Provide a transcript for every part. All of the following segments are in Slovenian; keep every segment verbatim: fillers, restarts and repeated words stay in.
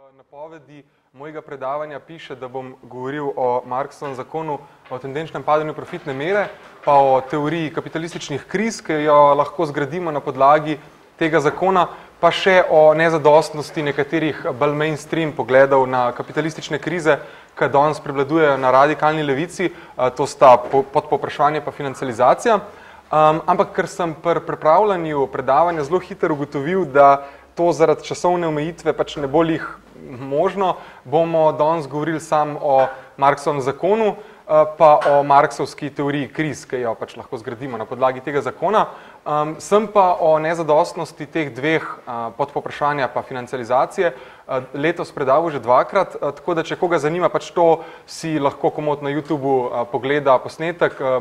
napovedi mojega predavanja piše, da bom govoril o Marxovem zakonu o tendenčnem padanju profitne mere, pa o teoriji kapitalističnih kriz, ki jo lahko zgradimo na podlagi tega zakona, pa še o nezadostnosti nekaterih bolj mainstream pogledov na kapitalistične krize, ki danes prevladujejo na radikalni levici, to sta podpovpraševanje pa financializacija. Um, ampak ker sem pri pripravljanju predavanja zelo hitro ugotovil, da to zaradi časovne omejitve pač ne bo lih možno, bomo danes govorili samo o Marxovem zakonu, pa o marksovski teoriji kriz, ki jo pač lahko zgradimo na podlagi tega zakona. Um, sem pa o nezadostnosti teh dveh uh, podpovprašanja pa financializacije uh, letos predaval že dvakrat, uh, tako da če koga zanima, pač to si lahko komot na YouTubeu uh, pogleda posnetek, uh,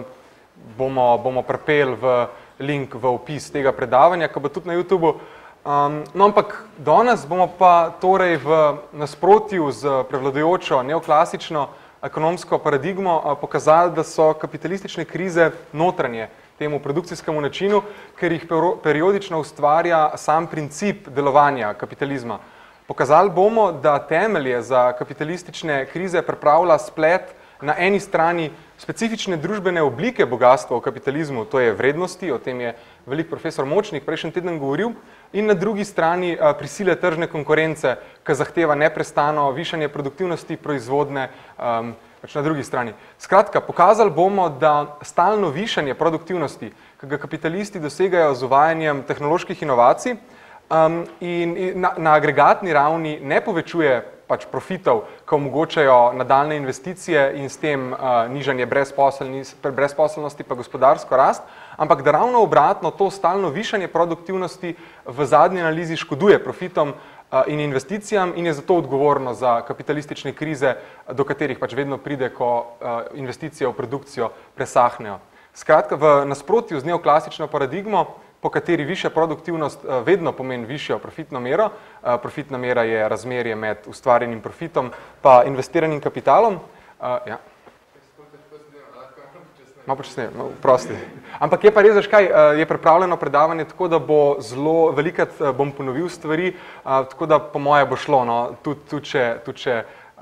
bomo, bomo pripeli v link v opis tega predavanja, ki bo tudi na YouTubeu. Um, no, ampak danes bomo pa torej v nasprotju z prevladujočo neoklasično ekonomsko paradigmo uh, pokazali, da so kapitalistične krize notranje temu produkcijskemu načinu, ker jih periodično ustvarja sam princip delovanja kapitalizma. Pokazali bomo, da temelje za kapitalistične krize pripravlja splet na eni strani specifične družbene oblike bogatstva v kapitalizmu, to je vrednosti, o tem je velik profesor Močnik prejšnji teden govoril, in na drugi strani prisile tržne konkurence, ki zahteva neprestano višanje produktivnosti proizvodne um, pač na drugi strani. Skratka, pokazali bomo, da stalno višanje produktivnosti, ki ga kapitalisti dosegajo z uvajanjem tehnoloških inovacij, um, in, in na, na agregatni ravni ne povečuje pač profitov, ki omogočajo nadaljne investicije in s tem uh, nižanje brezposelnosti pa gospodarsko rast, ampak da ravno obratno to stalno višanje produktivnosti v zadnji analizi škoduje profitom uh, in investicijam in je zato odgovorno za kapitalistične krize, do katerih pač vedno pride, ko uh, investicije v produkcijo presahnejo. Skratka, v nasprotju z neoklasično paradigmo, po kateri višja produktivnost vedno pomeni višjo profitno mero. Profitna mera je razmerje med ustvarjenim profitom pa investiranim kapitalom. Ja. Malo počasneje, prosti. Ampak je pa res, veš kaj, je pripravljeno predavanje tako, da bo zelo velikrat bom ponovil stvari, tako da po moje bo šlo, no, tudi, tudi če, tudi če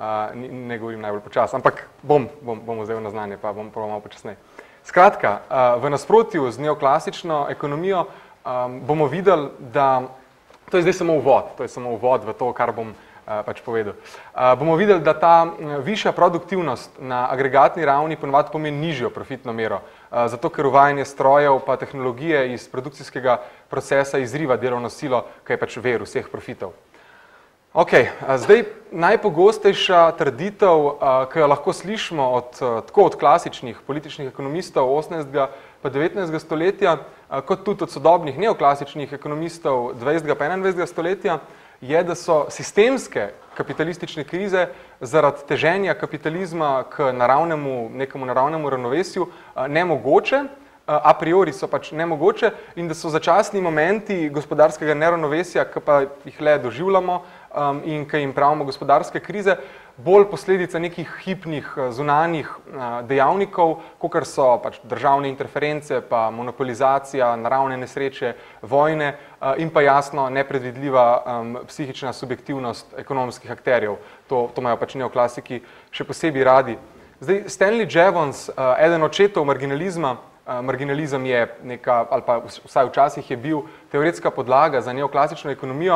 ne govorim najbolj počas, ampak bom, bom, bom vzel na znanje, pa bom prav malo počasneje. Skratka, v nasprotju z neoklasično ekonomijo um, bomo videli, da, to je zdaj samo uvod, to je samo uvod v to, kar bom uh, pač povedal. Uh, bomo videli, da ta višja produktivnost na agregatni ravni ponovadi pomeni nižjo profitno mero, uh, zato ker uvajanje strojev pa tehnologije iz produkcijskega procesa izriva delovno silo, ki je pač ver vseh profitov. Ok, zdaj najpogostejša trditev, ki jo lahko slišimo od, tako od klasičnih političnih ekonomistov osemnajstega pa devetnajstega stoletja, kot tudi od sodobnih neoklasičnih ekonomistov dvajsetega pa enaindvajsetega stoletja, je, da so sistemske kapitalistične krize zaradi teženja kapitalizma k naravnemu, nekemu naravnemu ravnovesju nemogoče, a priori so pač nemogoče in da so začasni momenti gospodarskega neravnovesja, ki pa jih le doživljamo um, in ki jim pravimo gospodarske krize, bolj posledica nekih hipnih zunanjih uh, dejavnikov, kakor so pač državne interference, pa monopolizacija, naravne nesreče, vojne uh, in pa jasno nepredvidljiva um, psihična subjektivnost ekonomskih akterjev. To, to imajo pač neoklasiki še posebej radi. Zdaj, Stanley Jevons, uh, eden očetov marginalizma, marginalizem je neka, ali pa vsaj včasih je bil teoretska podlaga za neoklasično ekonomijo,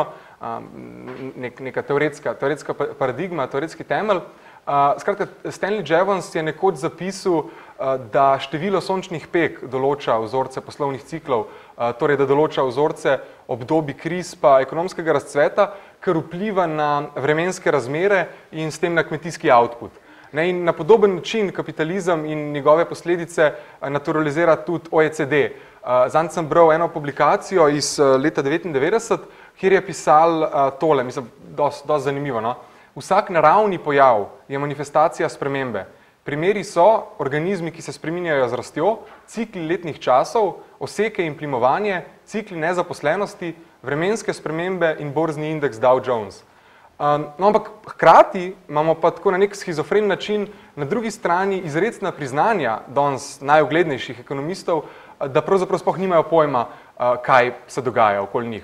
nek, neka teoretska, teoretska paradigma, teoretski temelj. Skratka, Stanley Jevons je nekoč zapisal, da število sončnih peg določa vzorce poslovnih ciklov, torej da določa vzorce obdobij kriz pa ekonomskega razcveta, ker vpliva na vremenske razmere in s tem na kmetijski output. Ne, in na podoben način kapitalizem in njegove posledice naturalizira tudi O E C D. Zanj sem bral eno publikacijo iz leta devetindevetdeset, kjer je pisal tole, mislim, dosti, dosti zanimivo. No? Vsak naravni pojav je manifestacija spremembe. Primeri so organizmi, ki se spreminjajo z rastjo, cikli letnih časov, oseke in plimovanje, cikli nezaposlenosti, vremenske spremembe in borzni indeks Dow Jones. Um, no, ampak hkrati imamo pa tako na nek schizofren način na drugi strani izrecna priznanja danes najuglednejših ekonomistov, da pravzaprav sploh nimajo pojma, uh, kaj se dogaja okoli njih.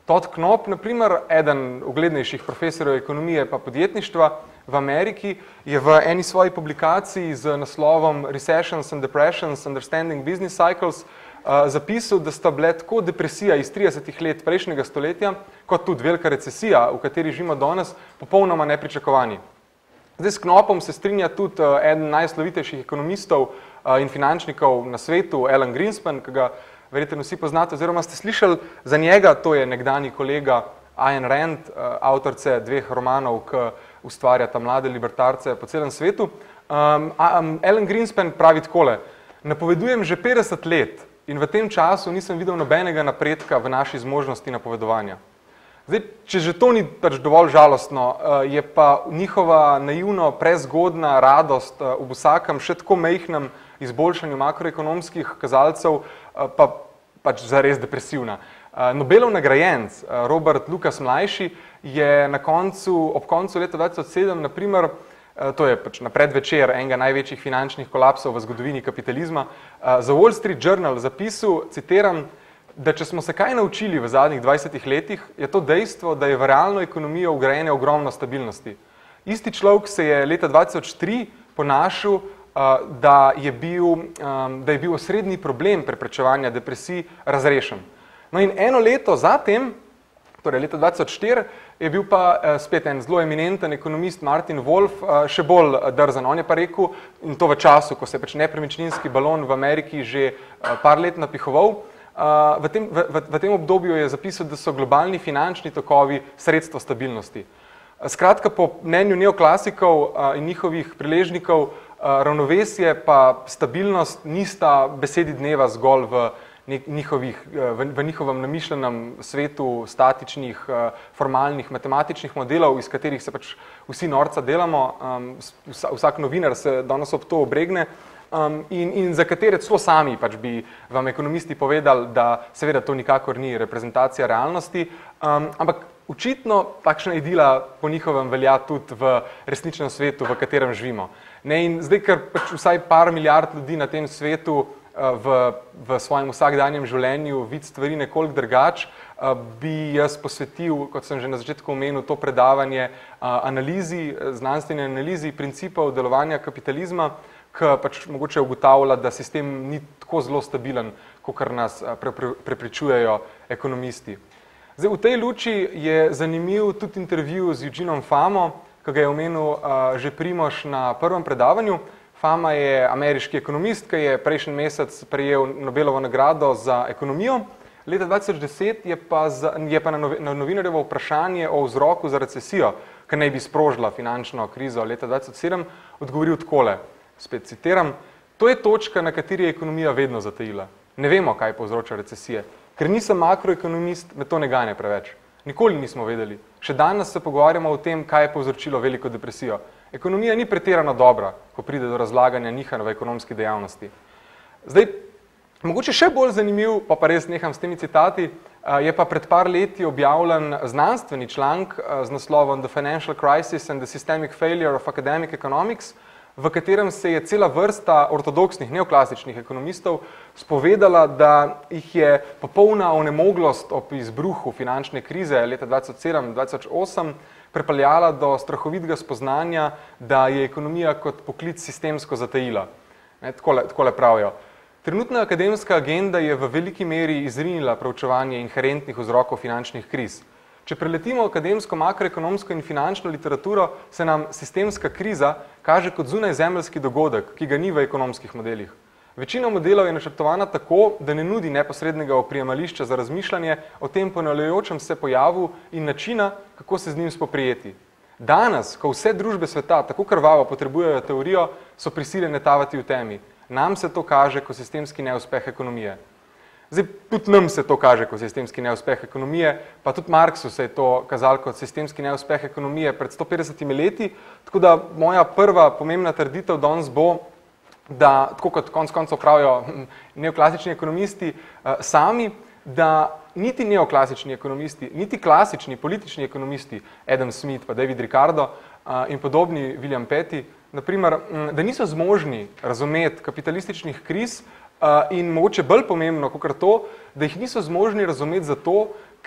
Todd Knopp, na primer, eden uglednejših profesorjev ekonomije pa podjetništva v Ameriki, je v eni svoji publikaciji z naslovom Recessions and Depressions, Understanding Business Cycles uh, zapisal, da sta bile tako depresija iz tridesetih let prejšnjega stoletja, kot tudi velika recesija, v kateri živimo danes, popolnoma nepričakovani. Zdaj, s Knoppom se strinja tudi uh, eden najslovitejših ekonomistov uh, in finančnikov na svetu, Alan Greenspan, ki ga verjetno vsi poznate, oziroma ste slišali za njega, to je nekdanji kolega Ayn Rand, avtorice dveh romanov, ki ustvarjata mlade libertarce po celem svetu. Um, Alan Greenspan pravi takole: napovedujem že petdeset let in v tem času nisem videl nobenega napredka v naši zmožnosti napovedovanja. Zdaj, če že to ni pač dovolj žalostno, je pa njihova naivno prezgodna radost v vsakem še tako majhnem izboljšanju makroekonomskih kazalcev pa pač zares depresivna. Nobelov nagrajenec Robert Lucas mlajši je na koncu, ob koncu leta dva tisoč sedem, na primer, to je pač na predvečer enega največjih finančnih kolapsov v zgodovini kapitalizma, za Wall Street Journal zapisal, citiram, da če smo se kaj naučili v zadnjih dvajsetih letih, je to dejstvo, da je v realno ekonomijo vgrajene ogromno stabilnosti. Isti človek se je leta dva tisoč tri ponašal, da je bil, da je bil osrednji problem preprečevanja depresij razrešen. No in eno leto zatem, torej leta dva tisoč štiri, je bil pa spet en zelo eminenten ekonomist Martin Wolf še bolj drzen. On je pa rekel, in to v času, ko se je pač nepremičninski balon v Ameriki že par let napihoval, v tem, v, v tem obdobju je zapisal, da so globalni finančni tokovi sredstvo stabilnosti. Skratka, po mnenju neoklasikov in njihovih priležnikov, ravnovesje pa stabilnost nista besedi dneva zgolj v, njihovih, v, v njihovem namišljenem svetu statičnih, formalnih, matematičnih modelov, iz katerih se pač vsi norca delamo, vsak novinar se danes ob to obregne, in, in za katere celo sami pač bi vam ekonomisti povedali, da seveda to nikakor ni reprezentacija realnosti, ampak očitno takšna idila po njihovem velja tudi v resničnem svetu, v katerem živimo. Ne, in zdaj, ker pač vsaj par milijard ljudi na tem svetu v, v svojem vsakdanjem življenju vidi stvari nekoliko drugače, bi jaz posvetil, kot sem že na začetku omenil, to predavanje analizi, znanstveni analizi principov delovanja kapitalizma, ki pač mogoče ugotavlja, da sistem ni tako zelo stabilen, kakor nas pre, pre, prepričujejo ekonomisti. Zdaj, v tej luči je zanimiv tudi intervju z Eugenom Famo, ki ga je omenil uh, že Primož na prvem predavanju. Fama je ameriški ekonomist, ki je prejšnji mesec prejel Nobelovo nagrado za ekonomijo. Leta dva tisoč deset je pa, za, je pa na, novi, na novinarjevo vprašanje o vzroku za recesijo, ki naj bi sprožila finančno krizo leta dva tisoč sedem, odgovoril takole, spet citiram: to je točka, na kateri je ekonomija vedno zatajila. Ne vemo, kaj povzroča recesije. Ker nisem makroekonomist, me to ne gane preveč. Nikoli nismo vedeli. Še danes se pogovarjamo o tem, kaj je povzročilo veliko depresijo. Ekonomija ni pretirano dobra, ko pride do razlaganja nihanj v ekonomski dejavnosti. Zdaj, mogoče še bolj zanimiv, pa pa res neham s temi citati, je pa pred par leti objavljen znanstveni članek z naslovom The Financial Crisis and the Systemic Failure of Academic Economics, v katerem se je cela vrsta ortodoksnih, neoklasičnih ekonomistov spovedala, da jih je popolna onemoglost ob izbruhu finančne krize leta dva tisoč sedem dva tisoč osem pripeljala do strahovitega spoznanja, da je ekonomija kot poklic sistemsko zatajila. Ne, takole, takole pravijo. Trenutna akademska agenda je v veliki meri izrinila proučevanje inherentnih vzrokov finančnih kriz. Če preletimo akademsko, makroekonomsko in finančno literaturo, se nam sistemska kriza kaže kot zunajzemeljski dogodek, ki ga ni v ekonomskih modelih. Večina modelov je načrtovana tako, da ne nudi neposrednega oprijemališča za razmišljanje o tem ponavljajočem se pojavu in načina, kako se z njim spoprijeti. Danes, ko vse družbe sveta tako krvavo potrebujejo teorijo, so prisiljene tavati v temi. Nam se to kaže kot sistemski neuspeh ekonomije. Zdaj, tudi nam se to kaže kot sistemski neuspeh ekonomije, pa tudi Marksu se je to kazalo kot sistemski neuspeh ekonomije pred sto petdesetimi leti, tako da moja prva pomembna trditev danes bo, da, tako kot konec koncev pravijo neoklasični ekonomisti sami, da niti neoklasični ekonomisti, niti klasični politični ekonomisti, Adam Smith pa David Ricardo in podobni William Petty, naprimer, da niso zmožni razumeti kapitalističnih kriz in mogoče bolj pomembno, kakor to, da jih niso zmožni razumeti zato,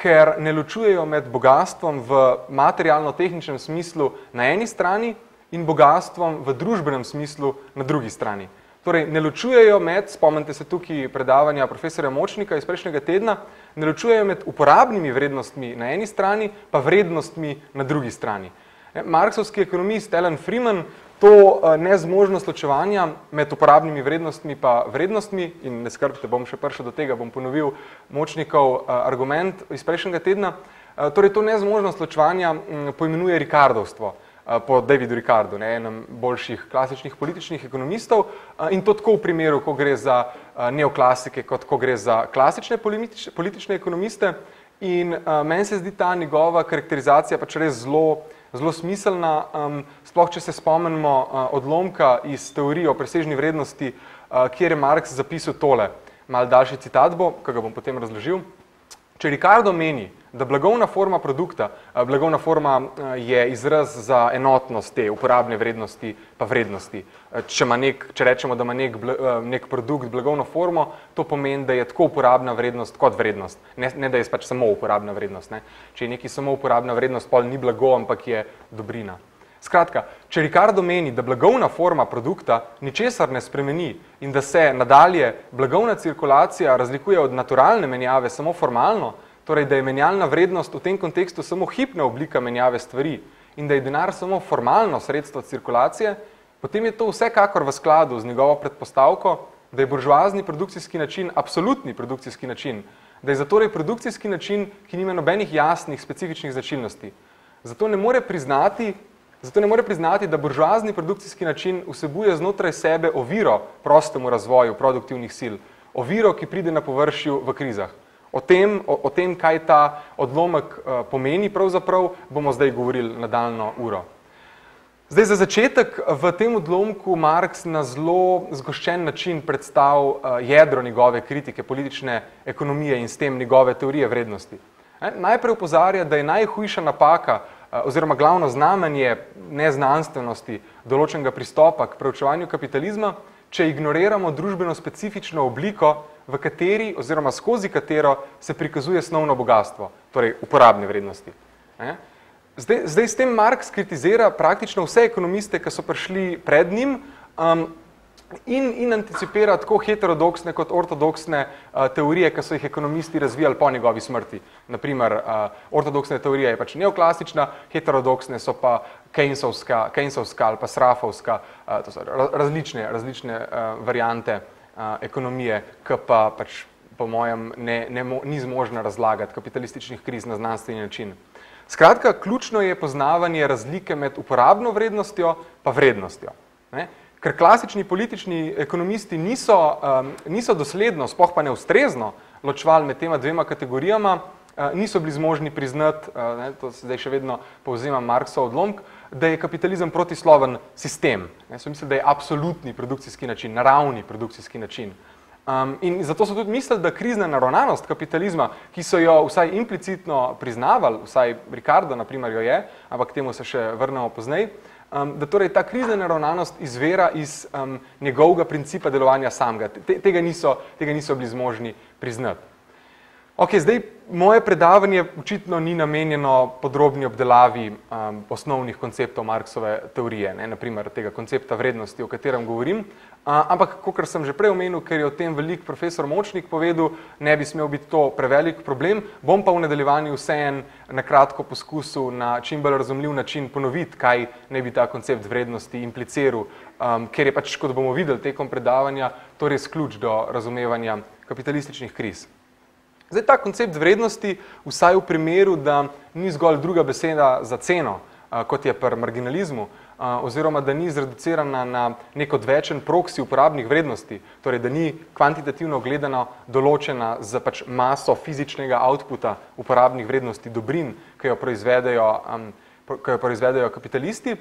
ker ne ločujejo med bogatstvom v materialno-tehničnem smislu na eni strani in bogatstvom v družbenem smislu na drugi strani. Torej, ne ločujejo med, spomnite se tukaj predavanja profesorja Močnika iz prejšnjega tedna, ne ločujejo med uporabnimi vrednostmi na eni strani, pa vrednostmi na drugi strani. Marksovski ekonomist Alan Freeman to nezmožnost ločevanja med uporabnimi vrednostmi pa vrednostmi, in ne skrbite, bom še prišel do tega, bom ponovil Močnikov argument iz prejšnjega tedna, torej to nezmožnost ločevanja poimenuje Ricardovstvo, po Davidu Ricardu, ne, enem boljših klasičnih političnih ekonomistov, in to tako v primeru, ko gre za neoklasike, kot ko gre za klasične politične ekonomiste. In uh, meni se zdi ta njegova karakterizacija pač res zelo, zelo smiselna, um, sploh če se spomnimo uh, odlomka iz teorije o presežni vrednosti, uh, kjer je Marx zapisal tole, malo daljši citat bo, ki ga bom potem razložil. Če Ricardo meni, da blagovna forma produkta, uh, blagovna forma uh, je izraz za enotnost te uporabne vrednosti pa vrednosti. Uh, če, ima nek, če rečemo, da ima nek, uh, nek produkt blagovno formo, to pomeni, da je tako uporabna vrednost kot vrednost. Ne, ne da je pač samo uporabna vrednost. Ne. Če je neki samo uporabna vrednost, pol ni blago, ampak je dobrina. Skratka, če Ricardo meni, da blagovna forma produkta ničesar ne spremeni in da se nadalje blagovna cirkulacija razlikuje od naturalne menjave samo formalno, torej da je menjalna vrednost v tem kontekstu samo hipna oblika menjave stvari in da je denar samo formalno sredstvo cirkulacije, potem je to vsekakor v skladu z njegovo predpostavko, da je buržoazni produkcijski način absolutni produkcijski način, da je zatorej produkcijski način, ki nima nobenih jasnih, specifičnih značilnosti. Zato ne more priznati, Zato ne more priznati, da buržoazni produkcijski način vsebuje znotraj sebe oviro prostemu razvoju produktivnih sil, oviro, ki pride na površju v krizah. O tem, o, o tem kaj ta odlomek uh, pomeni pravzaprav, bomo zdaj govorili nadaljnjo uro. Zdaj, za začetek v tem odlomku Marx na zelo zgoščen način predstav uh, jedro njegove kritike politične ekonomije in s tem njegove teorije vrednosti. E, najprej opozarja, da je najhujša napaka oziroma glavno znamenje neznanstvenosti določenega pristopa k preučevanju kapitalizma, če ignoriramo družbeno specifično obliko, v kateri oziroma skozi katero se prikazuje osnovno bogatstvo, torej uporabne vrednosti. Zdaj, zdaj s tem Marx kritizira praktično vse ekonomiste, ki so prišli pred njim, um, In, in anticipira tako heterodoksne kot ortodoksne uh, teorije, ki so jih ekonomisti razvijali po njegovi smrti. Naprimer, uh, ortodoksna teorija je pač neoklasična, heterodoksne so pa Keynesovska, Keynesovska ali pa Srafovska, uh, to so različne, različne uh, variante uh, ekonomije, ki pa pač po mojem ne, ne, ni zmožna razlagati kapitalističnih kriz na znanstveni način. Skratka, ključno je poznavanje razlike med uporabno vrednostjo pa vrednostjo. Ne? Ker klasični politični ekonomisti niso, um, niso dosledno, sploh pa neustrezno ločevali med tema dvema kategorijama, uh, niso bili zmožni priznati, uh, ne, to zdaj še vedno povzemam Marxov odlomek, da je kapitalizem protisloven sistem. Ne, so mislili, da je absolutni produkcijski način, naravni produkcijski način. Um, in zato so tudi mislili, da krizna naravnanost kapitalizma, ki so jo vsaj implicitno priznavali, vsaj Ricardo na primer jo je, ampak k temu se še vrnemo poznej, Um, da torej ta krizna naravnanost izvira iz um, njegovega principa delovanja samega. Te, tega, niso, tega niso bili zmožni priznati. Ok, zdaj moje predavanje očitno ni namenjeno podrobni obdelavi um, osnovnih konceptov Marxove teorije, ne, naprimer tega koncepta vrednosti, o katerem govorim, uh, ampak, kakor sem že prej omenil, ker je o tem velik profesor Močnik povedal, ne bi smel biti to prevelik problem, bom pa v nadaljevanju vseeno na kratko poskusil na čim bolj razumljiv način ponoviti, kaj ne bi ta koncept vrednosti impliciral, um, ker je pač, kot bomo videli tekom predavanja, to res ključ do razumevanja kapitalističnih kriz. Zdaj, ta koncept vrednosti, vsaj v primeru, da ni zgolj druga beseda za ceno, kot je pri marginalizmu, oziroma da ni zreducirana na nek odvečen proksi uporabnih vrednosti, torej da ni kvantitativno gledano določena za pač maso fizičnega outputa uporabnih vrednosti dobrin, ki jo proizvedejo, ki jo proizvedejo kapitalisti,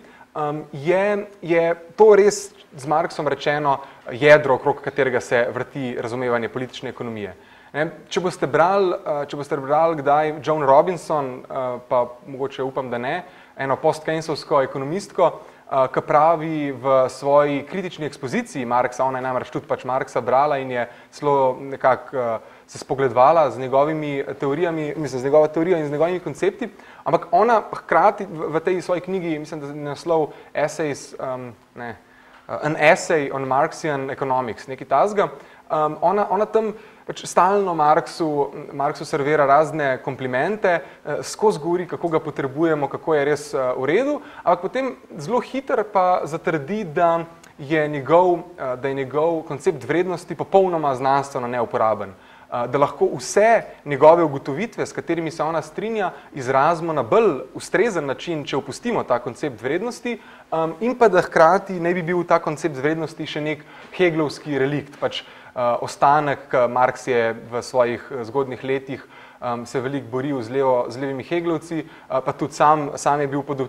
je, je to res z Marxom rečeno jedro, okrog katerega se vrti razumevanje politične ekonomije. Ne, če boste brali, če boste brali kdaj Joan Robinson, pa mogoče upam, da ne, eno post-Keynesovsko ekonomistko, ki pravi v svoji kritični ekspoziciji Marxa, ona je namreč tudi pač Marxa brala in je celo nekako se spogledovala z njegovimi teorijami, mislim, z njegovo teorijo in z njegovimi koncepti, ampak ona hkrati v tej svoji knjigi, mislim, da je naslov Essays, um, ne, An Essay on Marxian Economics, nekaj tazga, um, ona, ona tam pač stalno Marxu, Marxu servira razne komplimente, skozi govori, kako ga potrebujemo, kako je res v redu, ampak potem zelo hiter pa zatrdi, da je njegov, da je njegov koncept vrednosti popolnoma znanstveno neuporaben, da lahko vse njegove ugotovitve, s katerimi se ona strinja, izrazimo na bolj ustrezen način, če opustimo ta koncept vrednosti, um, in pa da hkrati ne bi bil ta koncept vrednosti še nek Heglovski relikt, pač uh, ostanek, Marx je v svojih zgodnjih letih um, se veliko boril z, levo, z levimi Heglovci, uh, pa tudi sam, sam je bil pod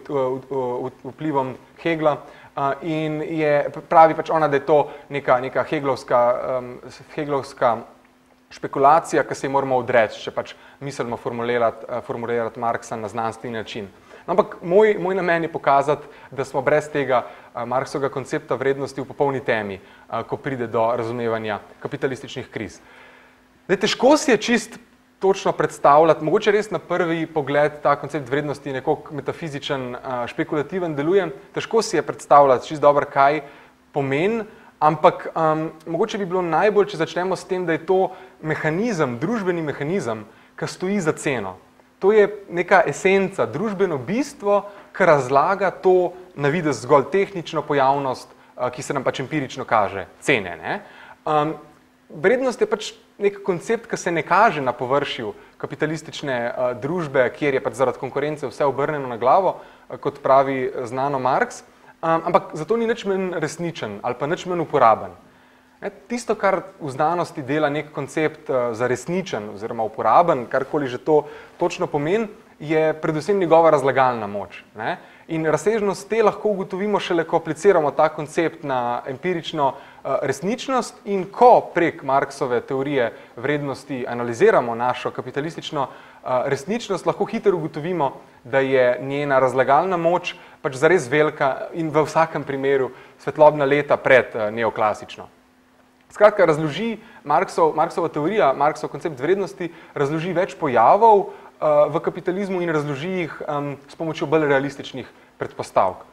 vplivom Hegla. Uh, in je, pravi pač ona, da je to neka, neka Heglovska, um, Heglovska špekulacija, ki se ji moramo odreči, če pač mislimo formulirati, formulirati Marxa na znanstveni način. Ampak moj, moj namen je pokazati, da smo brez tega Marxovega koncepta vrednosti v popolni temi, ko pride do razumevanja kapitalističnih kriz. Zdaj, težko si je čist točno predstavljati, mogoče res na prvi pogled ta koncept vrednosti nekoliko metafizičen, špekulativen deluje, težko si je predstavljati čist dobro, kaj pomeni, ampak um, mogoče bi bilo najbolj, če začnemo s tem, da je to mehanizem, družbeni mehanizem, ki stoji za ceno. To je neka esenca, družbeno bistvo, ki razlaga to na videz zgolj tehnično pojavnost, uh, ki se nam pač empirično kaže, cene. Ne? Um, vrednost je pač nek koncept, ki se ne kaže na površju kapitalistične uh, družbe, kjer je pač zaradi konkurence vse obrnjeno na glavo, uh, kot pravi znano Marx, Um, ampak zato ni nič manj resničen ali pa nič manj uporaben. E, tisto, kar v znanosti dela nek koncept uh, za resničen oziroma uporaben, karkoli že to točno pomeni, je predvsem njegova razlagalna moč. Ne? In razsežnost te lahko ugotovimo šele, ko apliciramo ta koncept na empirično uh, resničnost in ko prek Marxove teorije vrednosti analiziramo našo kapitalistično uh, resničnost, lahko hitro ugotovimo, da je njena razlagalna moč pač zares velika in v vsakem primeru svetlobna leta pred uh, neoklasično. Skratka, razloži Marxov, Marxova teorija, Marxov koncept vrednosti, razloži več pojavov uh, v kapitalizmu in razloži jih um, s pomočjo bolj realističnih predpostavk.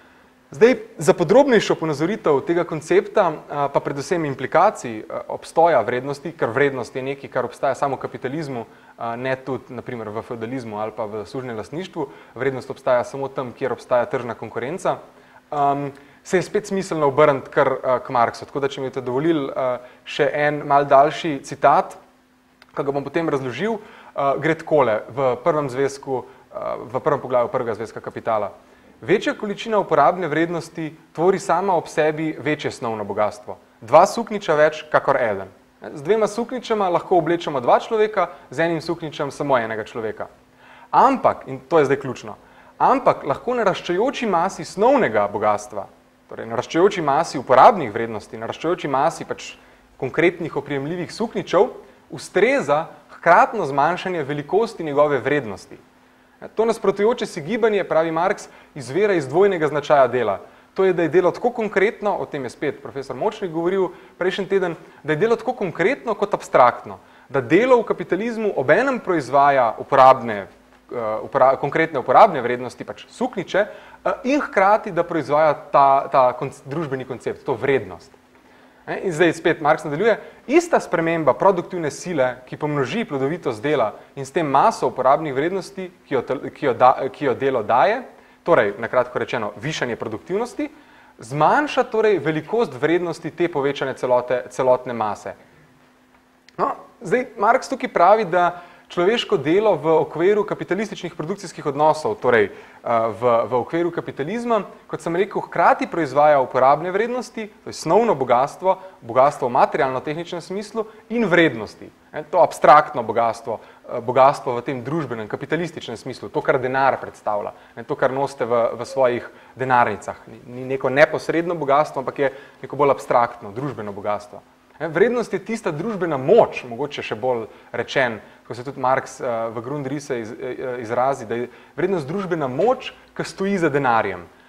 Zdaj, za podrobnejšo ponazoritev tega koncepta, uh, pa predvsem implikacij uh, obstoja vrednosti, ker vrednost je nekaj, kar obstaja samo v kapitalizmu, uh, ne tudi naprimer v feudalizmu ali pa v sužnjem lastništvu, vrednost obstaja samo tam, kjer obstaja tržna konkurenca, um, se je spet smiselno obrniti kar uh, k Marxu. Tako da, če mi boste dovolili uh, še en mal daljši citat, ki ga bom potem razložil, uh, gre takole v prvem zvezku, uh, v prvem poglavju prvega zvezka Kapitala. Večja količina uporabne vrednosti tvori sama ob sebi večje snovno bogatstvo. Dva suknjiča več, kakor eden. Z dvema suknjičama lahko oblečemo dva človeka, z enim suknjičem samo enega človeka. Ampak, in to je zdaj ključno, ampak lahko naraščajoči masi snovnega bogatstva, torej naraščajoči masi uporabnih vrednosti, naraščajoči masi pač konkretnih oprijemljivih suknjičev, ustreza hkratno zmanjšanje velikosti njegove vrednosti. To nasprotujoče si gibanje, pravi Marx, izvira iz dvojnega značaja dela. To je, da je delo tako konkretno, o tem je spet profesor Močnik govoril prejšnji teden, da je delo tako konkretno kot abstraktno. Da delo v kapitalizmu obenem proizvaja uporabne, uh, upora, konkretne uporabne vrednosti, pač suknjiče, uh, in hkrati, da proizvaja ta, ta konc, družbeni koncept, to vrednost. In zdaj spet Marx nadaljuje, ista sprememba produktivne sile, ki pomnoži plodovitost dela in s tem maso uporabnih vrednosti, ki jo, ki jo, da, ki jo delo daje, torej, na kratko rečeno, višanje produktivnosti, zmanjša torej velikost vrednosti te povečane celote, celotne mase. No, zdaj Marx tukaj pravi, da človeško delo v okviru kapitalističnih produkcijskih odnosov, torej v, v okviru kapitalizma, kot sem rekel, hkrati proizvaja uporabne vrednosti, to je snovno bogatstvo, bogatstvo v materialno-tehničnem smislu in vrednosti. To abstraktno bogatstvo, bogatstvo v tem družbenem, kapitalističnem smislu, to, kar denar predstavlja, to, kar nosite v, v svojih denarnicah. Ni neko neposredno bogatstvo, ampak je neko bolj abstraktno, družbeno bogatstvo. Vrednost je tista družbena moč, mogoče še bolj rečen, ko se tudi Marx uh, v Grundrisse iz, uh, izrazi, da je vrednost družbena moč, ki stoji za denarjem.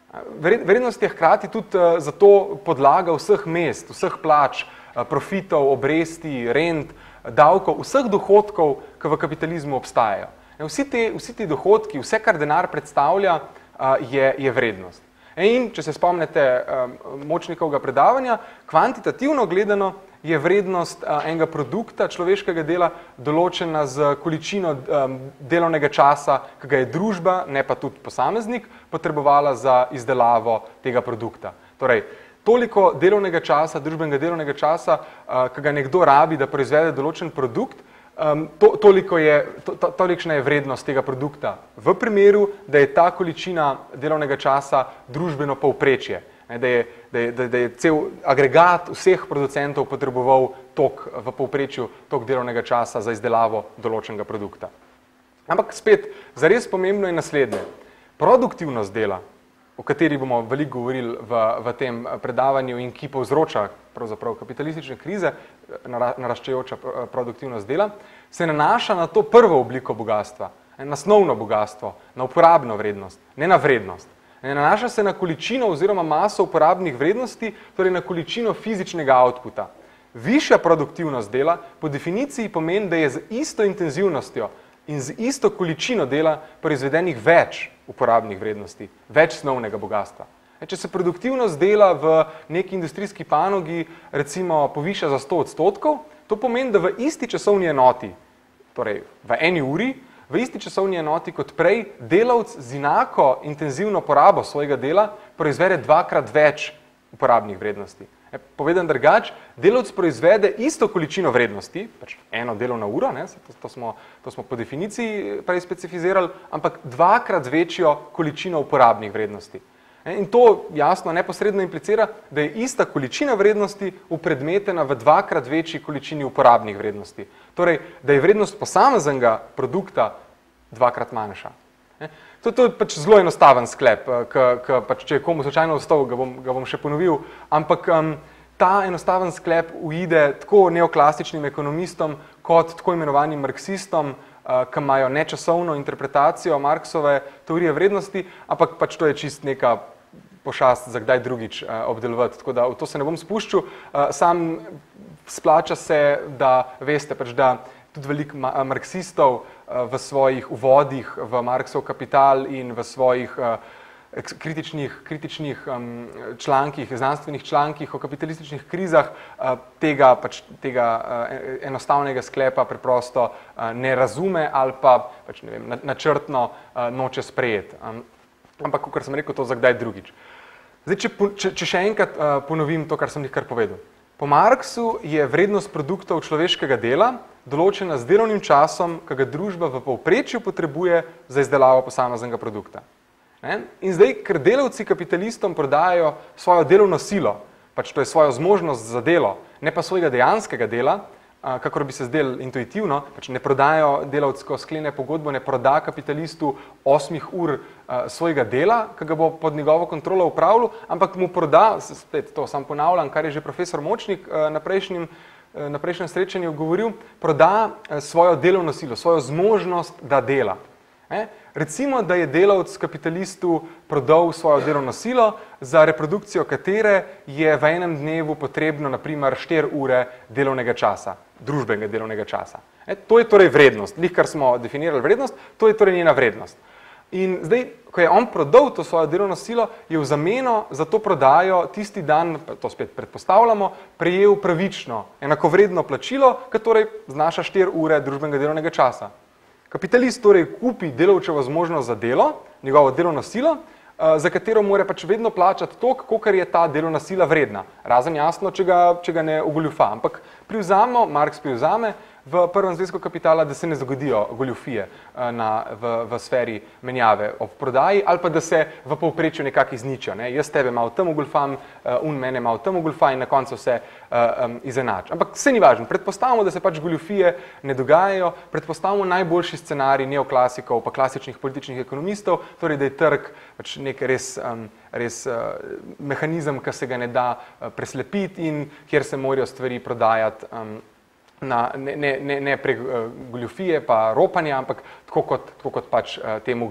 Vrednost je hkrati tudi zato podlaga vseh mest, vseh plač, profitov, obresti, rent, davkov, vseh dohodkov, ki v kapitalizmu obstajajo. Vsi ti, vsi ti dohodki, vse, kar denar predstavlja, je, je vrednost. In če se spomnite Močnikovega predavanja, kvantitativno gledano je vrednost enega produkta človeškega dela določena z količino delovnega časa, ki ga je družba, ne pa tudi posameznik, potrebovala za izdelavo tega produkta. Torej, toliko delovnega časa, družbenega delovnega časa, ki ga nekdo rabi, da proizvede določen produkt, to, toliko je, to, tolikšna je vrednost tega produkta. V primeru, da je ta količina delovnega časa družbeno povprečje. Da je, da, je, da je cel agregat vseh producentov potreboval tok v povprečju tok delovnega časa za izdelavo določenega produkta. Ampak spet, zares pomembno je naslednje. Produktivnost dela, o kateri bomo veliko govorili v, v tem predavanju in ki povzroča pravzaprav kapitalistične krize, naraščajoča produktivnost dela, se nanaša na to prvo obliko bogatstva, na osnovno bogatstvo, na uporabno vrednost, ne na vrednost. Nanaša se na količino oziroma maso uporabnih vrednosti, torej na količino fizičnega outputa. Višja produktivnost dela po definiciji pomeni, da je z isto intenzivnostjo in z isto količino dela proizvedenih več uporabnih vrednosti, več snovnega bogatstva. Če se produktivnost dela v neki industrijski panogi recimo poviša za sto odstotkov, to pomeni, da v isti časovni enoti, torej v eni uri, v isti časovni enoti kot prej, delavc z enako intenzivno porabo svojega dela proizvede dvakrat več uporabnih vrednosti. Povedan drugače, delavc proizvede isto količino vrednosti, pač eno delovna ura, ne, to, to, smo, to smo po definiciji prej specificirali, ampak dvakrat večjo količino uporabnih vrednosti. In to jasno neposredno implicira, da je ista količina vrednosti upredmetena v dvakrat večji količini uporabnih vrednosti. Torej, da je vrednost posameznega produkta dvakrat manjša. To, to je pač zelo enostaven sklep, k, k, pač, če je komu slučajno ostal, ga bom, ga bom še ponovil, ampak um, ta enostaven sklep uide tako neoklasičnim ekonomistom kot tako imenovanim marksistom, uh, ki imajo nečasovno interpretacijo Marksove teorije vrednosti, ampak pač to je čist neka pošast za kdaj drugič uh, obdelovati, tako da v to se ne bom spuščal. Uh, sam splača se, da veste, pač, da tudi veliko marksistov uh, v svojih uvodih v Marksov kapital in v svojih uh, kritičnih, kritičnih um, člankih, znanstvenih člankih o kapitalističnih krizah uh, tega, pač, tega uh, enostavnega sklepa preprosto uh, ne razume ali pa pač, ne vem, načrtno uh, noče sprejeti. Um, ampak, kot sem rekel, to za kdaj drugič. Zdaj, če, če, če še enkrat uh, ponovim to, kar sem jih kar povedal. Po Marksu je vrednost produktov človeškega dela določena z delovnim časom, ki ga družba v povprečju potrebuje za izdelavo posameznega produkta. Ne? In zdaj, ker delavci kapitalistom prodajajo svojo delovno silo, pač to je svojo zmožnost za delo, ne pa svojega dejanskega dela, kakor bi se zdel intuitivno, pač ne prodajo delavsko sklene pogodbo, ne proda kapitalistu osmih ur svojega dela, ki ga bo pod njegovo kontrolo upravljal, ampak mu proda, spet to sam ponavljam, kar je že profesor Močnik na prejšnjem, na prejšnjem srečanju govoril, proda svojo delovno silo, svojo zmožnost, da dela. E? Recimo, da je delavc kapitalistu prodal svojo delovno silo, za reprodukcijo katere je v enem dnevu potrebno naprimer štiri ure delovnega časa, družbenega delovnega časa. E? To je torej vrednost, lih kar smo definirali vrednost, to je torej njena vrednost. In zdaj, ko je on prodal to svojo delovno silo, je v zameno za to prodajo tisti dan, to spet predpostavljamo, prejel pravično, enakovredno plačilo, ki torej znaša štiri ure družbenega delovnega časa. Kapitalist torej kupi delavčevo zmožnost za delo, njegovo delovno silo, za katero mora pač vedno plačati toliko, kolikor je ta delovna sila vredna. Razen jasno, če ga, če ga ne ogoljufa. Ampak privzamo, Marks privzame v prvem zvezku kapitala, da se ne zgodijo goljufije na, v, v sferi menjave ob prodaji ali pa da se v povprečju nekako izničijo. Ne? Jaz tebe malo tam ogoljufam, un mene malo tam ogoljufa in na koncu se uh, um, izenači. Ampak vse ni važno. Predpostavimo, da se pač goljufije ne dogajajo, predpostavimo najboljši scenarij neoklasikov pa klasičnih političnih ekonomistov, torej da je trg pač nek res, um, res uh, mehanizem, ki se ga ne da uh, preslepiti in kjer se morajo stvari prodajati um, Na, ne, ne, ne prek uh, goljufije pa ropanja, ampak tako kot, tako kot pač uh, temu gre.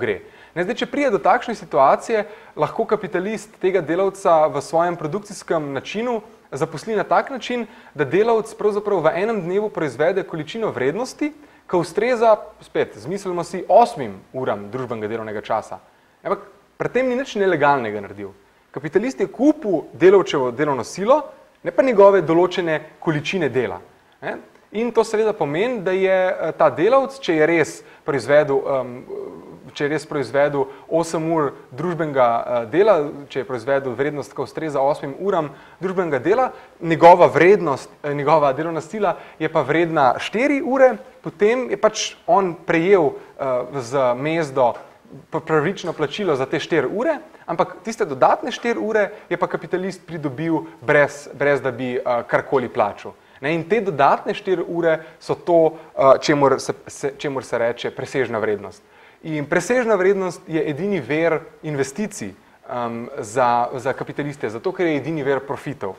Ne, zdaj, če pride do takšne situacije, lahko kapitalist tega delavca v svojem produkcijskem načinu zaposli na tak način, da delavec pravzaprav v enem dnevu proizvede količino vrednosti, ki ustreza, spet, zmislimo si, osmim uram družbenega delovnega časa. Ampak pri tem ni nič nelegalnega naredil. Kapitalist je kupil delavčevo delovno silo, ne pa njegove določene količine dela. Ne? In to seveda pomeni, da je ta delavec, če je res proizvedel, um, če je res proizvedel osem ur družbenega dela, če je proizvedel vrednost, ki ustreza osmim uram družbenega dela, njegova vrednost, njegova delovna sila je pa vredna štiri ure, potem je pač on prejel uh, z mezdo pravično plačilo za te štiri ure, ampak tiste dodatne štiri ure je pa kapitalist pridobil brez, brez da bi uh, karkoli plačal. Ne, in te dodatne štiri ure so to, uh, čemur, se, se, čemur se reče presežna vrednost. In presežna vrednost je edini ver investicij um, za, za kapitaliste, zato ker je edini ver profitov.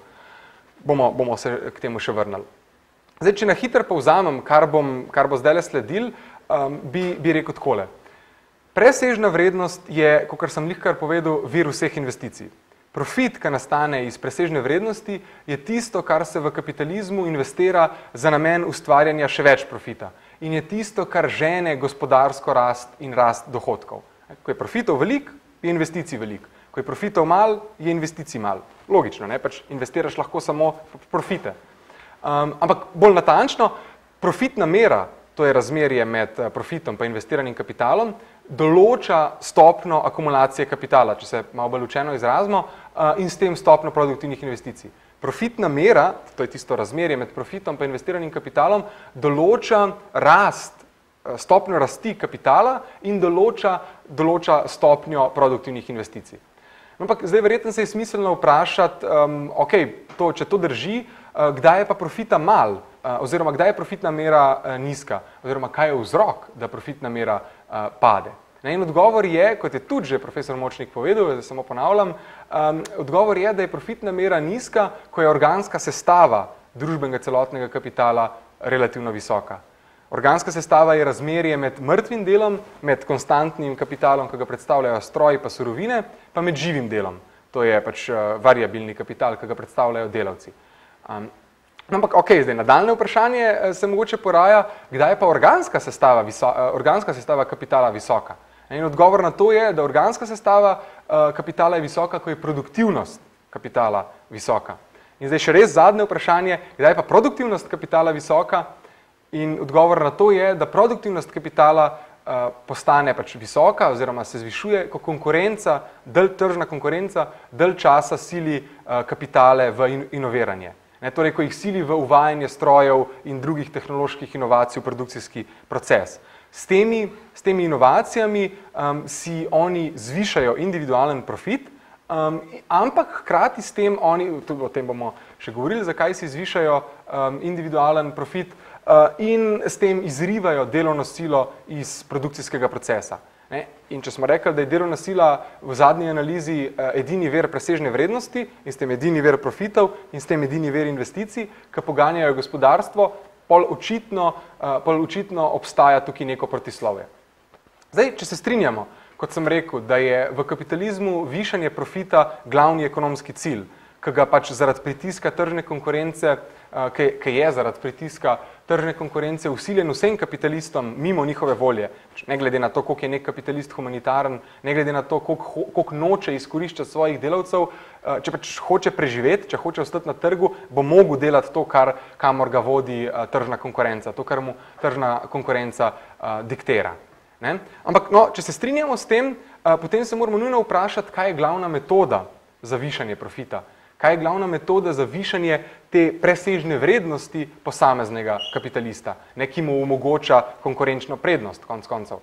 Bomo, bomo se k temu še vrnili. Zdaj, če na hitro povzamem, kar, bom, kar bo zdaj sledil, um, bi, bi rekel takole. Presežna vrednost je, kakor sem lihkar povedal, vir vseh investicij. Profit, ki nastane iz presežne vrednosti, je tisto, kar se v kapitalizmu investira za namen ustvarjanja še več profita. In je tisto, kar žene gospodarsko rast in rast dohodkov. Ko je profitov veliko, je investicij veliko. Ko je profitov malo, je investicij malo. Logično, ne? Pač investiraš lahko samo profite. Um, ampak bolj natančno, profitna mera, to je razmerje med profitom pa investiranim kapitalom, določa stopno akumulacije kapitala, če se malo bolj učeno izrazimo, in s tem stopno produktivnih investicij. Profitna mera, to je tisto razmerje med profitom pa investiranim kapitalom, določa rast, stopnjo rasti kapitala in določa, določa stopnjo produktivnih investicij. Ampak zdaj verjetno se je smiselno vprašati, um, ok, to, če to drži, uh, kdaj je pa profita mal, uh, oziroma kdaj je profitna mera uh, nizka, oziroma kaj je vzrok, da profitna mera uh, pade. Ne, in odgovor je, kot je tudi že profesor Močnik povedal, zdaj samo ponavljam, um, odgovor je, da je profitna mera nizka, ko je organska sestava družbenega celotnega kapitala relativno visoka. Organska sestava je razmerje med mrtvim delom, med konstantnim kapitalom, ki ga predstavljajo stroji pa surovine, pa med živim delom. To je pač variabilni kapital, ki ga predstavljajo delavci. Um, ampak, ok, zdaj nadaljne vprašanje se mogoče poraja, kdaj je pa organska sestava, viso, organska sestava kapitala visoka. In odgovor na to je, da organska sestava uh, kapitala je visoka, ko je produktivnost kapitala visoka. In zdaj še res zadnje vprašanje, kdaj je pa produktivnost kapitala visoka? In odgovor na to je, da produktivnost kapitala uh, postane pač visoka oziroma se zvišuje, ko konkurenca, del tržna konkurenca, del časa sili uh, kapitale v in, inoviranje. Ne, torej, ko jih sili v uvajanje strojev in drugih tehnoloških inovacij v produkcijski proces. S temi, s temi inovacijami um, si oni zvišajo individualen profit, um, ampak hkrati s tem oni, tudi o tem bomo še govorili, zakaj si zvišajo um, individualen profit, in s tem izrivajo delovno silo iz produkcijskega procesa. Ne? In če smo rekli, da je delovna sila v zadnji analizi edini ver presežne vrednosti in s tem edini ver profitov in s tem edini ver investicij, ki poganjajo gospodarstvo, pol očitno, pol očitno obstaja tukaj neko protislovje. Zdaj, če se strinjamo, kot sem rekel, da je v kapitalizmu višanje profita glavni ekonomski cilj, ki ga pač zaradi pritiska tržne konkurence, ki je zaradi pritiska tržne konkurence usiljen vsem kapitalistom mimo njihove volje, ne glede na to, koliko je nek kapitalist humanitaren, ne glede na to, koliko, koliko noče izkoriščati svojih delavcev, če pač hoče preživeti, če hoče ostati na trgu, bo mogel delati to, kar, kamor ga vodi tržna konkurenca, to, kar mu tržna konkurenca diktira. Ne? Ampak, no, če se strinjamo s tem, potem se moramo nujno vprašati, kaj je glavna metoda za višanje profita. Kaj je glavna metoda za višanje te presežne vrednosti posameznega kapitalista, ne, ki mu omogoča konkurenčno prednost, konc koncev.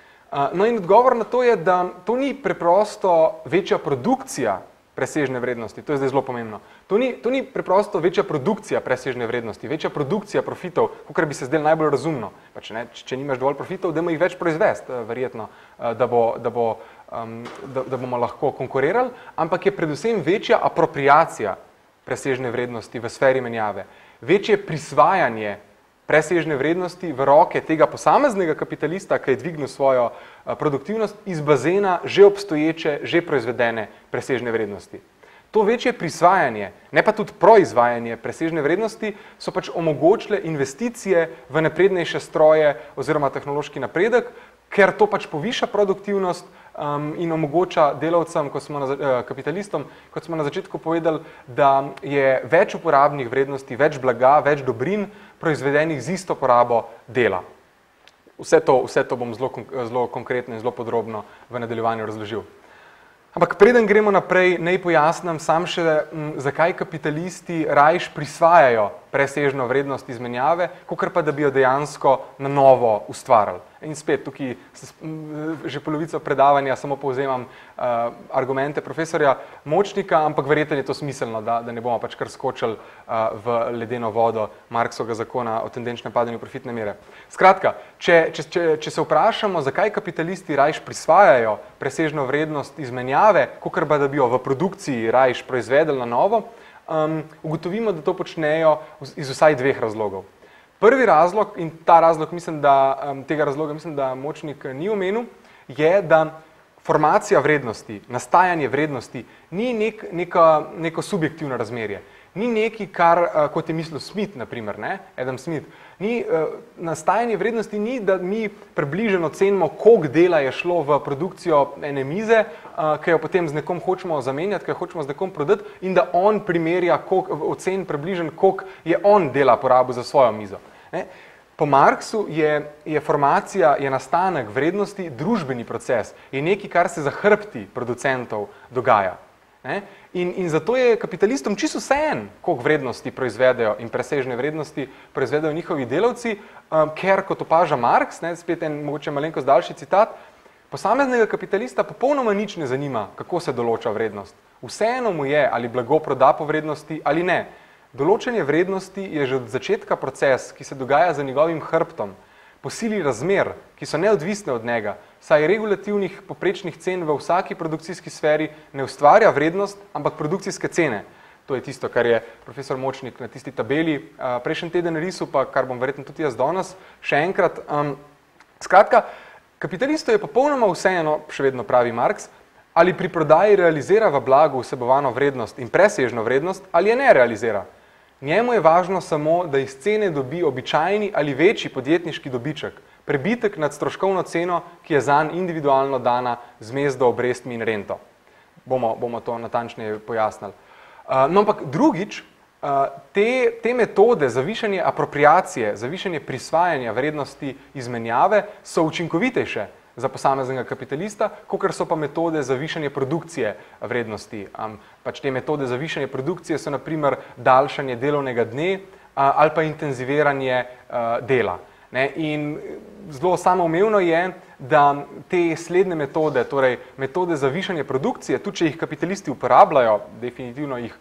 No in odgovor na to je, da to ni preprosto večja produkcija presežne vrednosti, to je zdaj zelo pomembno. To ni, to ni preprosto večja produkcija presežne vrednosti, večja produkcija profitov, kakor bi se zdelo najbolj razumno. Pač, ne, če nimaš dovolj profitov, dajmo jih več proizvesti, verjetno, da bo, da bo Um, da, da bomo lahko konkurirali, ampak je predvsem večja apropriacija presežne vrednosti v sferi menjave, večje prisvajanje presežne vrednosti v roke tega posameznega kapitalista, ki je dvignil svojo produktivnost iz bazena že obstoječe, že proizvedene presežne vrednosti. To večje prisvajanje, ne pa tudi proizvajanje presežne vrednosti, so pač omogočile investicije v naprednejše stroje oziroma tehnološki napredek, ker to pač poviša produktivnost um, in omogoča delavcem, kot smo na, uh, kapitalistom, kot smo na začetku povedali, da je več uporabnih vrednosti, več blaga, več dobrin proizvedenih z isto porabo dela. Vse to, vse to bom zelo, zelo konkretno in zelo podrobno v nadaljevanju razložil. Ampak preden gremo naprej, naj pojasnim sam še, m, zakaj kapitalisti rajš prisvajajo presežno vrednost izmenjave, kakor pa da bi jo dejansko na novo ustvarjali. In spet, tukaj že polovico predavanja samo povzemam uh, argumente profesorja Močnika, ampak verjetno je to smiselno, da, da ne bomo pač kar skočili uh, v ledeno vodo Marxovega zakona o tendenčnem padanju profitne mere. Skratka, če, če, če, če se vprašamo, zakaj kapitalisti rajš prisvajajo presežno vrednost izmenjave, kakor pa da bi jo v produkciji rajš proizvedeli na novo, um, ugotovimo, da to počnejo iz vsaj dveh razlogov. Prvi razlog, in ta razlog mislim, da um, tega razloga mislim, da Močnik ni omenil, je, da formacija vrednosti, nastajanje vrednosti ni nek, neka, neko subjektivno razmerje. Ni nekaj, kar, uh, kot je mislil Smith, na primer, ne? Adam Smith. Ni, uh, nastajanje vrednosti ni, da mi približno ocenimo, koliko dela je šlo v produkcijo ene mize, uh, ki jo potem z nekom hočemo zamenjati, ki jo hočemo z nekom prodati in da on primerja, koliko, ocen približno, koliko je on dela porabil za svojo mizo. Ne? Po Marxu je, je formacija, je nastanek vrednosti družbeni proces, je nekaj, kar se za hrbti producentov dogaja. Ne? In, in zato je kapitalistom čisto vseeno, koliko vrednosti proizvedejo in presežne vrednosti proizvedejo njihovi delavci, um, ker, kot opaža Marx, ne, spet en mogoče malenkost daljši citat, posameznega kapitalista popolnoma nič ne zanima, kako se določa vrednost. Vseeno mu je, ali blago proda po vrednosti ali ne. Določenje vrednosti je že od začetka proces, ki se dogaja za njegovim hrbtom, po sili razmer, ki so neodvisne od njega, saj regulativnih poprečnih cen v vsaki produkcijski sferi ne ustvarja vrednost, ampak produkcijske cene. To je tisto, kar je profesor Močnik na tisti tabeli prejšnji teden risal, pa kar bom verjetno tudi jaz danes, še enkrat. Um, skratka, kapitalistov je popolnoma vseeno, še vedno pravi Marx, ali pri prodaji realizira v blagu vsebovano vrednost in presežno vrednost, ali je ne realizira. Njemu je važno samo, da iz cene dobi običajni ali večji podjetniški dobiček, prebitek nad stroškovno ceno, ki je zanj individualno dana z mezdo, obrestmi in rento. Bomo, bomo to natančneje pojasnili. Uh, no, ampak drugič, uh, te, te metode za višanje apropriacije, za višanje prisvajanja vrednosti izmenjave so učinkovitejše za posameznega kapitalista, kakor so pa metode za višanje produkcije vrednosti. Um, pač te metode za višanje produkcije so na primer daljšanje delovnega dne uh, ali pa intenziviranje uh, dela. Ne? In zelo samoumevno je, da te slednje metode, torej metode za višanje produkcije, tudi če jih kapitalisti uporabljajo, definitivno jih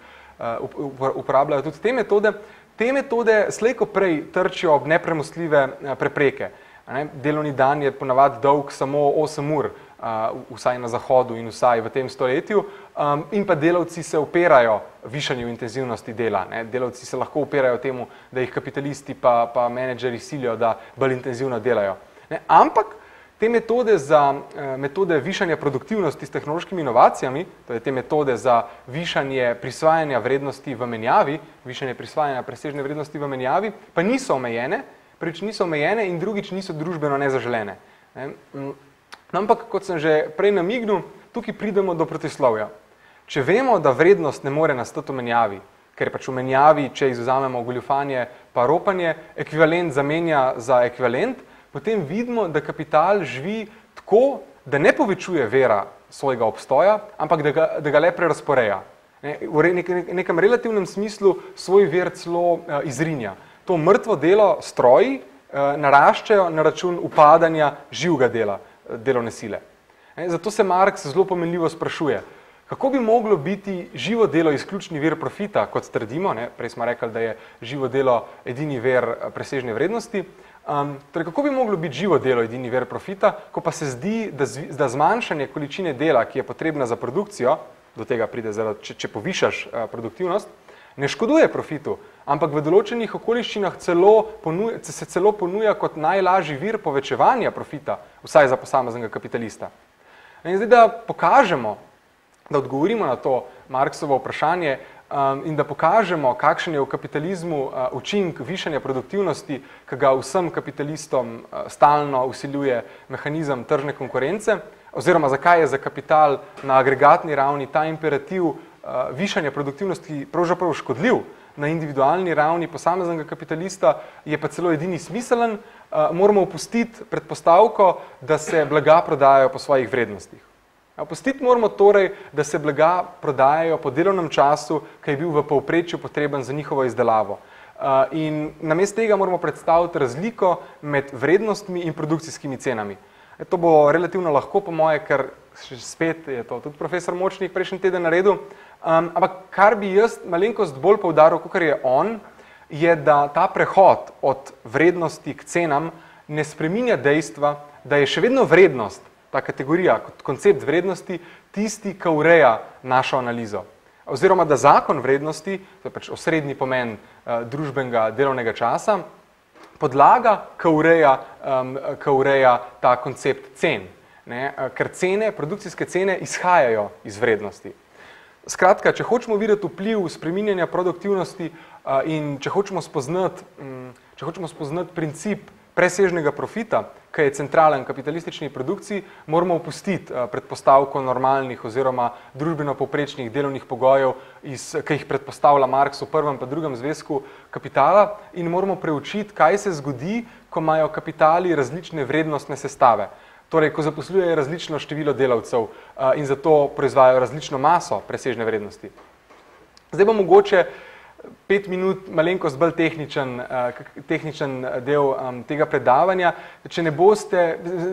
uh, uporabljajo tudi te metode, te metode slej ko prej trčijo ob nepremostljive uh, prepreke. Ne? Delovni dan je ponavadi dolg samo osem ur, uh, vsaj na zahodu in vsaj v tem stoletju, um, in pa delavci se upirajo višanju intenzivnosti dela. Ne? Delavci se lahko upirajo temu, da jih kapitalisti pa, pa menedžeri silijo, da bolj intenzivno delajo. Ne? Ampak te metode za uh, metode višanja produktivnosti s tehnološkimi inovacijami, to je te metode za višanje prisvajanja vrednosti v menjavi, višanje prisvajanja presežne vrednosti v menjavi, pa niso omejene, prvič niso omejene in drugič niso družbeno nezaželene. Ne? Ampak, kot sem že prej namignil, tukaj pridemo do protislovja. Če vemo, da vrednost ne more nastati v menjavi, ker pač v menjavi, če izvzamemo goljufanje pa ropanje, ekvivalent zamenja za ekvivalent, potem vidimo, da kapital živi tako, da ne povečuje vera svojega obstoja, ampak da ga, da ga le prerasporeja. Ne? V nekem relativnem smislu svoj ver celo uh, izrinja. To mrtvo delo stroji eh, naraščajo na račun upadanja živega dela, delovne sile. E, zato se Marx zelo pomenljivo sprašuje, kako bi moglo biti živo delo izključni vir profita, kot trdimo, ne? Prej smo rekli, da je živo delo edini vir presežne vrednosti, um, torej kako bi moglo biti živo delo edini vir profita, ko pa se zdi, da, z, da zmanjšanje količine dela, ki je potrebna za produkcijo, do tega pride, zaradi, če, če povišaš uh, produktivnost, Ne škoduje profitu, ampak v določenih okoliščinah celo ponuja, se celo ponuja kot najlažji vir povečevanja profita, vsaj za posameznega kapitalista. In zdaj, da pokažemo, da odgovorimo na to Marksovo vprašanje um, in da pokažemo, kakšen je v kapitalizmu uh, učink višanja produktivnosti, ki ga vsem kapitalistom uh, stalno vsiljuje mehanizem tržne konkurence, oziroma zakaj je za kapital na agregatni ravni ta imperativ uh, višanja produktivnosti pravzaprav škodljiv, na individualni ravni posameznega kapitalista je pa celo edini smiselen, uh, moramo opustiti predpostavko, da se blaga prodajajo po svojih vrednostih. Opustiti moramo torej, da se blaga prodajajo po delovnem času, ki je bil v povprečju potreben za njihovo izdelavo. Uh, in namesto tega moramo predstaviti razliko med vrednostmi in produkcijskimi cenami. E, to bo relativno lahko po moje, ker spet je to tudi profesor Močnik prejšnji teden naredil. Um, ampak kar bi jaz malenkost bolj poudaril, kakor je on, je, da ta prehod od vrednosti k cenam ne spreminja dejstva, da je še vedno vrednost, ta kategorija kot koncept vrednosti, tisti, ki ureja našo analizo. Oziroma, da zakon vrednosti, to je pač osrednji pomen uh, družbenega delovnega časa, podlaga, ki ureja, um, ki ureja ta koncept cen. Ne? Ker cene, produkcijske cene izhajajo iz vrednosti. Skratka, če hočemo videti vpliv spreminjanja produktivnosti uh, in če hočemo spoznati, um, če hočemo spoznati princip presežnega profita, ki je centralen kapitalistični produkciji, moramo opustiti uh, predpostavko normalnih oziroma družbeno-povprečnih delovnih pogojev, iz, ki jih predpostavlja Marx v prvem pa drugem zvezku kapitala, in moramo preučiti, kaj se zgodi, ko imajo kapitali različne vrednostne sestave. Torej, ko zaposlujejo različno število delavcev uh, in zato proizvajajo različno maso presežne vrednosti. Zdaj bo mogoče pet minut malenkost bolj tehničen, uh, tehničen del um, tega predavanja. Če ne boste,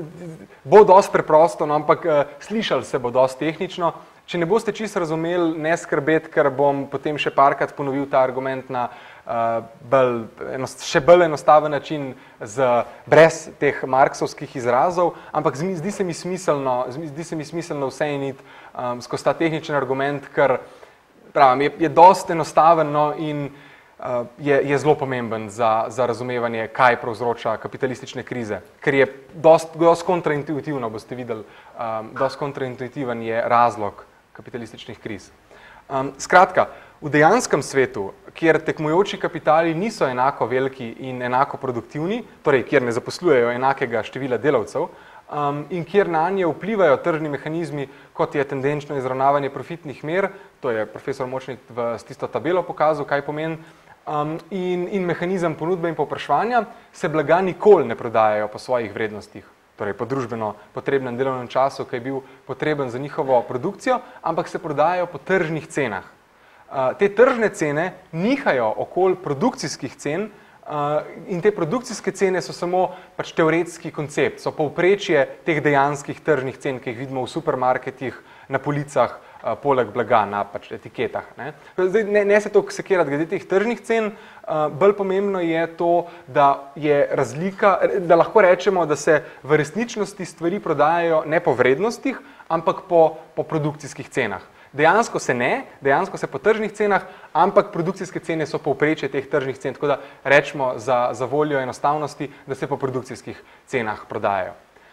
bo dosti preprosto, no, ampak uh, slišali se bo dosti tehnično. Če ne boste čisto razumeli, ne skrbeti, ker bom potem še parkrat ponovil ta argument na uh, bolj, enost, še bolj enostaven način z, brez teh marksovskih izrazov, ampak zdi se mi smiselno, zdi se mi smiselno vse initi um, skozi ta tehničen argument, ker pravim, je, je dosti enostaven, no, in uh, je, je zelo pomemben za, za razumevanje, kaj povzroča kapitalistične krize. Ker je dosti, dosti kontraintuitivno, boste videli, um, dosti kontraintuitiven je razlog kapitalističnih kriz. Um, skratka, v dejanskem svetu, kjer tekmujoči kapitali niso enako veliki in enako produktivni, torej kjer ne zaposlujejo enakega števila delavcev, um, in kjer nanje vplivajo tržni mehanizmi, kot je tendenčno izravnavanje profitnih mer, to je profesor Močnik v tisto tabelo pokazal, kaj pomeni, um, in, in mehanizem ponudbe in povpraševanja, se blaga nikoli ne prodajajo po svojih vrednostih, torej po družbeno potrebnem delovnem času, ki je bil potreben za njihovo produkcijo, ampak se prodajajo po tržnih cenah. Uh, te tržne cene nihajo okoli produkcijskih cen uh, in te produkcijske cene so samo pač teoretski koncept, so povprečje teh dejanskih tržnih cen, ki jih vidimo v supermarketih, na policah, uh, poleg blaga, na pač etiketah. Ne? Zdaj, ne, ne se to sekirati glede teh tržnih cen, uh, bolj pomembno je to, da je razlika, da lahko rečemo, da se v resničnosti stvari prodajajo ne po vrednostih, ampak po, po produkcijskih cenah. Dejansko se ne, dejansko se po tržnih cenah, ampak produkcijske cene so povprečje teh tržnih cen, tako da rečemo za, za voljo enostavnosti, da se po produkcijskih cenah prodajajo.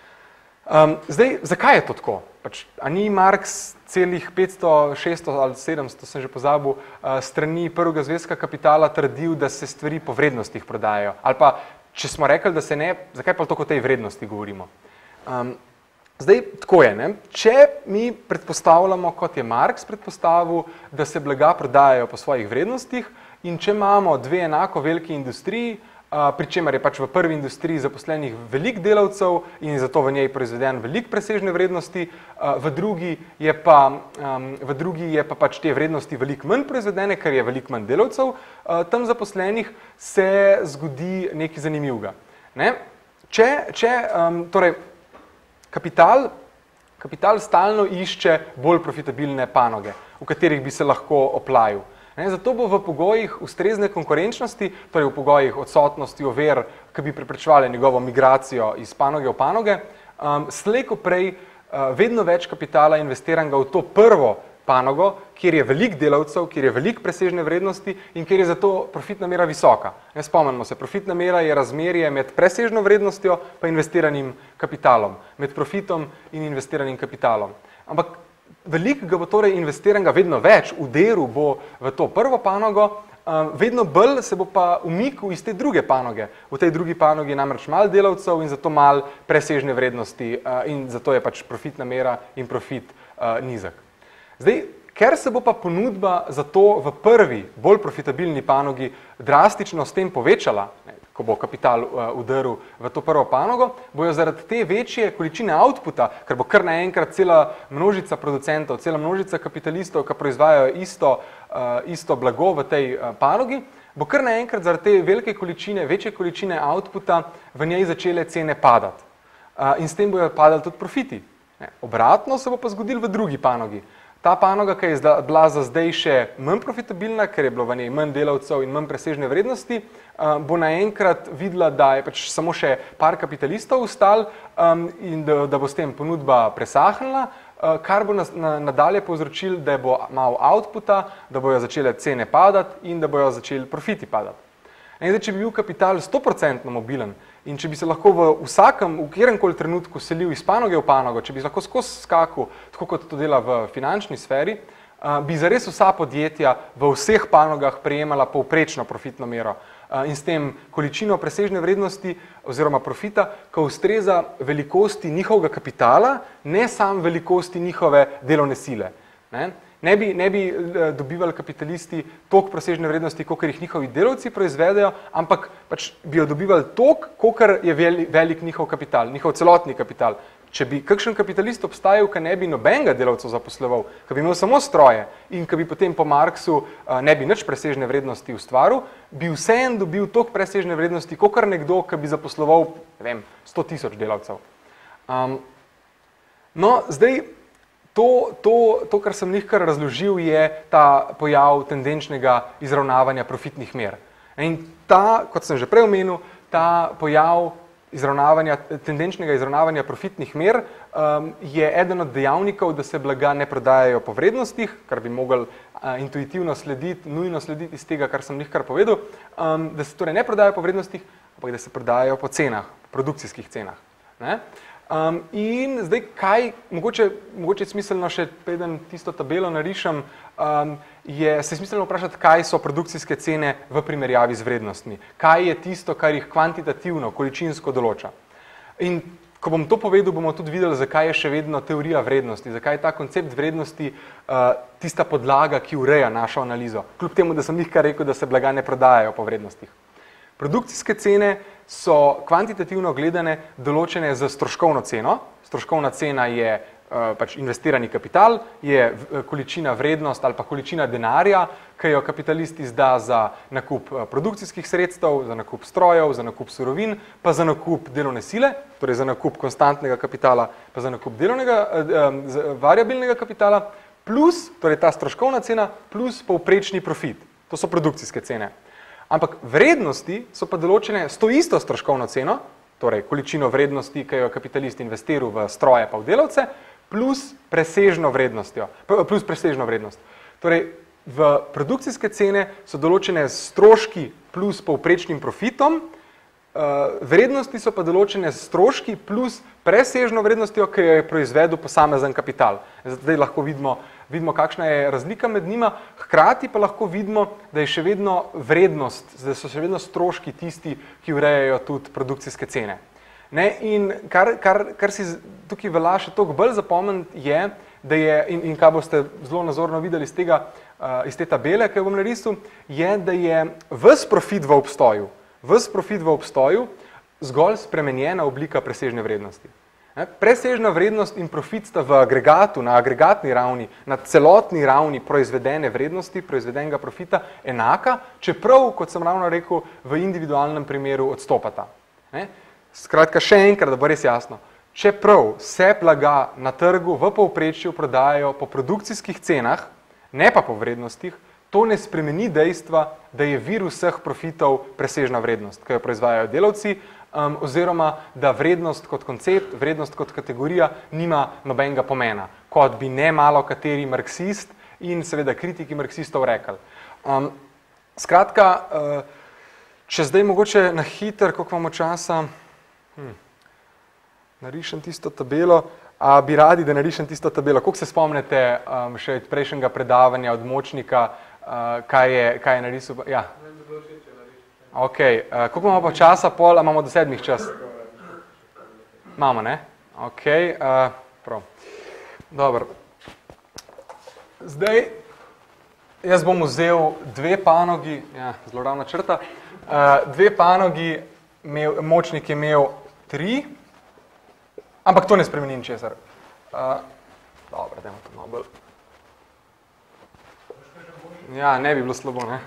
Um, zdaj, zakaj je to tako? Pač, a ni Marx celih petsto, šeststo ali sedemsto, sem že pozabil, uh, strani prvega zvezka kapitala trdil, da se stvari po vrednostih prodajajo? Ali pa, če smo rekli, da se ne, zakaj pa toliko o tej vrednosti govorimo? Um, Zdaj, tako je, ne? Če mi predpostavljamo, kot je Marx predpostavil, da se blaga prodajajo po svojih vrednostih, in če imamo dve enako veliki industriji, pri čemer je pač v prvi industriji zaposlenih veliko delavcev in je zato v njej proizveden veliko presežne vrednosti, v drugi je pa, v drugi je pa pač te vrednosti veliko manj proizvedene, ker je veliko manj delavcev tam zaposlenih, se zgodi nekaj zanimivega. Ne? Če, če, torej, Kapital, kapital stalno išče bolj profitabilne panoge, v katerih bi se lahko oplajil. Ne, zato bo v pogojih ustrezne konkurenčnosti, torej v pogojih odsotnosti ovir, ki bi preprečevali njegovo migracijo iz panoge v panoge, um, slej ko prej uh, vedno več kapitala investiranega v to prvo panogo, kjer je veliko delavcev, kjer je veliko presežne vrednosti in kjer je zato profitna mera visoka. Ne spomnimo se, profitna mera je razmerje med presežno vrednostjo pa investiranim kapitalom, med profitom in investiranim kapitalom. Ampak veliko ga bo torej investiranega vedno več, uderil bo v to prvo panogo, vedno bolj se bo pa umikal iz te druge panoge. V tej drugi panogi je namreč malo delavcev in zato malo presežne vrednosti in zato je pač profitna mera in profit nizek. Zdaj, ker se bo pa ponudba za to v prvi, bolj profitabilni panogi drastično s tem povečala, ne, ko bo kapital uh, udaril v to prvo panogo, bojo zaradi te večje količine outputa, ker bo kar naenkrat cela množica producentov, cela množica kapitalistov, ki proizvajajo isto, uh, isto blago v tej uh, panogi, bo kar naenkrat zaradi te velike količine, večje količine outputa v njej začele cene padati. Uh, in s tem bojo padali tudi profiti. Ne. Obratno se bo pa zgodilo v drugi panogi. Ta panoga, ki je bila za zdaj še manj profitabilna, ker je bilo v njej manj delavcev in manj presežne vrednosti, bo naenkrat videla, da je pač samo še par kapitalistov ostalo in da, da bo s tem ponudba presahnila, kar bo nadalje povzročilo, da bo malo outputa, da bojo začele cene padati in da bojo začeli profiti padati. In zdaj, če bi bil kapital sto procentno mobilen in če bi se lahko v vsakem, v kjeremkoli trenutku selil iz panoge v panogo, če bi lahko skozi skakal, tako kot to dela v finančni sferi, bi zares vsa podjetja v vseh panogah prejemala povprečno profitno mero in s tem količino presežne vrednosti oziroma profita, ki ustreza velikosti njihovega kapitala, ne sam velikosti njihove delovne sile. Ne? Ne bi, ne bi dobivali kapitalisti toliko presežne vrednosti, kolikor jih njihovi delavci proizvedejo, ampak pač bi jo dobivali toliko, kolikor je velik njihov kapital, njihov celotni kapital. Če bi kakšen kapitalist obstajal, ki ne bi nobenega delavcev zaposloval, ki bi imel samo stroje in ki bi potem po Marksu ne bi nič presežne vrednosti ustvaril, bi vseeno dobil toliko presežne vrednosti, kolikor nekdo, ki bi zaposloval, ne vem, sto tisoč delavcev. Um, no, zdaj, To, to, to, kar sem njih kar razložil, je ta pojav tendenčnega izravnavanja profitnih mer. In ta, kot sem že prej omenil, ta pojav izravnavanja, tendenčnega izravnavanja profitnih mer um, je eden od dejavnikov, da se blaga ne prodajajo po vrednostih, kar bi mogli uh, intuitivno slediti, nujno slediti iz tega, kar sem njih kar povedal, um, da se torej ne prodajajo po vrednostih, ampak da se prodajajo po cenah, produkcijskih cenah. Ne? Um, in zdaj, kaj, mogoče, mogoče je smiselno še, preden tisto tabelo narišem, um, je se smiselno vprašati, kaj so produkcijske cene v primerjavi z vrednostmi. Kaj je tisto, kar jih kvantitativno, količinsko določa. In ko bom to povedal, bomo tudi videli, zakaj je še vedno teorija vrednosti, zakaj je ta koncept vrednosti uh, tista podlaga, ki ureja našo analizo. Kljub temu, da sem jih kar rekel, da se blaga ne prodajajo po vrednostih. Produkcijske cene so kvantitativno gledane določene z stroškovno ceno. Stroškovna cena je uh, pač investirani kapital, je v, količina vrednost ali pa količina denarja, ki jo kapitalist izda za nakup uh, produkcijskih sredstev, za nakup strojev, za nakup surovin, pa za nakup delovne sile, torej za nakup konstantnega kapitala, pa za nakup delovnega, uh, variabilnega kapitala, plus, torej ta stroškovna cena, plus povprečni profit. To so produkcijske cene. Ampak vrednosti so pa določene s to isto stroškovno ceno, torej količino vrednosti, ki jo kapitalist investiral v stroje pa v delavce, plus presežno vrednostjo, plus presežno vrednost. Torej, v produkcijske cene so določene stroški plus povprečnim profitom, vrednosti so pa določene stroški plus presežno vrednostjo, ki jo je proizvedel posamezen kapital. Zdaj lahko vidimo, vidimo, kakšna je razlika med njima, hkrati pa lahko vidimo, da je še vedno vrednost, da so še vedno stroški tisti, ki urejajo tudi produkcijske cene. Ne? In kar, kar, kar si tukaj velja še toliko bolj zapomniti je, da je, in, in kaj boste zelo nazorno videli iz tega, iz te tabele, ki jo bom narisal, je, da je ves profit v obstoju, ves profit v obstoju zgolj spremenjena oblika presežne vrednosti. Presežna vrednost in profit sta v agregatu, na agregatni ravni, na celotni ravni proizvedene vrednosti, proizvedenega profita enaka, čeprav, kot sem ravno rekel, v individualnem primeru odstopata. Skratka, še enkrat, da bo res jasno, čeprav se blaga na trgu v povprečju prodajajo po produkcijskih cenah, ne pa po vrednostih, To ne spremeni dejstva, da je vir vseh profitov presežna vrednost, ki jo proizvajajo delavci, um, oziroma da vrednost kot koncept, vrednost kot kategorija nima nobenega pomena, kot bi ne malo kateri marksist in seveda kritiki marksistov rekli. Um, skratka, uh, če zdaj mogoče na hiter, koliko imamo časa, hm, narišem tisto tabelo, a bi radi, da narišem tisto tabelo. Koliko se spomnite um, še od prejšnjega predavanja od Močnika, uh, kaj, je, kaj je narisal? Ja. Ok, uh, koliko imamo pa časa, pol, a imamo do sedmih čas? Imamo, ne? Ok, uh, prav. Dobro. Zdaj, jaz bom vzel dve panogi, ja, zelo ravna črta, uh, dve panogi, imel, Močnik je imel tri, ampak to ne spremeni ničesar. Uh, dobro, dajmo to malo bolj. Ja, ne bi bilo slabo, ne?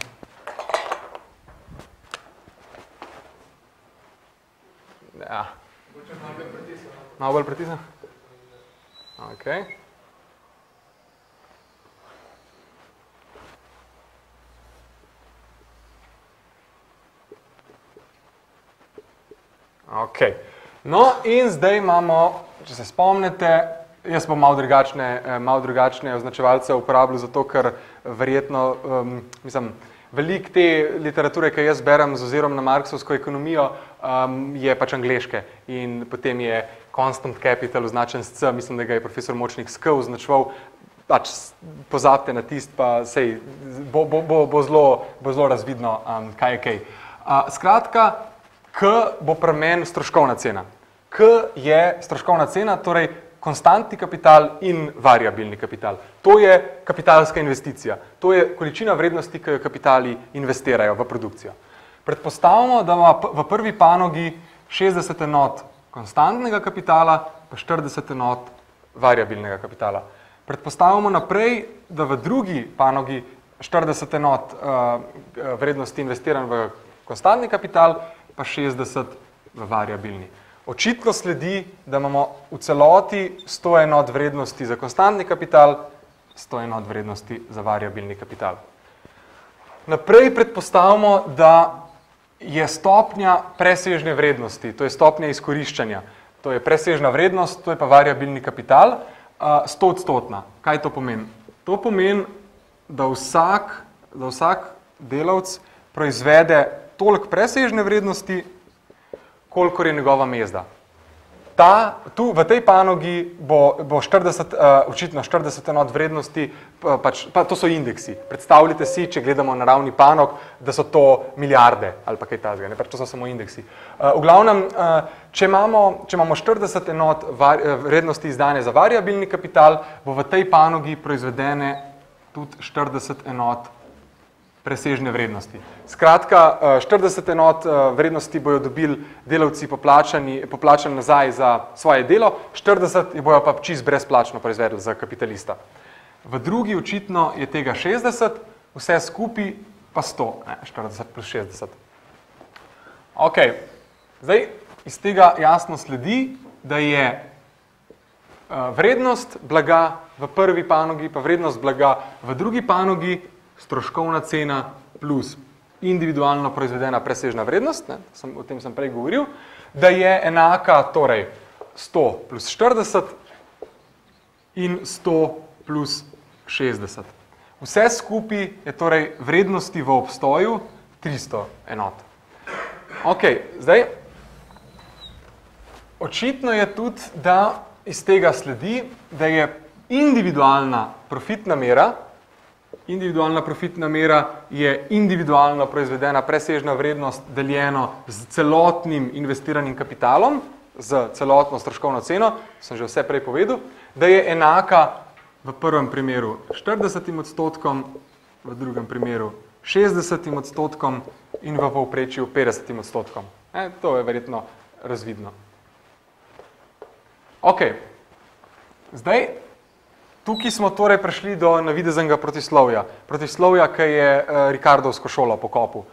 Ja. Malo bolj pritisnem? Ok. Ok. No, in zdaj imamo, če se spomnite, jaz bom malo drugačne, malo drugačne označevalce uporabljal, zato ker verjetno, um, mislim, veliko te literature, ki jaz berem z ozirom na marksovsko ekonomijo, um, je pač angleške in potem je constant capital označen s C, mislim, da ga je profesor Močnik s K označeval, pač pozabite na tist, pa sej, bo, bo, bo, bo, zelo, bo zelo razvidno, um, kaj je kaj. Uh, skratka, K bo pri meni stroškovna cena. K je stroškovna cena, torej konstantni kapital in variabilni kapital. To je kapitalska investicija. To je količina vrednosti, ki jo kapitali investirajo v produkcijo. Predpostavimo, da ima v prvi panogi šestdeset enot konstantnega kapitala, pa štirideset enot variabilnega kapitala. Predpostavimo naprej, da v drugi panogi štirideset enot uh, vrednosti investiran v konstantni kapital, pa šestdeset v variabilni. Očitno sledi, da imamo v celoti sto enot vrednosti za konstantni kapital, sto enot vrednosti za variabilni kapital. Naprej predpostavimo, da je stopnja presežne vrednosti, to je stopnja izkoriščanja, to je presežna vrednost, to je pa variabilni kapital, sto odstotna. Kaj to pomeni? To pomeni, da vsak, da vsak delavec proizvede toliko presežne vrednosti, kolikor je njegova mezda. Ta, tu v tej panogi bo, bo štirideset, uh, očitno štirideset enot vrednosti, pa, pač, pa to so indeksi. Predstavljate si, če gledamo na ravni panog, da so to milijarde ali pa kaj tazga, ne, pač to so samo indeksi. Uh, v glavnem, uh, če, imamo, če imamo štirideset enot var, vrednosti izdane za variabilni kapital, bo v tej panogi proizvedene tudi štirideset enot presežne vrednosti. Skratka, štirideset enot vrednosti bojo dobili delavci poplačani, poplačani nazaj za svoje delo, štirideset je bojo pa čisto brezplačno proizvedli za kapitalista. V drugi očitno je tega šestdeset, vse skupaj pa sto, ne, štirideset plus šestdeset. Ok, zdaj iz tega jasno sledi, da je vrednost blaga v prvi panogi, pa vrednost blaga v drugi panogi, stroškovna cena plus individualno proizvedena presežna vrednost, ne, sem, o tem sem prej govoril, da je enaka torej sto plus štirideset in sto plus šestdeset. Vse skupaj je torej vrednosti v obstoju tristo enot. Ok, zdaj, očitno je tudi, da iz tega sledi, da je individualna profitna mera, Individualna profitna mera je individualno proizvedena presežna vrednost deljeno z celotnim investiranim kapitalom, z celotno stroškovno ceno, sem že vse prej povedal, da je enaka v prvem primeru štiridesetim odstotkom, v drugem primeru šestdesetim odstotkom in v povprečju petdesetim odstotkom. E, to je verjetno razvidno. Ok, zdaj, tukaj smo torej prišli do navideznega protislovja. Protislovja, ki je uh, Ricardovsko šolo pokopil.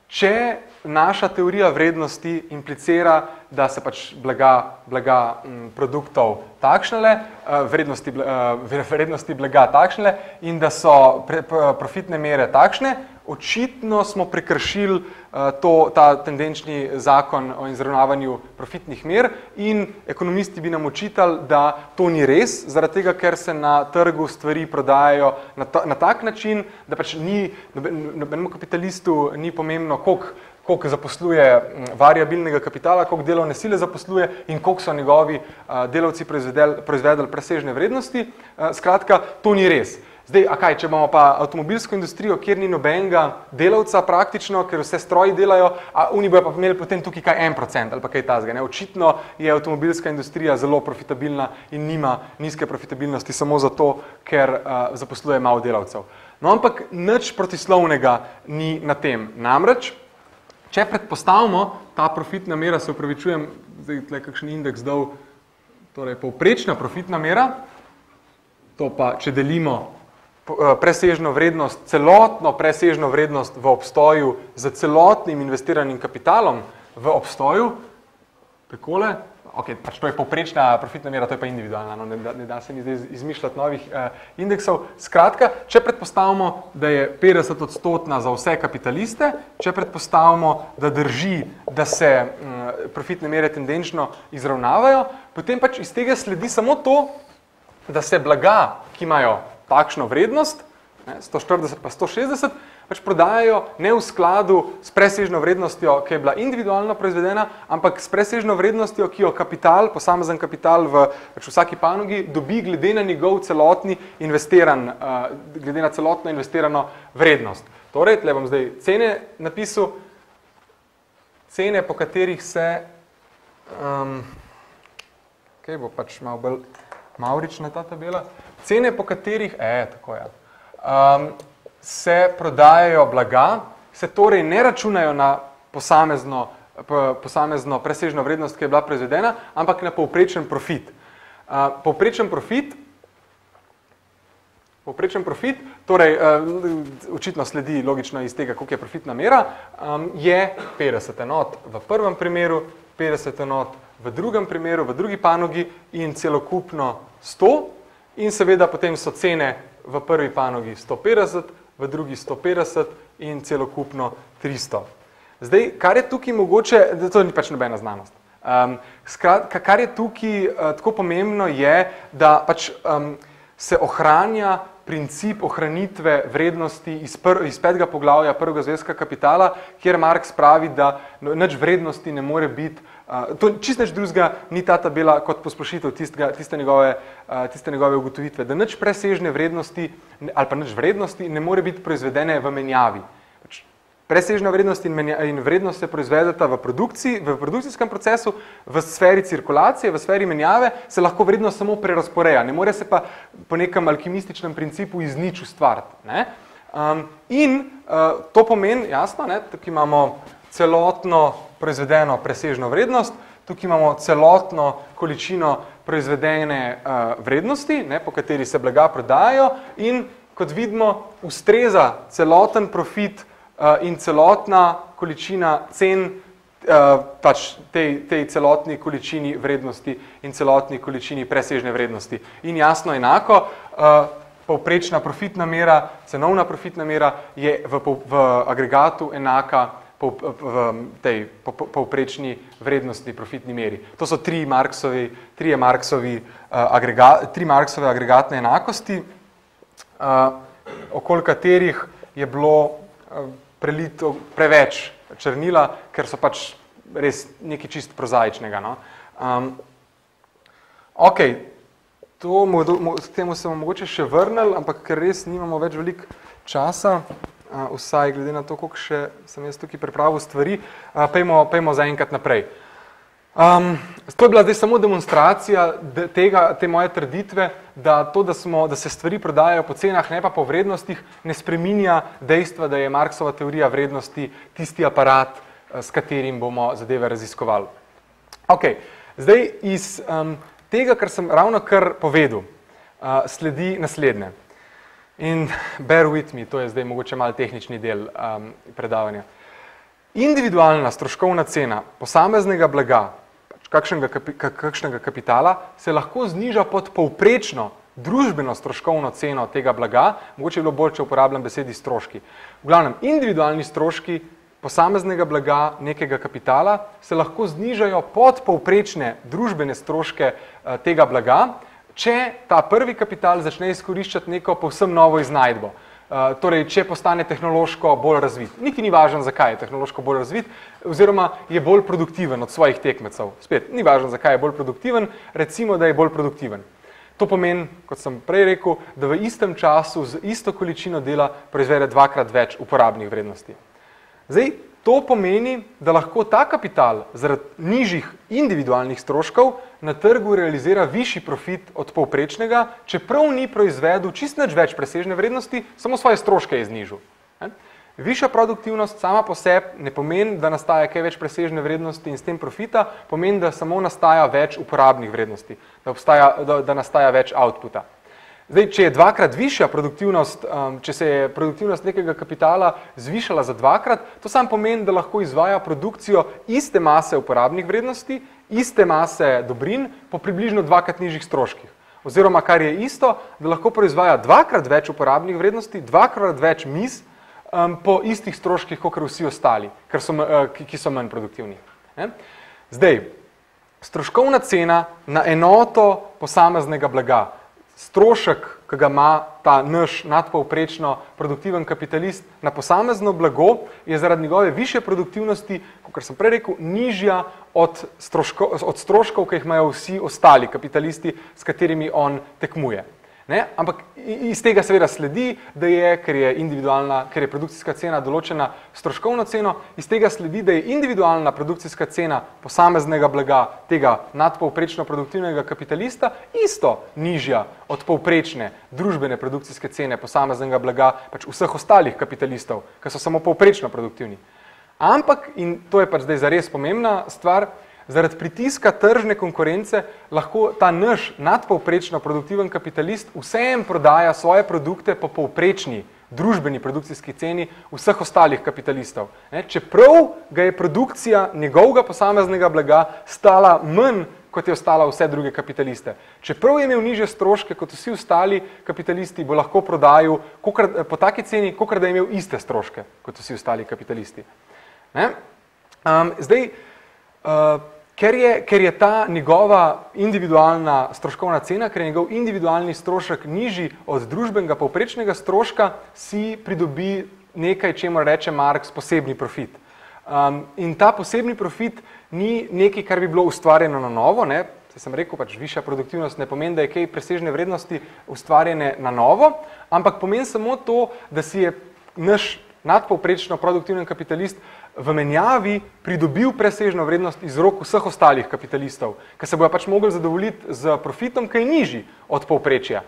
če naša teorija vrednosti implicira, da se pač blaga, blaga m, produktov takšnele, vrednosti, vrednosti blaga takšnele in da so pre, profitne mere takšne, očitno smo prekršili to, ta tendenčni zakon o izravnavanju profitnih mer in ekonomisti bi nam očitali, da to ni res, zaradi tega, ker se na trgu stvari prodajajo na, ta, na tak način, da pač ni, nobenemu kapitalistu ni pomembno, koliko koliko zaposluje variabilnega kapitala, koliko delovne sile zaposluje in koliko so njegovi delavci proizvedeli, proizvedeli presežne vrednosti. Skratka, to ni res. Zdaj, a kaj, če imamo pa avtomobilsko industrijo, kjer ni nobenega delavca praktično, ker vse stroji delajo, a oni bojo pa imeli potem tukaj kaj en procent ali pa kaj tazga. Ne? Očitno je avtomobilska industrija zelo profitabilna in nima nizke profitabilnosti samo zato, ker uh, zaposluje malo delavcev. No, ampak nič protislovnega ni na tem. Namreč, če predpostavimo, ta profitna mera, se upravičujem, zdaj tle kakšen indeks dal, torej povprečna profitna mera, to pa, če delimo presežno vrednost, celotno presežno vrednost v obstoju z celotnim investiranim kapitalom v obstoju, takole, ok, pač to je povprečna profitna mera, to je pa individualna, no, ne, da, ne da se mi zdaj izmišljati novih eh, indeksov. Skratka, če predpostavimo, da je petdeset odstotna za vse kapitaliste, če predpostavimo, da drži, da se hm, profitne mere tendenčno izravnavajo, potem pač iz tega sledi samo to, da se blaga, ki imajo takšno vrednost, ne, sto štirideset pa sto šestdeset, pač prodajajo ne v skladu s presežno vrednostjo, ki je bila individualno proizvedena, ampak s presežno vrednostjo, ki jo kapital, posamezen kapital v pač vsaki panogi dobi glede na njegov celotni investiran, uh, glede na celotno investirano vrednost. Torej, tle bom zdaj cene napisal, cene, po katerih se, um, kaj bo pač malo bolj mavrična ta tabela, cene, po katerih, e, tako je, um, se prodajajo blaga, se torej ne računajo na posamezno, posamezno presežno vrednost, ki je bila proizvedena, ampak na povprečen profit. Uh, povprečen profit, povprečen profit, torej uh, očitno sledi logično iz tega, koliko je profitna mera, um, je petdeset enot v prvem primeru, petdeset enot v drugem primeru, v drugi panogi in celokupno sto in seveda potem so cene v prvi panogi sto petdeset, v drugi sto petdeset in celokupno tristo. Zdaj, kar je tukaj mogoče, to ni pač nobena znanost, um, skratka, kar je tukaj uh, tako pomembno je, da pač um, se ohranja princip ohranitve vrednosti iz, pr, iz petega poglavja prvega zvezka kapitala, kjer Marx pravi, da nič vrednosti ne more biti, uh, to čisto nič drugega ni ta tabela kot posplošitev tistega, tiste, njegove, uh, tiste njegove ugotovitve, da nič presežne vrednosti ali pa nič vrednosti ne more biti proizvedene v menjavi. Presežna vrednost in, menja, in vrednost se proizvedeta v produkciji, v produkcijskem procesu, v sferi cirkulacije, v sferi menjave, se lahko vrednost samo prerasporeja, ne more se pa po nekem alkimističnem principu iz nič ustvariti. Ne? Um, in uh, to pomeni, jasno, ne, tukaj imamo celotno proizvedeno presežno vrednost, tukaj imamo celotno količino proizvedene uh, vrednosti, ne, po kateri se blaga prodajajo in, kot vidimo, ustreza celoten profit in celotna količina cen pač tej, tej celotni količini vrednosti in celotni količini presežne vrednosti. In jasno enako, povprečna profitna mera, cenovna profitna mera je v, v agregatu enaka v tej povprečni vrednostni profitni meri. To so tri Marxovi, trije Marxovi, agrega, tri Marxove agregatne enakosti, okoli katerih je bilo prelito preveč črnila, ker so pač res nekaj čist prozaičnega. No? Um, ok, to, k temu se bomo mogoče še vrnili, ampak ker res nimamo več veliko časa, uh, vsaj glede na to, koliko še sem jaz tukaj pripravil stvari, uh, pejmo, pejmo zaenkrat naprej. Um, to je bila zdaj samo demonstracija tega, te moje trditve, da to, da, smo, da se stvari prodajajo po cenah, ne pa po vrednostih, ne spreminja dejstva, da je Marxova teorija vrednosti tisti aparat, s katerim bomo zadeve raziskovali. Ok, zdaj iz um, tega, kar sem ravno kar povedal, uh, sledi naslednje. In bear with me, to je zdaj mogoče malo tehnični del um, predavanja. individualna stroškovna cena posameznega blaga, kakšnega, kakšnega kapitala, se lahko zniža pod povprečno družbeno stroškovno ceno tega blaga, mogoče je bilo bolj, če uporabljam besedi stroški. V glavnem, individualni stroški posameznega blaga, nekega kapitala, se lahko znižajo pod povprečne družbene stroške tega blaga, če ta prvi kapital začne izkoriščati neko povsem novo iznajdbo. Uh, torej, če postane tehnološko bolj razvit. Niti ni važno, zakaj je tehnološko bolj razvit, oziroma je bolj produktiven od svojih tekmecev. Spet, ni važno, zakaj je bolj produktiven, recimo, da je bolj produktiven. To pomeni, kot sem prej rekel, da v istem času z isto količino dela proizvede dvakrat več uporabnih vrednosti. Zdaj, to pomeni, da lahko ta kapital zaradi nižjih individualnih stroškov na trgu realizira višji profit od povprečnega, čeprav ni proizvedel čisto nič več presežne vrednosti, samo svoje stroške je znižal. Višja produktivnost sama po sebi ne pomeni, da nastaja kaj več presežne vrednosti in s tem profita, pomeni, da samo nastaja več uporabnih vrednosti, da, obstaja, da, da nastaja več outputa. Zdaj, če je dvakrat višja produktivnost, če se je produktivnost nekega kapitala zvišala za dvakrat, to sam pomeni, da lahko izvaja produkcijo iste mase uporabnih vrednosti, iste mase dobrin po približno dvakrat nižjih stroških. Oziroma, kar je isto, da lahko proizvaja dvakrat več uporabnih vrednosti, dvakrat več miz um, po istih stroških, kot vsi ostali, ker so, uh, ki, ki so manj produktivni. Ne? Zdaj, stroškovna cena na enoto posameznega blaga. Strošek, ki ga ima ta naš nadpovprečno produktiven kapitalist na posamezno blago, je zaradi njegove višje produktivnosti, kot sem prej rekel, nižja od, stroško, od stroškov, ki jih imajo vsi ostali kapitalisti, s katerimi on tekmuje. Ne? Ampak iz tega seveda sledi, da je, ker je individualna, ker je produkcijska cena določena stroškovno ceno, iz tega sledi, da je individualna produkcijska cena posameznega blaga tega nadpovprečno produktivnega kapitalista isto nižja od povprečne družbene produkcijske cene posameznega blaga pač vseh ostalih kapitalistov, ki so samo povprečno produktivni. Ampak, in to je pač zdaj zares pomembna stvar, zaradi pritiska tržne konkurence lahko ta naš nadpovprečno produktiven kapitalist vsem prodaja svoje produkte po povprečni družbeni produkcijski ceni vseh ostalih kapitalistov. Ne? Čeprav ga je produkcija njegovega posameznega blaga stala manj, kot je ostala vse druge kapitaliste. Čeprav je imel nižje stroške kot vsi ostali kapitalisti, bo lahko prodajal kokrat, po taki ceni, kakor da je imel iste stroške kot vsi ostali kapitalisti. Ne? Um, zdaj, uh, Ker je, ker je ta njegova individualna stroškovna cena, ker je njegov individualni strošek nižji od družbenega povprečnega stroška, si pridobi nekaj, čemu reče Marx, posebni profit. Um, in ta posebni profit ni nekaj, kar bi bilo ustvarjeno na novo, ne? Saj sem rekel, pač višja produktivnost ne pomeni, da je kaj presežne vrednosti ustvarjene na novo, ampak pomeni samo to, da si je naš nadpovprečno produktiven kapitalist v menjavi pridobil presežno vrednost iz rok vseh ostalih kapitalistov, ki se bojo pač mogli zadovoljiti z profitom, ki je nižji od povprečja.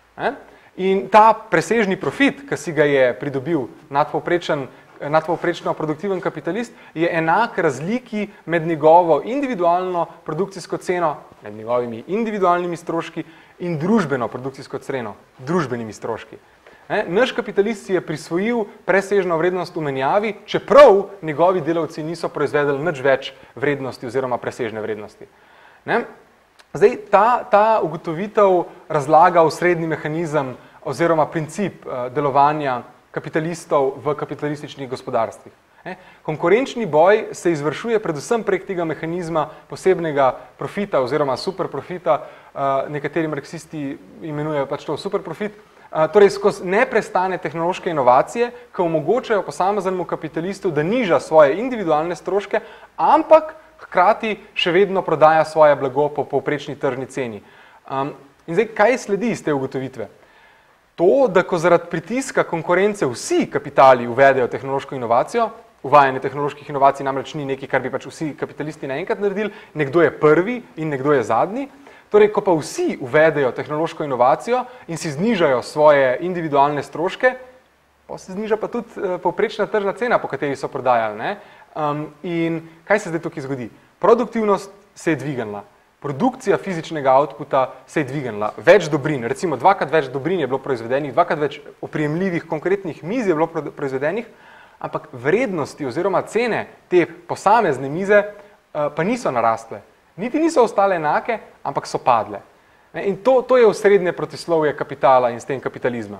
In ta presežni profit, ki si ga je pridobil nadpovprečen, nadpovprečno produktiven kapitalist, je enak razliki med njegovo individualno produkcijsko ceno, med njegovimi individualnimi stroški in družbeno produkcijsko ceno, družbenimi stroški. Ne? Naš kapitalist si je prisvojil presežno vrednost v menjavi, čeprav njegovi delavci niso proizvedeli nič več vrednosti oziroma presežne vrednosti. Ne? Zdaj, ta, ta ugotovitev razlaga osrednji mehanizem oziroma princip uh, delovanja kapitalistov v kapitalističnih gospodarstvih. Ne? Konkurenčni boj se izvršuje predvsem prek tega mehanizma posebnega profita oziroma superprofita, uh, nekateri marksisti imenujejo pač to superprofit, torej skozi neprestane tehnološke inovacije, ki omogočajo posameznemu kapitalistu, da niža svoje individualne stroške, ampak hkrati še vedno prodaja svoje blago po povprečni tržni ceni. Um, in zdaj, kaj sledi iz te ugotovitve? To, da ko zaradi pritiska konkurence vsi kapitali uvedejo tehnološko inovacijo, uvajanje tehnoloških inovacij namreč ni nekaj, kar bi pač vsi kapitalisti naenkrat naredili, nekdo je prvi in nekdo je zadnji. Torej, ko pa vsi uvedejo tehnološko inovacijo in si znižajo svoje individualne stroške, pa se zniža pa tudi uh, povprečna tržna cena, po kateri so prodajali. Ne? Um, in kaj se zdaj tukaj zgodi? Produktivnost se je dvignila. Produkcija fizičnega outputa se je dvignila. Več dobrin, recimo dvakrat več dobrin je bilo proizvedenih, dvakrat več oprijemljivih konkretnih miz je bilo proizvedenih, ampak vrednosti oziroma cene te posamezne mize uh, pa niso narastle. Niti niso ostale enake, ampak so padle. In to, to je osrednje protislovje kapitala in s tem kapitalizma.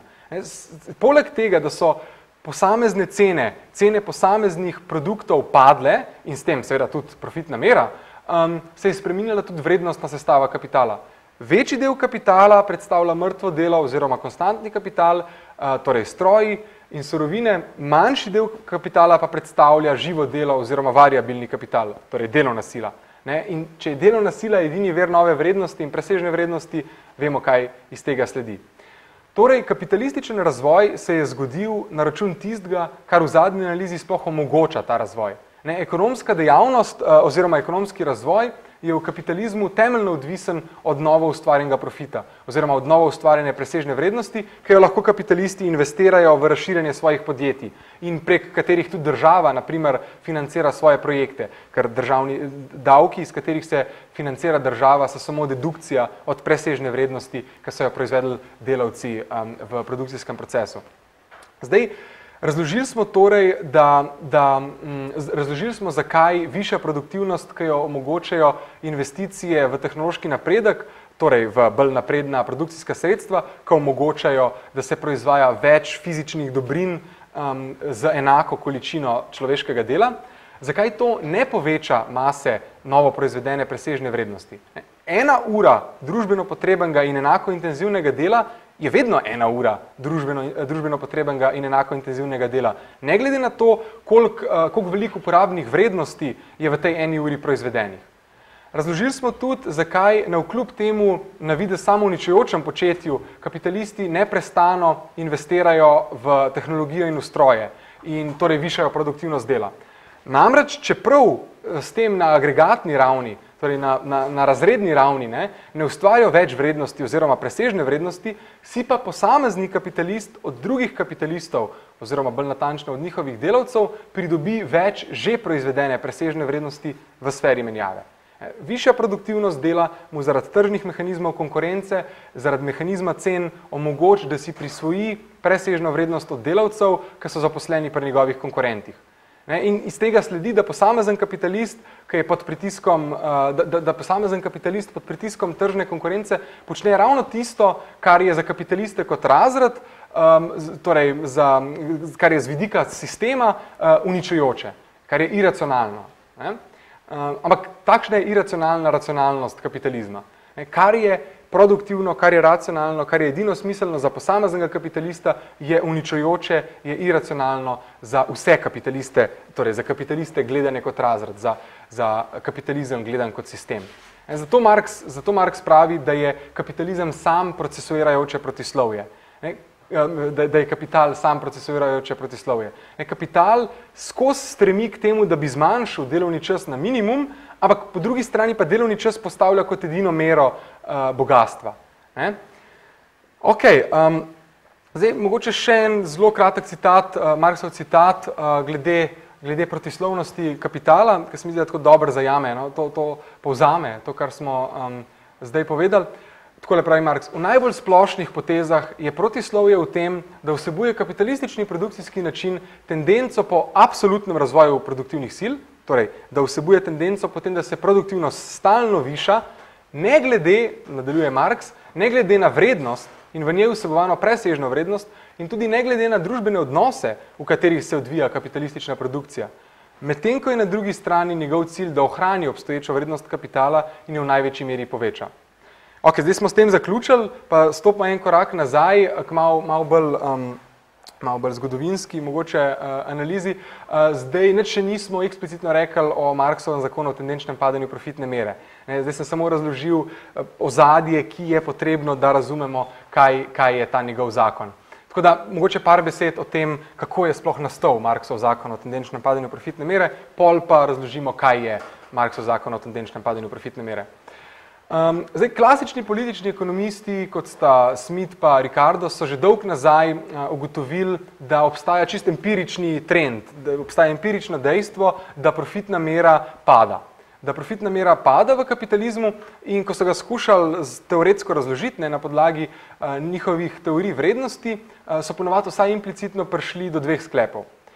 Poleg tega, da so posamezne cene, cene posameznih produktov padle in s tem seveda tudi profitna mera, um, se je spreminjala tudi vrednostna sestava kapitala. Večji del kapitala predstavlja mrtvo delo oziroma konstantni kapital, uh, torej stroji in surovine, manjši del kapitala pa predstavlja živo delo oziroma variabilni kapital, torej delovna sila. Ne? In če je delovna sila edini vir nove vrednosti in presežne vrednosti, vemo, kaj iz tega sledi. Torej, kapitalističen razvoj se je zgodil na račun tistega, kar v zadnji analizi sploh omogoča ta razvoj. Ne? Ekonomska dejavnost oziroma ekonomski razvoj je v kapitalizmu temeljno odvisen od novo ustvarjenega profita oziroma od novo ustvarjene presežne vrednosti, ki jo lahko kapitalisti investirajo v razširjanje svojih podjetij in prek katerih tudi država, na primer, financira svoje projekte, ker državni davki, iz katerih se financira država, so samo dedukcija od presežne vrednosti, ki so jo proizvedli delavci um, v produkcijskem procesu. Zdaj, Razložili smo torej, da, da m, razložili smo, zakaj višja produktivnost, ki jo omogočajo investicije v tehnološki napredek, torej v bolj napredna produkcijska sredstva, ki omogočajo, da se proizvaja več fizičnih dobrin um, z enako količino človeškega dela. Zakaj to ne poveča mase novo proizvedene presežne vrednosti? Ena ura družbeno potrebnega in enako intenzivnega dela je vedno ena ura družbeno, družbeno potrebnega in enako intenzivnega dela. Ne glede na to, koliko, koliko veliko uporabnih vrednosti je v tej eni uri proizvedenih. Razložili smo tudi, zakaj navkljub temu na videz samouničujočem početju kapitalisti neprestano investirajo v tehnologijo in v stroje in torej višajo produktivnost dela. Namreč, čeprav s tem na agregatni ravni, torej na, na, na razredni ravni, ne, ne ustvarjajo več vrednosti oziroma presežne vrednosti, si pa posamezni kapitalist od drugih kapitalistov oziroma bolj natančno od njihovih delavcev pridobi več že proizvedene presežne vrednosti v sferi menjave. Višja produktivnost dela mu zaradi tržnih mehanizmov konkurence, zaradi mehanizma cen omogoči, da si prisvoji presežno vrednost od delavcev, ki so zaposleni pri njegovih konkurentih. In iz tega sledi, da posamezen kapitalist, ki je pod pritiskom, da, da, da posamezen kapitalist pod pritiskom tržne konkurence počne ravno tisto, kar je za kapitaliste kot razred, torej za, kar je z vidika sistema uničujoče, kar je iracionalno. Ne? Ampak takšna je iracionalna racionalnost kapitalizma. Kar je produktivno, kar je racionalno, kar je edino smiselno za posameznega kapitalista, je uničujoče, je iracionalno za vse kapitaliste, torej za kapitaliste gledane kot razred, za, za kapitalizem gledan kot sistem. Zato Marx, zato Marx pravi, da je kapitalizem sam procesuirajoče protislovje. Da, da je kapital sam procesuirajoče protislovje. Kapital skozi stremi k temu, da bi zmanjšal delovni čas na minimum, ampak po drugi strani pa delovni čas postavlja kot edino mero uh, bogatstva. Ne? Ok, um, zdaj mogoče še en zelo kratek citat, uh, Marxov citat uh, glede, glede protislovnosti kapitala, ki se mi zdi, da tako dobro zajame, no? to, to povzame, to, kar smo um, zdaj povedali. Takole pravi Marx, v najbolj splošnih potezah je protislovje v tem, da vsebuje kapitalistični produkcijski način tendenco po absolutnem razvoju produktivnih sil, torej, da vsebuje tendenco potem, da se produktivnost stalno viša, ne glede, nadaljuje Marx, ne glede na vrednost in v njej vsebovano presežno vrednost in tudi ne glede na družbene odnose, v katerih se odvija kapitalistična produkcija. Medtem ko je na drugi strani njegov cilj, da ohrani obstoječo vrednost kapitala in jo v največji meri poveča. Ok, zdaj smo s tem zaključili, pa stopimo en korak nazaj k malo, malo, bolj, um, malo bolj zgodovinski mogoče uh, analizi. Uh, zdaj nič še nismo eksplicitno rekli o Marxovem zakonu o tendenčnem padanju profitne mere. Ne, zdaj sem samo razložil uh, ozadje, ki je potrebno, da razumemo, kaj, kaj je ta njegov zakon. Tako da mogoče par besed o tem, kako je sploh nastal Marxov zakon o tendenčnem padanju profitne mere, pol pa razložimo, kaj je Marxov zakon o tendenčnem padanju profitne mere. Um, zdaj, klasični politični ekonomisti, kot sta Smith pa Ricardo, so že dolg nazaj uh, ugotovili, da obstaja čist empirični trend, da obstaja empirično dejstvo, da profitna mera pada. Da profitna mera pada v kapitalizmu in ko so ga skušali teoretsko razložiti, ne, na podlagi uh, njihovih teorij vrednosti, uh, so ponovadi vsaj implicitno prišli do dveh sklepov.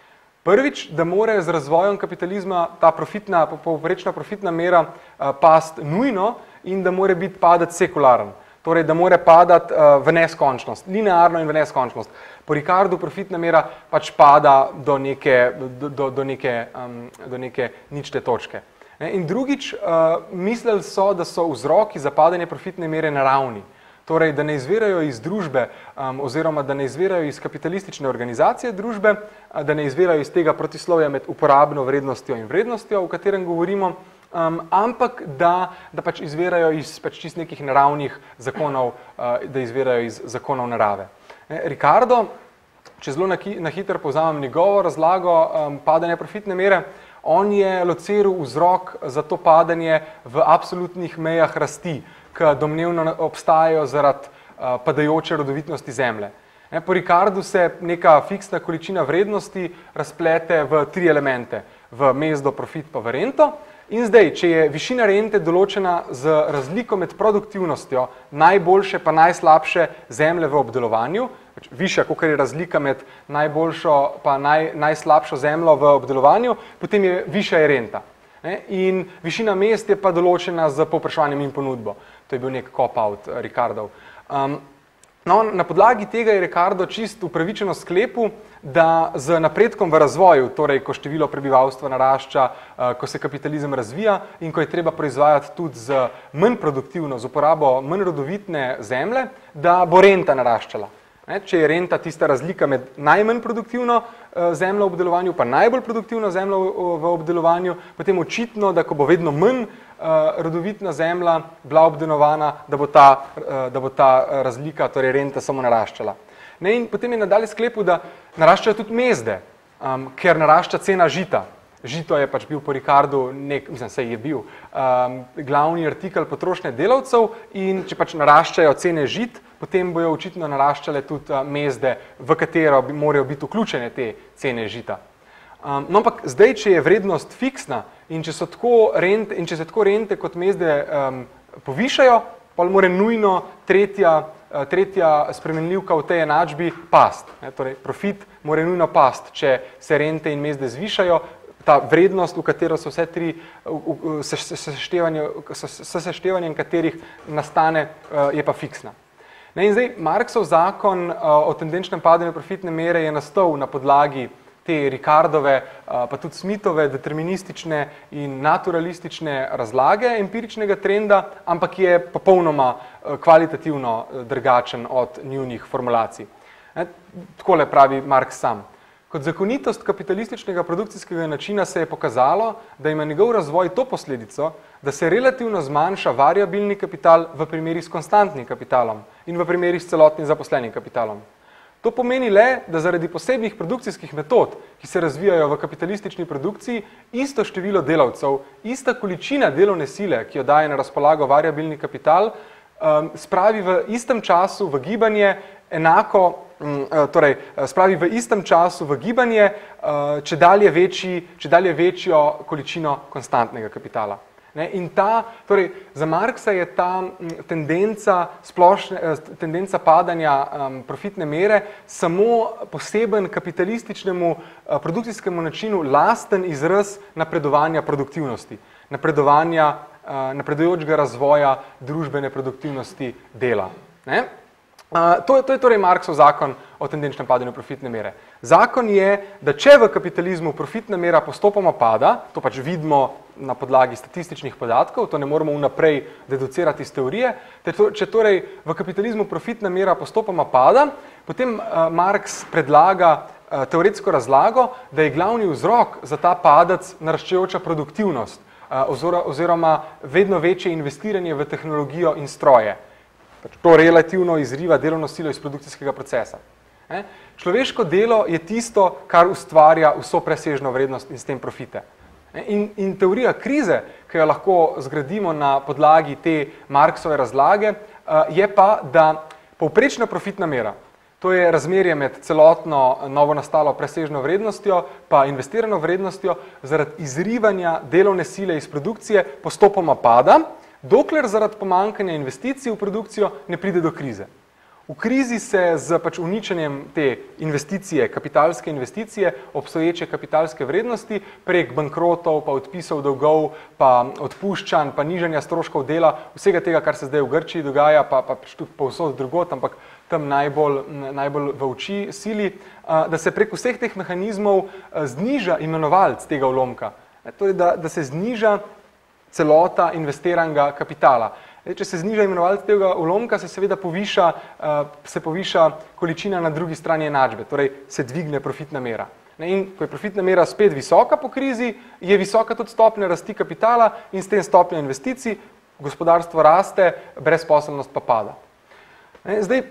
Prvič, da mora z razvojem kapitalizma ta profitna, povprečna profitna mera past nujno in da mora biti padati sekularen. Torej, da mora padati v neskončnost, linearno in v neskončnost. Po Ricardu profitna mera pač pada do neke, do, do, do neke, um, do neke ničte točke. In drugič, uh, mislili so, da so vzroki za padanje profitne mere naravni. Torej, da ne izvirajo iz družbe um, oziroma da ne izvirajo iz kapitalistične organizacije družbe, da ne izvirajo iz tega protislovja med uporabno vrednostjo in vrednostjo, o katerem govorimo, um, ampak da, da pač izvirajo iz pač čist nekih naravnih zakonov, uh, da izvirajo iz zakonov narave. Ne, Ricardo, če zelo na, na hitro povzamem njegovo razlago um, padanja profitne mere, on je lociral vzrok za to padanje v absolutnih mejah rasti, ki domnevno obstajajo zaradi uh, padajoče rodovitnosti zemlje. Ne, po Ricardu se neka fiksna količina vrednosti razplete v tri elemente, v mezdo, profit pa v rento. In zdaj, če je višina rente določena z razliko med produktivnostjo najboljše pa najslabše zemlje v obdelovanju, višja, kakor je razlika med najboljšo pa naj, najslabšo zemljo v obdelovanju, potem je višja je renta. Ne? In višina mest je pa določena z povpraševanjem in ponudbo. To je bil nek cop-out Ricardov. Um, no, na podlagi tega je Ricardo čist upravičeno sklepu, da z napredkom v razvoju, torej ko število prebivalstva narašča, uh, ko se kapitalizem razvija in ko je treba proizvajati tudi z manj produktivno, z uporabo manj rodovitne zemlje, da bo renta naraščala. Ne, če je renta tista razlika med najmanj produktivno zemljo v obdelovanju pa najbolj produktivno zemljo v obdelovanju, potem očitno, da ko bo vedno manj rodovitna zemlja bila obdelovana, da bo ta, da bo ta razlika, torej renta, samo naraščala. Ne, in potem je nadalje sklepil, da naraščajo tudi mezde, um, ker narašča cena žita. Žito je pač bil po Ricardu, nek, mislim, sej je bil, um, glavni artikel potrošnje delavcev in če pač naraščajo cene žit, potem bojo očitno naraščale tudi uh, mezde, v katero bi morajo biti vključene te cene žita. Um, no, ampak zdaj, če je vrednost fiksna in če, so tako rente, in če se tako rente kot mezde um, povišajo, pa mora nujno tretja, uh, tretja spremenljivka v tej enačbi past. Ne, torej, profit mora nujno past, če se rente in mezde zvišajo, ta vrednost, v katero so vse tri, s seštevanjem katerih nastane, je pa fiksna. Ne, in zdaj, Marxov zakon o tendenčnem padanju profitne mere je nastal na podlagi te Ricardove, pa tudi Smithove deterministične in naturalistične razlage empiričnega trenda, ampak je popolnoma kvalitativno drugačen od njunih formulacij. Ne, takole pravi Marx sam. Kot zakonitost kapitalističnega produkcijskega načina se je pokazalo, da ima njegov razvoj to posledico, da se relativno zmanjša variabilni kapital v primeri s konstantnim kapitalom in v primeri s celotnim zaposlenim kapitalom. To pomeni le, da zaradi posebnih produkcijskih metod, ki se razvijajo v kapitalistični produkciji, isto število delavcev, ista količina delovne sile, ki jo daje na razpolago variabilni kapital, um, spravi v istem času v gibanje enako, torej spravi v istem času v gibanje če dalje, večji, če dalje večjo količino konstantnega kapitala. Ne, in ta, torej, za Marxa je ta tendenca, splošne, tendenca padanja um, profitne mere samo poseben kapitalističnemu uh, produkcijskemu načinu lasten izraz napredovanja produktivnosti, napredovanja, uh, napredujočega razvoja družbene produktivnosti dela. Ne? Uh, to, to je torej Marxov zakon o tendenčnem padanju profitne mere. Zakon je, da če v kapitalizmu profitna mera postopoma pada, to pač vidimo na podlagi statističnih podatkov, to ne moramo vnaprej deducirati iz teorije, to, če torej v kapitalizmu profitna mera postopoma pada, potem uh, Marx predlaga uh, teoretsko razlago, da je glavni vzrok za ta padec naraščajoča produktivnost uh, oziroma vedno večje investiranje v tehnologijo in stroje. To relativno izriva delovno silo iz produkcijskega procesa. Človeško delo je tisto, kar ustvarja vso presežno vrednost in s tem profite. In, in teorija krize, ki jo lahko zgradimo na podlagi te Marxove razlage, je pa, da povprečna profitna mera, to je razmerje med celotno novo nastalo presežno vrednostjo pa investirano vrednostjo, zaradi izrivanja delovne sile iz produkcije postopoma pada, dokler zaradi pomanjkanja investicij v produkcijo ne pride do krize. V krizi se z pač uničenjem te investicije, kapitalske investicije, obstoječe kapitalske vrednosti, prek bankrotov, pa odpisov dolgov, pa odpuščanj, pa nižanja stroškov dela, vsega tega, kar se zdaj v Grčiji dogaja, pa, pa tudi povsod drugot, ampak tam najbolj, najbolj v oči sili, da se prek vseh teh mehanizmov zniža imenovalec tega ulomka. Torej, da, da se zniža celota investiranega kapitala. Če se zniža imenovalec tega ulomka, se seveda poviša, se poviša količina na drugi strani enačbe, torej se dvigne profitna mera. In ko je profitna mera spet visoka po krizi, je visoka tudi stopnja rasti kapitala in s tem stopnja investicij, gospodarstvo raste, brezposelnost pa pada. Zdaj,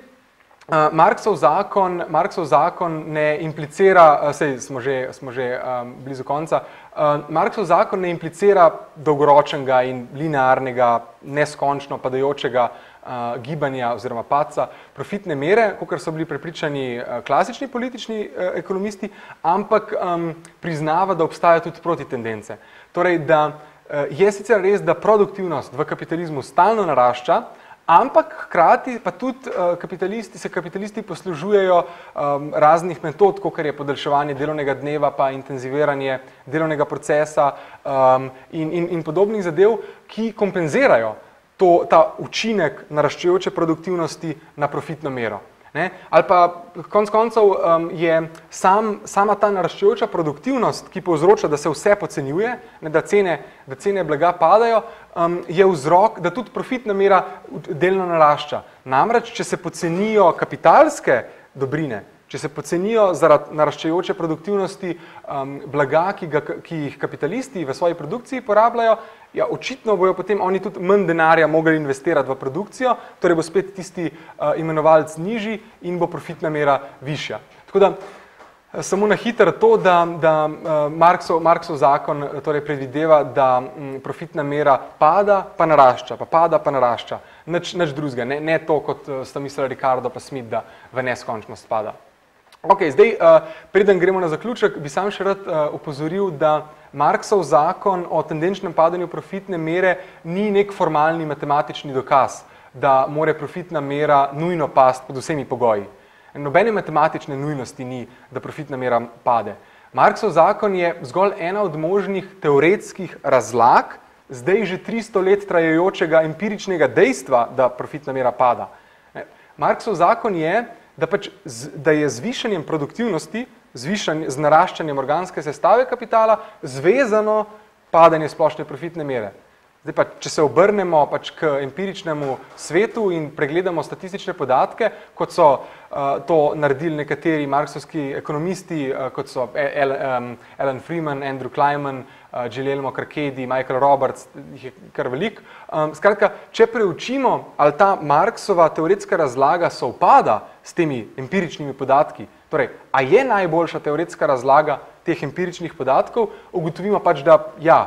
Marksov zakon, Marksov zakon ne implicira, sej smo že, smo že um, blizu konca, uh, Marksov zakon ne implicira dolgoročnega in linearnega, neskončno padajočega uh, gibanja oziroma padca profitne mere, kakor so bili prepričani uh, klasični politični uh, ekonomisti, ampak um, priznava, da obstajajo tudi protitendence. Torej, da uh, je sicer res, da produktivnost v kapitalizmu stalno narašča, ampak hkrati pa tudi uh, kapitalisti, se kapitalisti poslužujejo um, raznih metod, kot je podaljševanje delovnega dneva, pa intenziviranje delovnega procesa um, in, in, in podobnih zadev, ki kompenzirajo to, ta učinek naraščajoče produktivnosti na profitno mero. Ne? Ali pa konec koncev um, je sam, sama ta naraščajoča produktivnost, ki povzroča, da se vse pocenjuje, ne, da, cene, da cene blaga padajo, um, je vzrok, da tudi profitna mera delno narašča. Namreč, če se pocenijo kapitalske dobrine, če se pocenijo zaradi naraščajoče produktivnosti um, blaga, ki, ga, ki jih kapitalisti v svoji produkciji porabljajo, ja, očitno bojo potem oni tudi manj denarja mogli investirati v produkcijo, torej bo spet tisti uh, imenovalec nižji in bo profitna mera višja. Tako da, samo na hitro to, da, da uh, Marksov, Marksov zakon torej predvideva, da um, profitna mera pada, pa narašča, pa pada, pa narašča. Nič, nič drugega, ne, ne to, kot uh, sta mislili Ricardo pa Smith, da v neskončnost pada. Ok, zdaj, uh, preden gremo na zaključek, bi sam še rad uh, opozoril, da Marksov zakon o tendenčnem padanju profitne mere ni nek formalni matematični dokaz, da more profitna mera nujno pasti pod vsemi pogoji. Nobene matematične nujnosti ni, da profitna mera pade. Marksov zakon je zgolj ena od možnih teoretskih razlag, zdaj že tristo let trajajočega empiričnega dejstva, da profitna mera pada. Marksov zakon je, da, pač, da je z višanjem produktivnosti, z naraščanjem organske sestave kapitala, zvezano padanje splošne profitne mere. Zdaj pa, če se obrnemo pač k empiričnemu svetu in pregledamo statistične podatke, kot so uh, to naredili nekateri marksovski ekonomisti, uh, kot so El, um, Alan Freeman, Andrew Kleinman, uh, Guglielmo Carcedi, Michael Roberts, jih je kar veliko. Um, skratka, če preučimo, ali ta Marksova teoretska razlaga sovpada s temi empiričnimi podatki, torej, a je najboljša teoretska razlaga teh empiričnih podatkov, ugotovimo pač, da ja,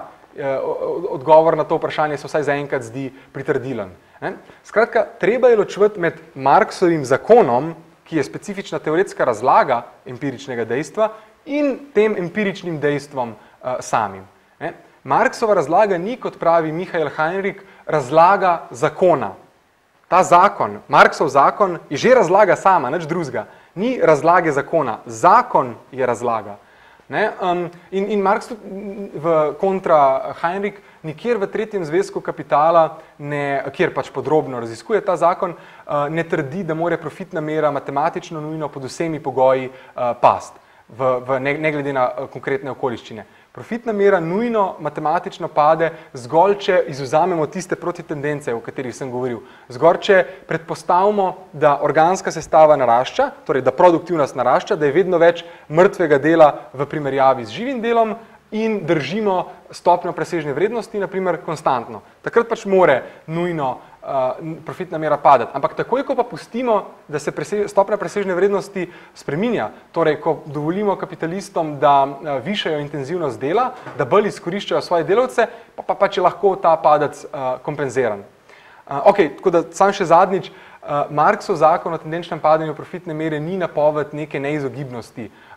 odgovor na to vprašanje se vsaj zaenkrat zdi pritrdilen. Skratka, treba je ločevati med Marksovim zakonom, ki je specifična teoretska razlaga empiričnega dejstva, in tem empiričnim dejstvom uh, samim. Ne? Marksova razlaga ni, kot pravi Michael Heinrich, razlaga zakona. Ta zakon, Marksov zakon, je že razlaga sama, nič drugega. Ni razlage zakona, zakon je razlaga. Ne? Um, in, in Marx v kontra Heinrich nikjer v tretjem zvezku kapitala, ne, kjer pač podrobno raziskuje ta zakon, uh, ne trdi, da more profitna mera matematično nujno pod vsemi pogoji uh, past, v, v ne, ne glede na uh, konkretne okoliščine. Profitna mera nujno matematično pade zgolj, če izvzamemo tiste protitendence, o katerih sem govoril. Zgolj, če predpostavimo, da organska sestava narašča, torej da produktivnost narašča, da je vedno več mrtvega dela v primerjavi z živim delom in držimo stopnjo presežne vrednosti, na primer, konstantno. Takrat pač more nujno uh, profitna mera padati. Ampak takoj, ko pa pustimo, da se presež, stopnja presežne vrednosti spreminja, torej, ko dovolimo kapitalistom, da uh, višajo intenzivnost dela, da bolj izkoriščajo svoje delavce, pa pa pač je lahko ta padec uh, kompenziran. Uh, ok, tako da sam še zadnjič, uh, Marksov zakon o tendenčnem padanju profitne mere ni napoved neke neizogibnosti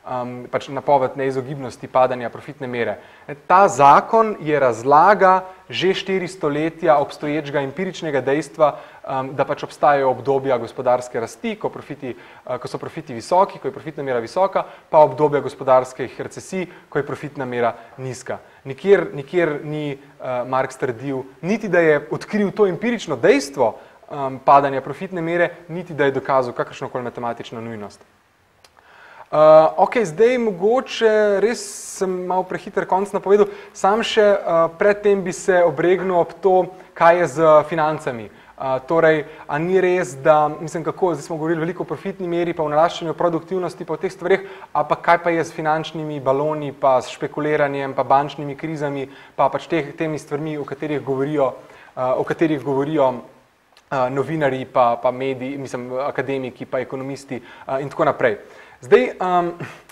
um, pač napoved neizogibnosti padanja profitne mere. Ta zakon je razlaga že štiri stoletja obstoječega empiričnega dejstva, um, da pač obstajajo obdobja gospodarske rasti, ko, profiti, uh, ko so profiti visoki, ko je profitna mera visoka, pa obdobja gospodarskih recesij, ko je profitna mera nizka. Nikjer, nikjer ni uh, Marx trdil, niti da je odkril to empirično dejstvo um, padanja profitne mere, niti da je dokazal kakršnokoli matematično nujnost. Uh, ok, zdaj mogoče, res sem malo prehiter konc napovedal, sam še uh, predtem bi se obregnil ob to, kaj je z financami. Uh, torej, a ni res, da, mislim kako, zdaj smo govorili veliko o profitni meri, pa o naraščanju produktivnosti, pa o teh stvarih, a pa kaj pa je s finančnimi baloni, pa s špekuliranjem, pa bančnimi krizami, pa pač teh, temi stvarmi, o katerih govorijo, uh, o katerih govorijo uh, novinarji, pa, pa mediji, mislim, akademiki, pa ekonomisti uh, in tako naprej. Zdaj, um,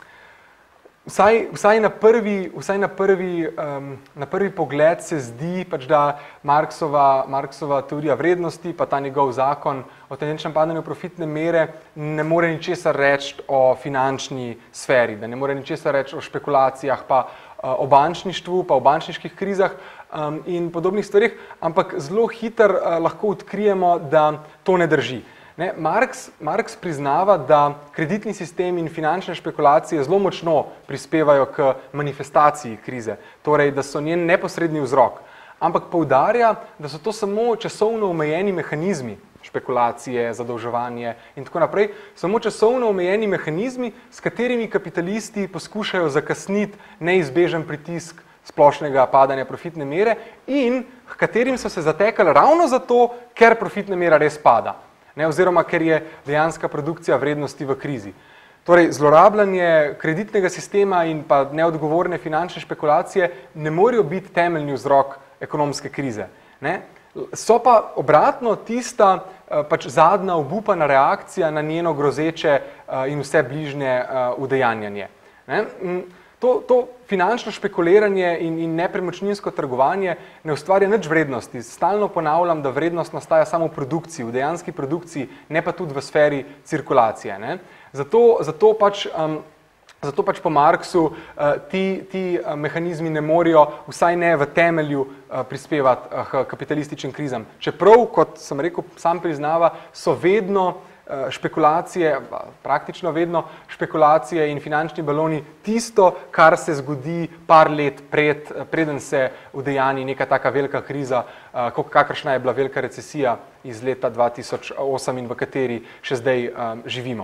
vsaj, vsaj, na prvi, vsaj na, prvi, um, na prvi pogled se zdi, pač, da Marxova, Marxova teorija vrednosti, pa ta njegov zakon o tendenčnem padanju profitne mere ne more ničesar reči o finančni sferi, da ne more ničesar reči o špekulacijah, pa uh, o bančništvu, pa o bančniških krizah um, in podobnih stvarih, ampak zelo hitro uh, lahko odkrijemo, da to ne drži. Ne, Marx, Marx priznava, da kreditni sistem in finančne špekulacije zelo močno prispevajo k manifestaciji krize, torej da so njen neposredni vzrok, ampak poudarja, da so to samo časovno omejeni mehanizmi, špekulacije, zadolževanje in tako naprej, samo časovno omejeni mehanizmi, s katerimi kapitalisti poskušajo zakasniti neizbežen pritisk splošnega padanja profitne mere in h katerim so se zatekali ravno zato, ker profitna mera res pada. Ne, oziroma, ker je dejanska produkcija vrednosti v krizi. Torej, zlorabljanje kreditnega sistema in pa neodgovorne finančne špekulacije ne morejo biti temeljni vzrok ekonomske krize. Ne? So pa obratno tista pač zadnja obupana reakcija na njeno grozeče in vse bližnje udejanjanje. Ne? To, to finančno špekuliranje in, in nepremičninsko trgovanje ne ustvarja nič vrednosti. Stalno ponavljam, da vrednost nastaja samo v produkciji, v dejanski produkciji, ne pa tudi v sferi cirkulacije. Ne? Zato, zato, pač, um, zato pač po Marxu uh, ti, ti uh, mehanizmi ne morejo, vsaj ne v temelju, uh, prispevati uh, k kapitalističnim krizam. Čeprav, kot sem rekel, sam priznava, so vedno špekulacije, praktično vedno špekulacije in finančni baloni tisto, kar se zgodi par let pred, preden se udejanji neka taka velika kriza, kakršna je bila velika recesija iz leta dva tisoč osem in v kateri še zdaj um, živimo.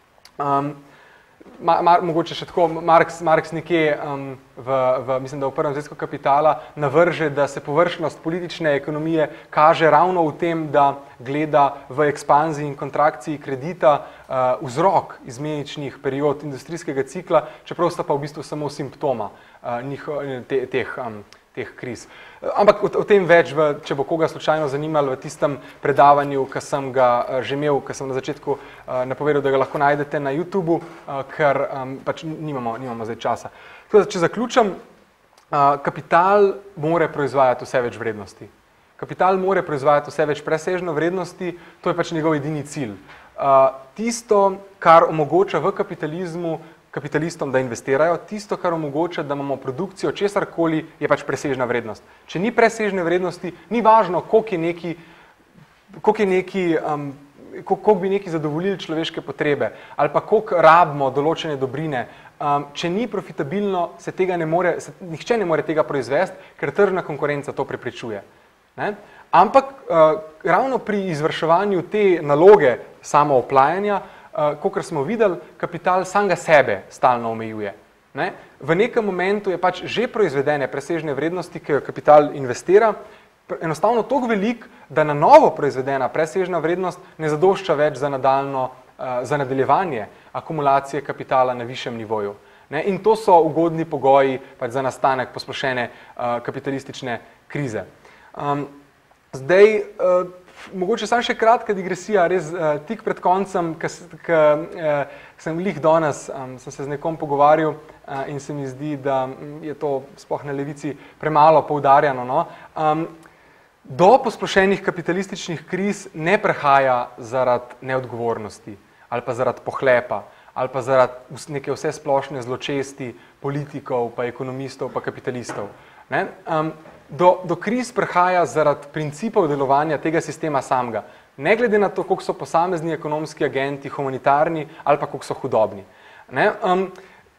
Um, Ma, ma, mogoče še tako, Marx, Marx nekje um, v, v, mislim, da v prvem zvezku kapitala navrže, da se površnost politične ekonomije kaže ravno v tem, da gleda v ekspanziji in kontrakciji kredita uh, vzrok izmeničnih period industrijskega cikla, čeprav sta pa v bistvu samo simptoma uh, njiho, te, teh, um, teh kriz. Ampak o, o tem več, v, če bo koga slučajno zanimalo, v tistem predavanju, ki sem ga uh, že imel, ki sem na začetku uh, napovedal, da ga lahko najdete na YouTubu, uh, ker um, pač nimamo, nimamo zdaj časa. Tako da, če zaključam, uh, kapital more proizvajati vse več vrednosti. Kapital more proizvajati vse več presežno vrednosti, to je pač njegov edini cilj. Uh, tisto, kar omogoča v kapitalizmu kapitalistom, da investirajo, tisto, kar omogoča, da imamo produkcijo česarkoli, je pač presežna vrednost. Če ni presežne vrednosti, ni važno, koliko je neki, koliko je neki, um, koliko bi neki zadovoljili človeške potrebe, ali pa koliko rabimo določene dobrine. Um, če ni profitabilno, se tega ne more, se, nihče ne more tega proizvesti, ker tržna konkurenca to preprečuje. Ne? Ampak uh, ravno pri izvrševanju te naloge samooplajanja, Uh, kakor smo videli, kapital samega sebe stalno omejuje. Ne? V nekem momentu je pač že proizvedene presežne vrednosti, ki jo kapital investira, enostavno toliko velik, da na novo proizvedena presežna vrednost ne zadošča več za, nadaljno, uh, za nadaljevanje akumulacije kapitala na višjem nivoju. Ne? In to so ugodni pogoji pač za nastanek posplošene uh, kapitalistične krize. Um, zdaj, uh, Mogoče samo še kratka digresija, res uh, tik pred koncem, ko uh, sem lih danes, um, sem se z nekom pogovarjal uh, in se mi zdi, da je to sploh na levici premalo poudarjano. No? Um, do posplošenih kapitalističnih kriz ne prehaja zaradi neodgovornosti ali pa zaradi pohlepa ali pa zaradi neke vse splošne zločesti politikov, pa ekonomistov, pa kapitalistov. Ne? Um, do, do kriz prihaja zaradi principov delovanja tega sistema samega, ne glede na to, koliko so posamezni ekonomski agenti, humanitarni ali pa koliko so hudobni. Ne? Um,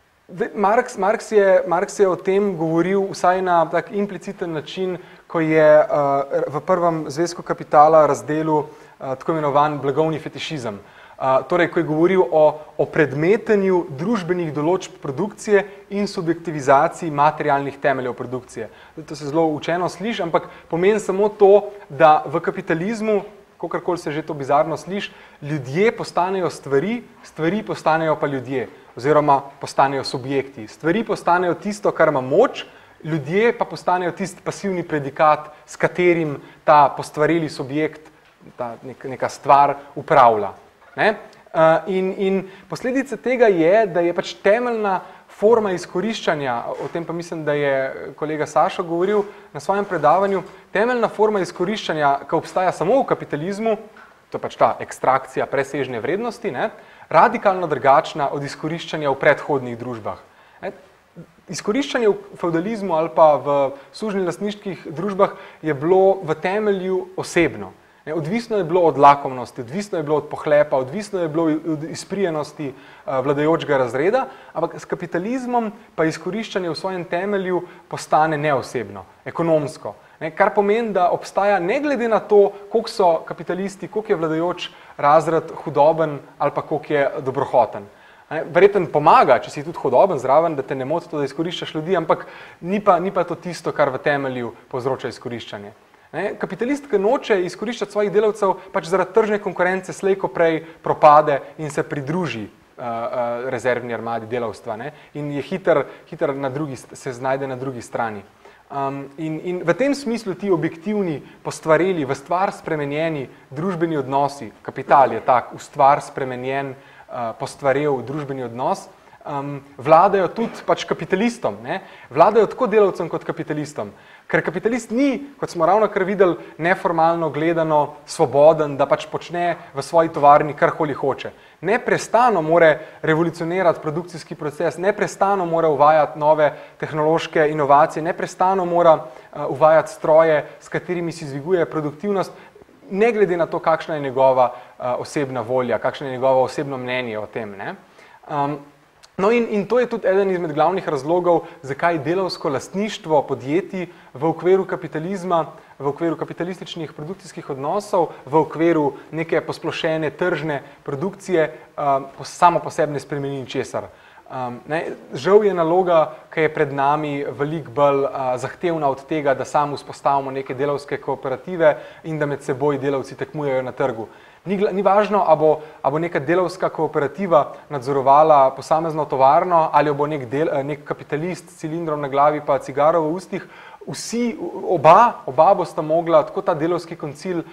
Marx, Marx, je, Marx je o tem govoril vsaj na tak impliciten način, ko je uh, v prvem zvezku Kapitala razdelil uh, tako imenovan blagovni fetišizem. Uh, torej, ko je govoril o, o predmetenju družbenih določb produkcije in subjektivizaciji materialnih temeljev produkcije. To se zelo učeno sliši, ampak pomeni samo to, da v kapitalizmu, kakorkoli se že to bizarno sliši, ljudje postanejo stvari, stvari postanejo pa ljudje, oziroma postanejo subjekti. Stvari postanejo tisto, kar ima moč, ljudje pa postanejo tisti pasivni predikat, s katerim ta postvarili subjekt, ta neka stvar upravlja. Ne? In, in posledica tega je, da je pač temeljna forma izkoriščanja, o tem pa mislim, da je kolega Sašo govoril na svojem predavanju, temeljna forma izkoriščanja, ki obstaja samo v kapitalizmu, to je pač ta ekstrakcija presežne vrednosti, ne, radikalno drugačna od izkoriščanja v predhodnih družbah. Ne. Izkoriščanje v feudalizmu ali pa v sužnjelastniških družbah je bilo v temelju osebno. Ne, odvisno je bilo od lakomnosti, odvisno je bilo od pohlepa, odvisno je bilo od izprijenosti uh, vladajočega razreda, ampak s kapitalizmom pa izkoriščanje v svojem temelju postane neosebno, ekonomsko. Ne, kar pomeni, da obstaja ne glede na to, koliko so kapitalisti, koliko je vladajoč razred hudoben ali pa koliko je dobrohoten. Ne, verjetno pomaga, če si tudi hudoben zraven, da te ne moti to, da izkoriščaš ljudi, ampak ni pa, ni pa to tisto, kar v temelju povzroča izkoriščanje. Ne, kapitalist, ki noče izkoriščati svojih delavcev, pač zaradi tržne konkurence slej ko prej propade in se pridruži uh, uh, rezervni armadi delavstva, ne, in je hiter, hiter na drugi, se znajde na drugi strani. Um, in, in v tem smislu ti objektivni, postvareli, v stvar spremenjeni družbeni odnosi, kapital je tak, v stvar spremenjen, uh, postvarel družbeni odnos, um, vladajo tudi pač kapitalistom, ne, vladajo tako delavcem kot kapitalistom. Ker kapitalist ni, kot smo ravno kar videli, neformalno gledano svoboden, da pač počne v svoji tovarni karkoli hoče. Neprestano mora revolucionirati produkcijski proces, neprestano mora uvajati nove tehnološke inovacije, neprestano mora uh, uvajati stroje, s katerimi si zviguje produktivnost, ne glede na to, kakšna je njegova uh, osebna volja, kakšno je njegovo osebno mnenje o tem. Ne? Um, No in, in to je tudi eden izmed glavnih razlogov, zakaj delavsko lastništvo podjetij v okviru kapitalizma, v okviru kapitalističnih produkcijskih odnosov, v okviru neke posplošene tržne produkcije uh, samo po sebi ne spremeni ničesar. Um, ne, žal je naloga, ki je pred nami, veliko bolj uh, zahtevna od tega, da samo vzpostavimo neke delavske kooperative in da med seboj delavci tekmujejo na trgu. Ni, ni važno, a bo, a bo neka delavska kooperativa nadzorovala posamezno tovarno ali bo nek, del, nek kapitalist s cilindrom na glavi pa cigaro v ustih. Vsi, oba, oba bosta mogla, tako ta delavski koncil,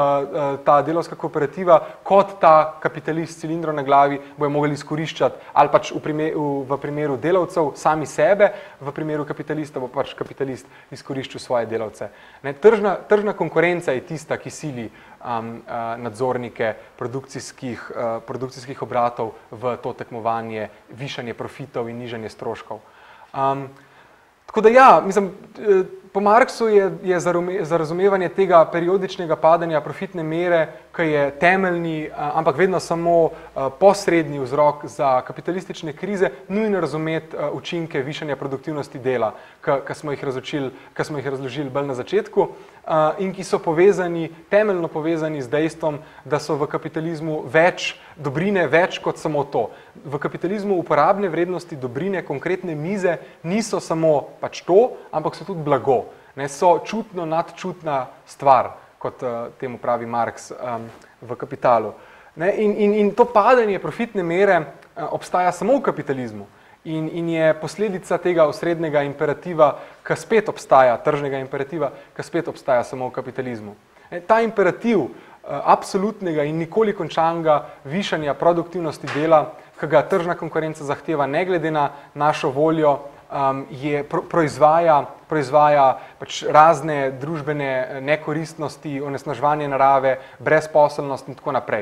ta delavska kooperativa, kot ta kapitalist s cilindrom na glavi, bojo mogli izkoriščati ali pač v primeru, v primeru delavcev sami sebe, v primeru kapitalista bo pač kapitalist izkoriščal svoje delavce. Ne, tržna, tržna konkurenca je tista, ki sili um, nadzornike produkcijskih, uh, produkcijskih obratov v to tekmovanje, višanje profitov in nižanje stroškov. Um, Tako da ja, mislim, po Marxu je, je za razumevanje tega periodičnega padanja profitne mere, ki je temeljni, ampak vedno samo posredni vzrok za kapitalistične krize, nujno razumeti učinke višanja produktivnosti dela, ki smo jih razložili, ki smo jih razložili bolj na začetku in ki so povezani, temeljno povezani z dejstvom, da so v kapitalizmu več dobrine, več kot samo to. V kapitalizmu uporabne vrednosti dobrine, konkretne mize, niso samo pač to, ampak so tudi blago. Ne, so čutno nadčutna stvar, kot uh, temu pravi Marx um, v Kapitalu. Ne, in, in, in to padanje profitne mere uh, obstaja samo v kapitalizmu in, in je posledica tega osrednjega imperativa, ki spet obstaja, tržnega imperativa, ki spet obstaja samo v kapitalizmu. Ne, ta imperativ uh, absolutnega in nikoli končanega višanja produktivnosti dela, ki ga tržna konkurenca zahteva ne glede na našo voljo, Um, je pro, proizvaja, proizvaja pač razne družbene nekoristnosti, onesnaževanje narave, brezposelnost in tako naprej.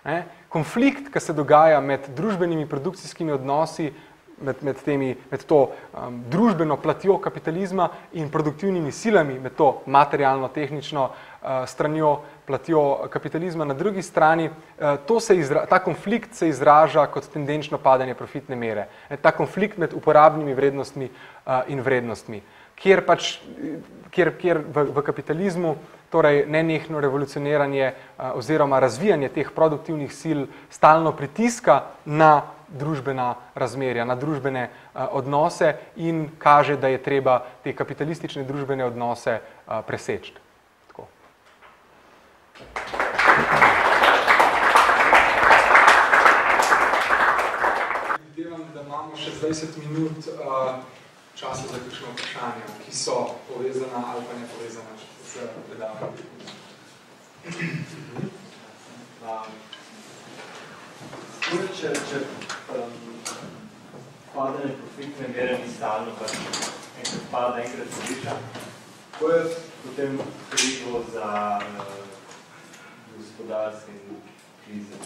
Ne? Konflikt, ki se dogaja med družbenimi produkcijskimi odnosi, med, med, temi, med to um, družbeno platjo kapitalizma in produktivnimi silami, med to materialno-tehnično uh, stranjo platjo kapitalizma na drugi strani, uh, to se izra, ta konflikt se izraža kot tendenčno padanje profitne mere. Ne? Ta konflikt med uporabnimi vrednostmi uh, in vrednostmi, kjer, pač, kjer, kjer v, v kapitalizmu torej nenehno revolucioniranje uh, oziroma razvijanje teh produktivnih sil stalno pritiska na družbena razmerja, na družbene uh, odnose in kaže, da je treba te kapitalistične družbene odnose uh, preseči. Tako. Vidim, da imamo še dvajset minut uh, časa za kakšno vprašanje, ki so povezana ali pa ne povezana z predavanjem. Um, če če um, padanje profitne mere ni stalno, pa enkrat pada, enkrat se viša, ko je potem krivo za uh, gospodarske krize?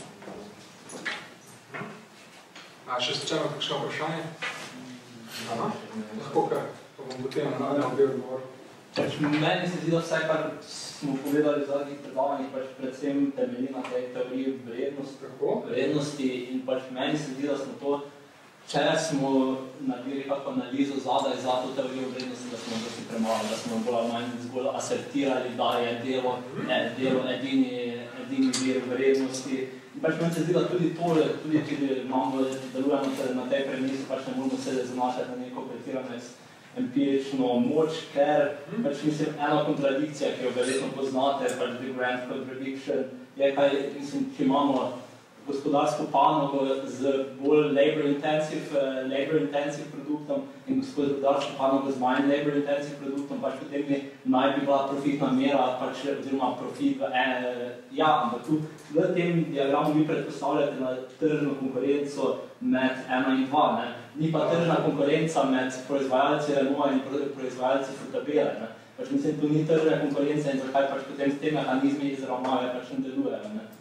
A še slučajno kakšno vprašanje? Aha, lahko kar, pa bom potem na obe odgovor. Pač meni se zdi, da vse, kar smo povedali v zadnjih predavanjih, pač predvsem temelji na tej teoriji vrednosti, vrednosti in pač meni se zdi, da smo to, če smo naredili kako analizo zadaj za to teorijo vrednosti, da smo dosti premalo, da smo bolj manj zgolj asertirali, da je delo, ne, delo edini, edini vir vrednosti. In pač meni se zdi, da tudi tole, tudi če imamo, delujemo na tej premisi, pač ne moramo se zanašati na neko pretirano empirično moč, ker pač mislim, ena kontradikcija, ki jo verjetno poznate, pač the grand contradiction, je kaj, mislim, če imamo gospodarsko panogo z bolj labor-intensive labor intensive produktom in gospodarsko panogo z manj labor-intensive produktom, pač potem bi naj bi bila profitna mera, pač, oziroma profit v ene, ja, ampak tu v tem diagramu vi predpostavljate na tržno konkurenco med ena in dva, ne? Ni pa tržna konkurenca med proizvajalci Renaulta in proizvajalci Futabele, ne? Pač mislim, tu ni tržna konkurenca in zakaj pač potem te mehanizmi izravnave pač ne delujejo, ne?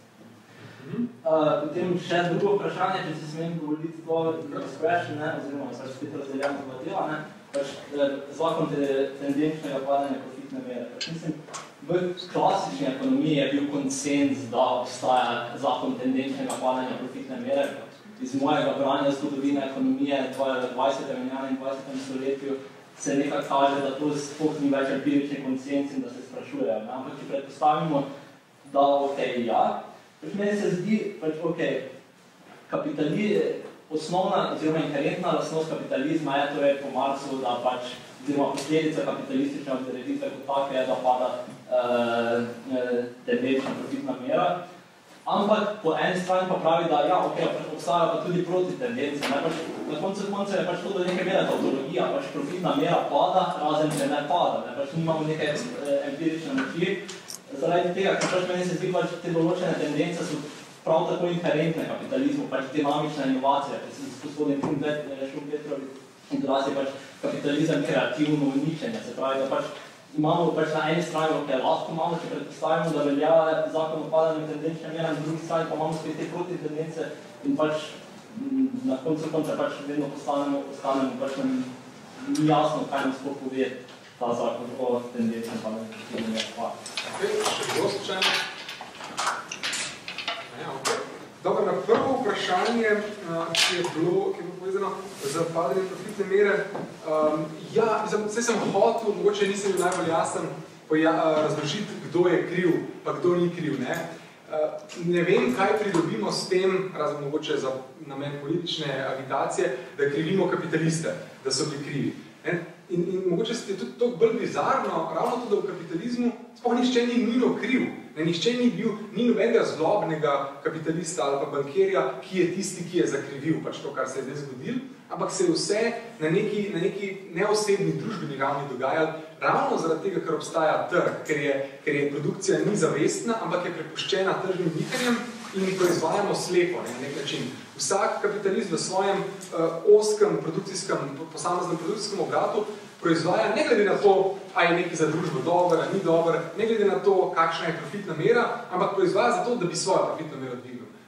Uh, potem še drugo vprašanje, če se smem govoriti to expression, ne, oziroma pač spet razdeljam dva dela, ne, pač zakon te tendenčnega padanja profitne mere. Pač mislim, v klasični ekonomiji je bil konsens, da obstaja zakon tendenčnega padanja profitne mere. Iz mojega branja zgodovine ekonomije v dvajsetem in enaindvajsetem stoletju se nekaj kaže, da to sploh ni več empirični konsens in da se sprašujejo. Ne. Ampak če predpostavimo, da ok, ja, pač meni se zdi, pač, ok, kapitalizm, osnovna oziroma inherentna lastnost kapitalizma je torej po Marxu, da pač, oziroma posledica kapitalistične odreditve kot take je, da pada uh, tendenčna profitna mera. Ampak po eni strani pa pravi, da ja, ok, obstaja pa tudi proti tendence. Ne? Pač, na koncu konca je pač to do neke mere tautologija, pač profitna mera pada, razen če ne pada. Ne? Pač nimamo neke empirične moči. Zaradi tega, ker pač meni se zdi, pač te določene tendence so prav tako inherentne kapitalizmu, pač dinamična inovacija, ker se s gospodin Šumpetrovi izrazi pač kapitalizem kreativno uničenje, se pravi, da pač imamo pač na eni strani, ok, lahko imamo, če predpostavimo, da velja zakon o padanju tendenčne mere, na drugi strani pa imamo spet te proti tendence in pač na koncu konca pač vedno postanemo, postanemo pač nam ni jasno, kaj nam sploh pove ta zakon o tendenčnem padanju profitne mere. Ok, še kdo slučajno? Ja, ok. Dobro, na prvo vprašanje, ki je bilo, ki je bilo povezano z padanjem profitne mere, um, ja, zdaj sem hotel, mogoče nisem bil najbolj jasen, poja, razložiti, kdo je kriv, pa kdo ni kriv, ne? Uh, ne vem, kaj pridobimo s tem, razen mogoče za namen politične agitacije, da krivimo kapitaliste, da so bili krivi. Ne? In, in mogoče se je tudi to bolj bizarno, ravno tudi v kapitalizmu, sploh nišče ni nujno kriv. Ne, nišče ni bil, ni nobenega zlobnega kapitalista ali pa bankirja, ki je tisti, ki je zakrivil pač to, kar se je zdaj zgodil, ampak se je vse na neki, na neki neosebni družbeni ravni dogajalo, ravno zaradi tega, ker obstaja trg, ker je, ker je produkcija ni zavestna, ampak je prepuščena tržnim nikanjem in proizvajamo slepo, ne, na nek način. Vsak kapitalist v svojem uh, oskem produkcijskem, posameznem produkcijskem obratu proizvaja ne glede na to, a je nekaj za družbo dober, ni dober, ne glede na to, kakšna je profitna mera, ampak proizvaja zato, da bi svojo profitno mero dvignil.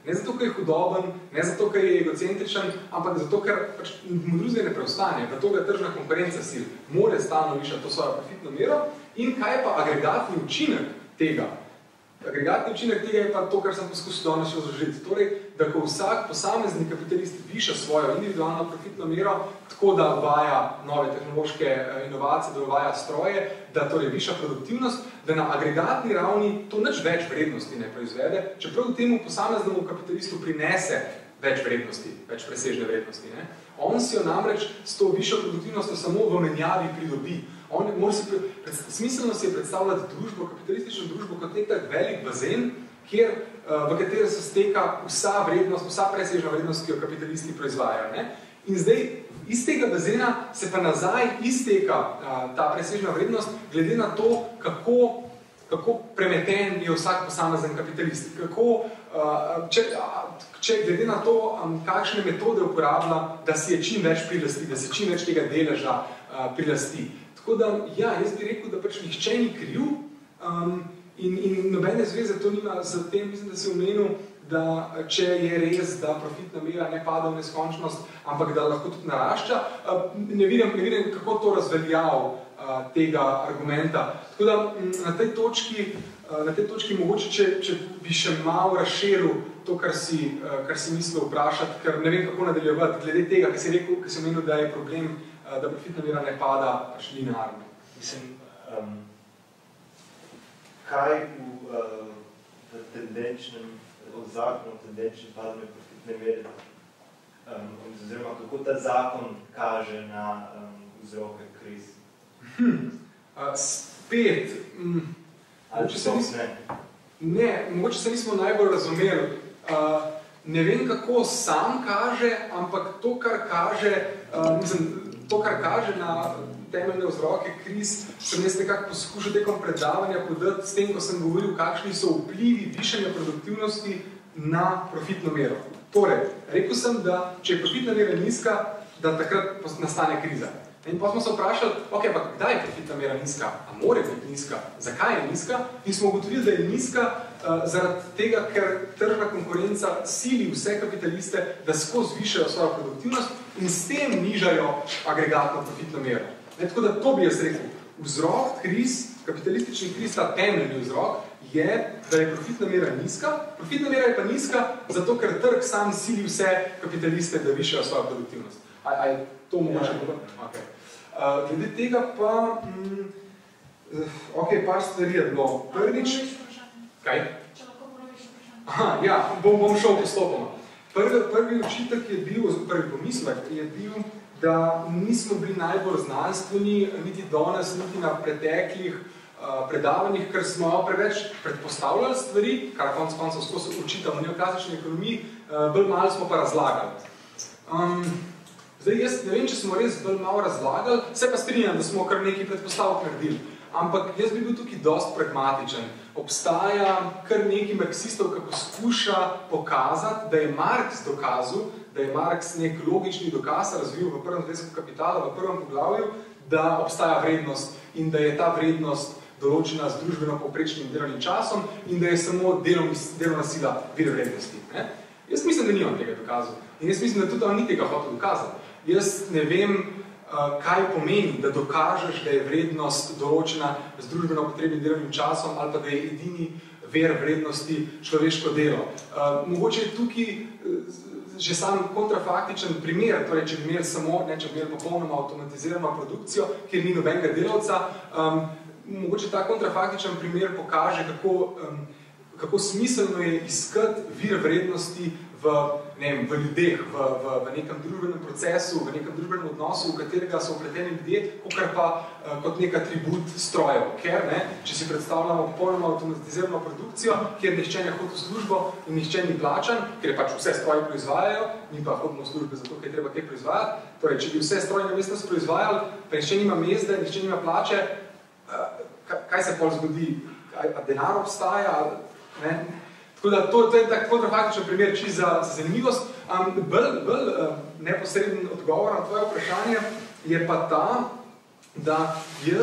Ne zato, ker je hudoben, ne zato, ker je egocentričen, ampak zato, ker pač mu drugega ne preostane, da toga tržna konkurenca sil more stalno višati to svojo profitno mero. In kaj je pa agregatni učinek tega? Agregatni učinek tega je pa to, kar sem poskusil danes razložiti. Torej, da ko vsak posamezni kapitalist viša svojo individualno profitno mero, tako da uvaja nove tehnološke inovacije, da uvaja stroje, da torej viša produktivnost, da na agregatni ravni to nič več vrednosti ne proizvede, čeprav temu posameznemu kapitalistu prinese več vrednosti, več presežne vrednosti. Ne? On si jo namreč s to višjo produktivnostjo samo v menjavi pridobi. On mora si pre... Smiselno si je predstavljati družbo, kapitalistično družbo kot nek tak velik bazen, kjer, v katero se steka vsa vrednost, vsa presežna vrednost, ki jo kapitalisti proizvajajo. Ne? In zdaj iz tega bazena se pa nazaj izteka ta presežna vrednost, glede na to, kako, kako premeten je vsak posamezen kapitalist. Kako, če, če glede na to, kakšne metode uporablja, da si je čim več prilasti, da si čim več tega deleža prilasti. Tako da, ja, jaz bi rekel, da pač nihče ni kriv um, in, in nobene zveze to nima z tem, mislim, da si omenil, da če je res, da profitna mera ne pada v neskončnost, ampak da lahko tudi narašča, uh, ne vidim, ne vidim, kako to razveljav uh, tega argumenta. Tako da na tej točki, uh, na tej točki mogoče, če, če bi še malo razširil to, kar si, uh, kar si mislil vprašati, ker ne vem, kako nadaljevati, glede tega, ki si rekel, ki si omenil, da je problem, da profitna mera ne pada pač linearno. Mislim, um, kaj v, uh, v tendenčnem, v zakonu o tendenčnem padanju profitne mere, um, oziroma kako ta zakon kaže na um, vzroke kriz? Hm, uh, spet, mm, ali se nis... ne? Ne, mogoče se nismo najbolj razumeli. Uh, ne vem, kako sam kaže, ampak to, kar kaže, uh, mislim, To, kar kaže na temeljne vzroke kriz, sem jaz nekako poskušal tekom predavanja podati s tem, ko sem govoril, kakšni so vplivi višanja produktivnosti na profitno mero. Torej, rekel sem, da če je profitna mera nizka, da takrat nastane kriza. In pa smo se vprašali, ok, pa kdaj je profitna mera nizka? A more biti nizka? Zakaj je nizka? In smo ugotovili, da je nizka uh, zaradi tega, ker tržna konkurenca sili vse kapitaliste, da skozi višajo svojo produktivnost in s tem nižajo agregatno profitno mero. Ne, tako da to bi jaz rekel. Vzrok kriz, kapitalistični kriz, ta temeljni vzrok, je, da je profitna mera nizka. Profitna mera je pa nizka, zato ker trg sam sili vse kapitaliste, da višajo svojo produktivnost. A, a je to mogoče govoriti? Okay. Uh, glede tega pa, mm, ok, par stvari je bilo. Prvič, kaj? Če lahko ponoviš vprašanje. Aha, ja, bom, bom šel postopoma. Prvi, prvi očitek je bil, prvi pomislek je bil, da nismo bili najbolj znanstveni, niti danes, niti na preteklih uh, predavanjih, ker smo preveč predpostavljali stvari, kar konc koncev skozi učitamo v neoklasični ekonomiji, uh, bolj malo smo pa razlagali. Um, Zdaj, jaz ne vem, če smo res bolj malo razlagali, se pa strinjam, da smo kar nekaj predpostavk naredili. Ampak jaz bi bil tukaj dosti pragmatičen. Obstaja kar nekaj marksistov, ki poskuša pokazati, da je Marx dokazal, da je Marx nek logični dokaz razvil v prvem zvezku kapitala, v prvem poglavju, da obstaja vrednost in da je ta vrednost določena z družbeno povprečnim delovnim časom in da je samo delovna sila vir vrednosti. Ne? Jaz mislim, da nimam tega dokazal. In jaz mislim, da tudi on ni tega hotel dokazati. Jaz ne vem, kaj pomeni, da dokažeš, da je vrednost določena z družbeno potrebnim delovnim časom ali pa da je edini ver vrednosti človeško delo. Mogoče je tukaj že sam kontrafaktičen primer, torej če bi imeli samo, ne če bi imeli popolnoma avtomatizirano produkcijo, kjer ni nobenega delavca, mogoče ta kontrafaktičen primer pokaže, kako, kako smiselno je iskati vir vrednosti v, ne vem, v ljudeh, v, v, v nekem družbenem procesu, v nekem družbenem odnosu, v katerega so vpleteni ljudje, kakor pa uh, kot nek atribut strojev. Ker, ne, če si predstavljamo popolnoma avtomatizirano produkcijo, kjer nihče ne hodi v službo in nihče ni plačan, ker je pač vse stroji proizvajajo, mi pa hodimo v službe zato, ker je treba kaj proizvajati. Torej, če bi vse stroji na mestnost proizvajali, pa nihče nima mezde, nihče nima plače, uh, kaj se pol zgodi? A denar obstaja? Ne? Tako da to, to je tak kontrafaktičen primer čisto za, za zanimivost. Um, bolj bolj uh, neposreden odgovor na tvoje vprašanje je pa ta, da jaz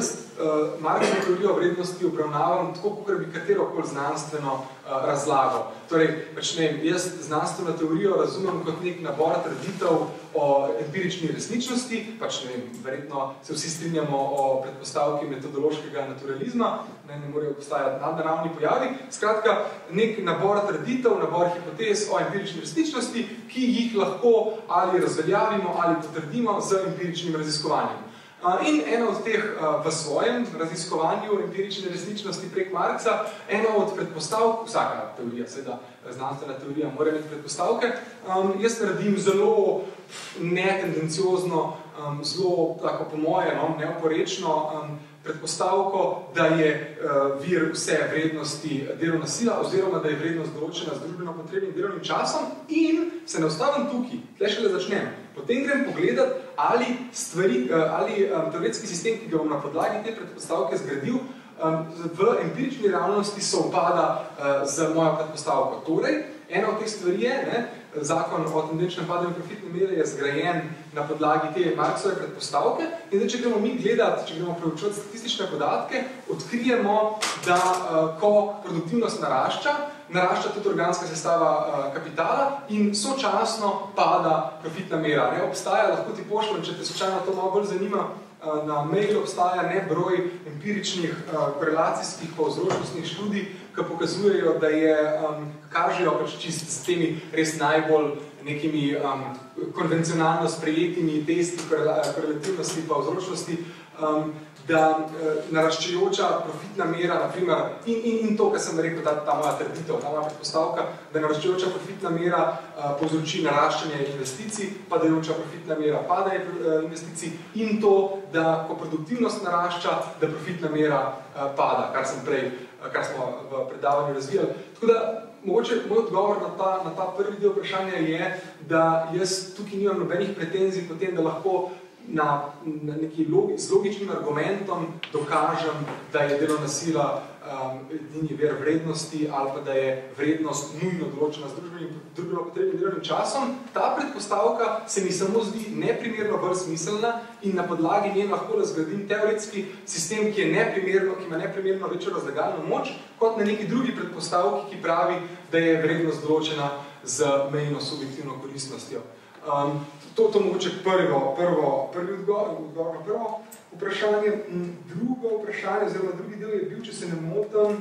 uh, Marxovo teorijo vrednosti obravnavam tako, kot bi katerokoli znanstveno uh, razlago. Torej, pač ne, jaz znanstveno teorijo razumem kot nek nabor trditev o empirični resničnosti, pač ne vem, verjetno se vsi strinjamo o predpostavki metodološkega naturalizma, ne, ne morejo postajati nadnaravni pojavi. Skratka, nek nabor trditev, nabor hipotez o empirični resničnosti, ki jih lahko ali razveljavimo ali potrdimo z empiričnim raziskovanjem. In ena od teh v svojem raziskovanju empirične resničnosti prek Marxa, ena od predpostavk, vsaka teorija, seveda znanstvena teorija, mora imeti predpostavke, um, jaz naredim zelo netendenciozno, um, zelo, tako po moje, no, neoporečno um, predpostavko, da je uh, vir vse vrednosti delovna sila, oziroma da je vrednost določena z družbeno potrebnim delovnim časom in se ne ostavim tukaj, tle šele začnem. Potem grem pogledat, ali, stvari, ali um, teoretski sistem, ki ga bom na podlagi te predpostavke zgradil, um, v empirični realnosti sovpada uh, z mojo predpostavko. Torej, ena od teh stvari je, ne, zakon o tendenčnem padanju profitne mere je zgrajen na podlagi te Marxove predpostavke in zdaj, če gremo mi gledati, če gremo preučevati statistične podatke, odkrijemo, da uh, ko produktivnost narašča, narašča tudi organska sestava uh, kapitala in sočasno pada profitna mera. Ne, obstaja, lahko ti pošljem, če te slučajno to malo bolj zanima, uh, na mail obstaja ne broj empiričnih uh, korelacijskih pa vzročnostnih študij, ki pokazujejo, da je, um, kažejo pač čist s temi res najbolj nekimi um, konvencionalno sprejetimi testi korelativnosti pa vzročnosti, um, da uh, naraščajoča profitna mera, naprimer, in, in, in to, kar sem rekel, da ta moja trditev, ta moja predpostavka, da naraščajoča profitna mera uh, povzroči naraščanje investicij, padajoča profitna mera padaje uh, investicij in to, da ko produktivnost narašča, da profitna mera uh, pada, kar sem prej, uh, kar smo v predavanju razvijali. Tako da, mogoče moj odgovor na ta, na ta prvi del vprašanja je, da jaz tukaj nimam nobenih pretenzij potem, da lahko na, na neki logi, z logičnim argumentom dokažem, da je delovna sila um, edini ver vrednosti ali pa da je vrednost nujno določena z družbeno potrebnim delovnim časom. Ta predpostavka se mi samo zdi neprimerno bolj smiselna in na podlagi njen lahko razgradim teoretski sistem, ki je neprimerno, ki ima neprimerno večjo razlagalno moč, kot na neki drugi predpostavki, ki pravi, da je vrednost določena z mejno subjektivno koristnostjo. Um, to, to mogoče prvo, prvo, prvi odgovor, odgovor na prvo vprašanje. Drugo vprašanje, oziroma drugi del je bil, če se ne motim,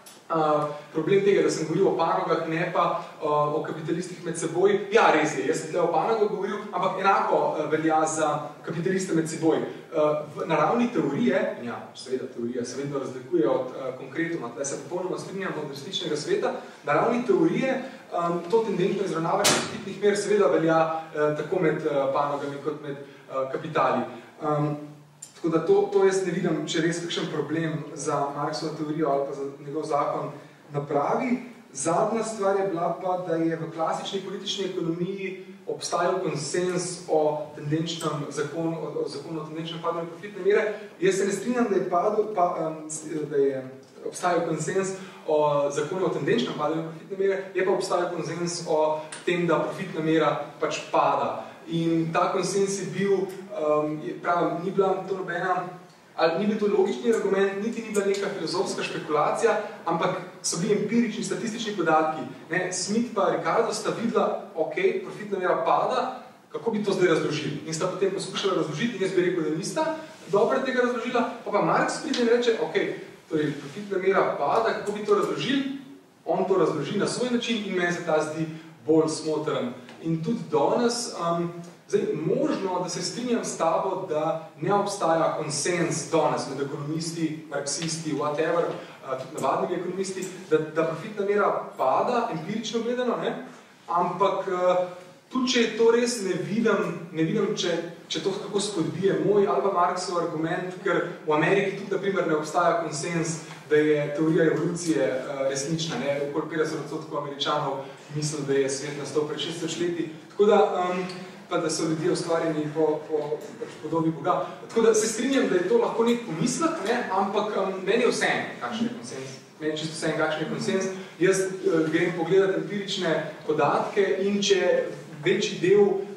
uh, problem tega, da sem govoril o panogah, ne pa uh, o kapitalistih med seboj. Ja, res je, jaz sem tle o panogah govoril, ampak enako uh, velja za kapitaliste med seboj. Uh, v naravni teorije, ja, seveda teorija se vedno razlikuje od uh, konkretno, tle se popolnoma strinjam od resničnega sveta, naravni teorije Um, to tendenčno izravnavanje profitnih mer seveda velja uh, tako med uh, panogami kot med uh, kapitali. Um, tako da to, to jaz ne vidim, če res kakšen problem za Marxovo teorijo ali pa za njegov zakon napravi. Zadnja stvar je bila pa, da je v klasični politični ekonomiji obstajal konsens o tendenčnem zakonu, o, o zakonu o tendenčnem padanju profitne mere. Jaz se ne strinjam, da je, padel, pa, um, da je obstajal konsens o zakonu o tendenčnem padanju profitne mere, je pa obstajal konsens o tem, da profitna mera pač pada. In ta konsens je bil, um, pravim, ni bila to nobena, ali ni bil to logični argument, niti ni bila neka filozofska špekulacija, ampak so bili empirični, statistični podatki. Ne, Smith pa Ricardo sta videla, ok, profitna mera pada, kako bi to zdaj razložili. In sta potem poskušala razložiti, in jaz bi rekel, da nista dobro tega razložila, pa pa Marx pride in reče, ok, torej profitna mera pada, kako bi to razložili, on to razloži na svoj način in meni se ta zdi bolj smotren. In tudi danes, um, zdaj, možno, da se strinjam s tabo, da ne obstaja konsens danes med ekonomisti, marksisti, whatever, uh, tudi navadnimi ekonomisti, da, da profitna mera pada, empirično gledano, ne? Ampak uh, tudi, če to res ne vidim, ne vidim, če, če to kako spodbije moj ali pa Marxov argument, ker v Ameriki tudi, na primer, ne obstaja konsens, da je teorija evolucije uh, resnična, ne? Okoli petdeset odstotkov Američanov misli, da je svet nastal pred šeststo leti. Tako da, um, pa da so ljudje ustvarjeni po, po pač podobi Boga. Tako da se strinjam, da je to lahko nek pomislek, ne? Ampak um, meni je vseeno, kakšen je konsens. Meni je čisto vseeno, kakšen je konsens. Jaz uh, grem pogledati empirične podatke in če večji del uh,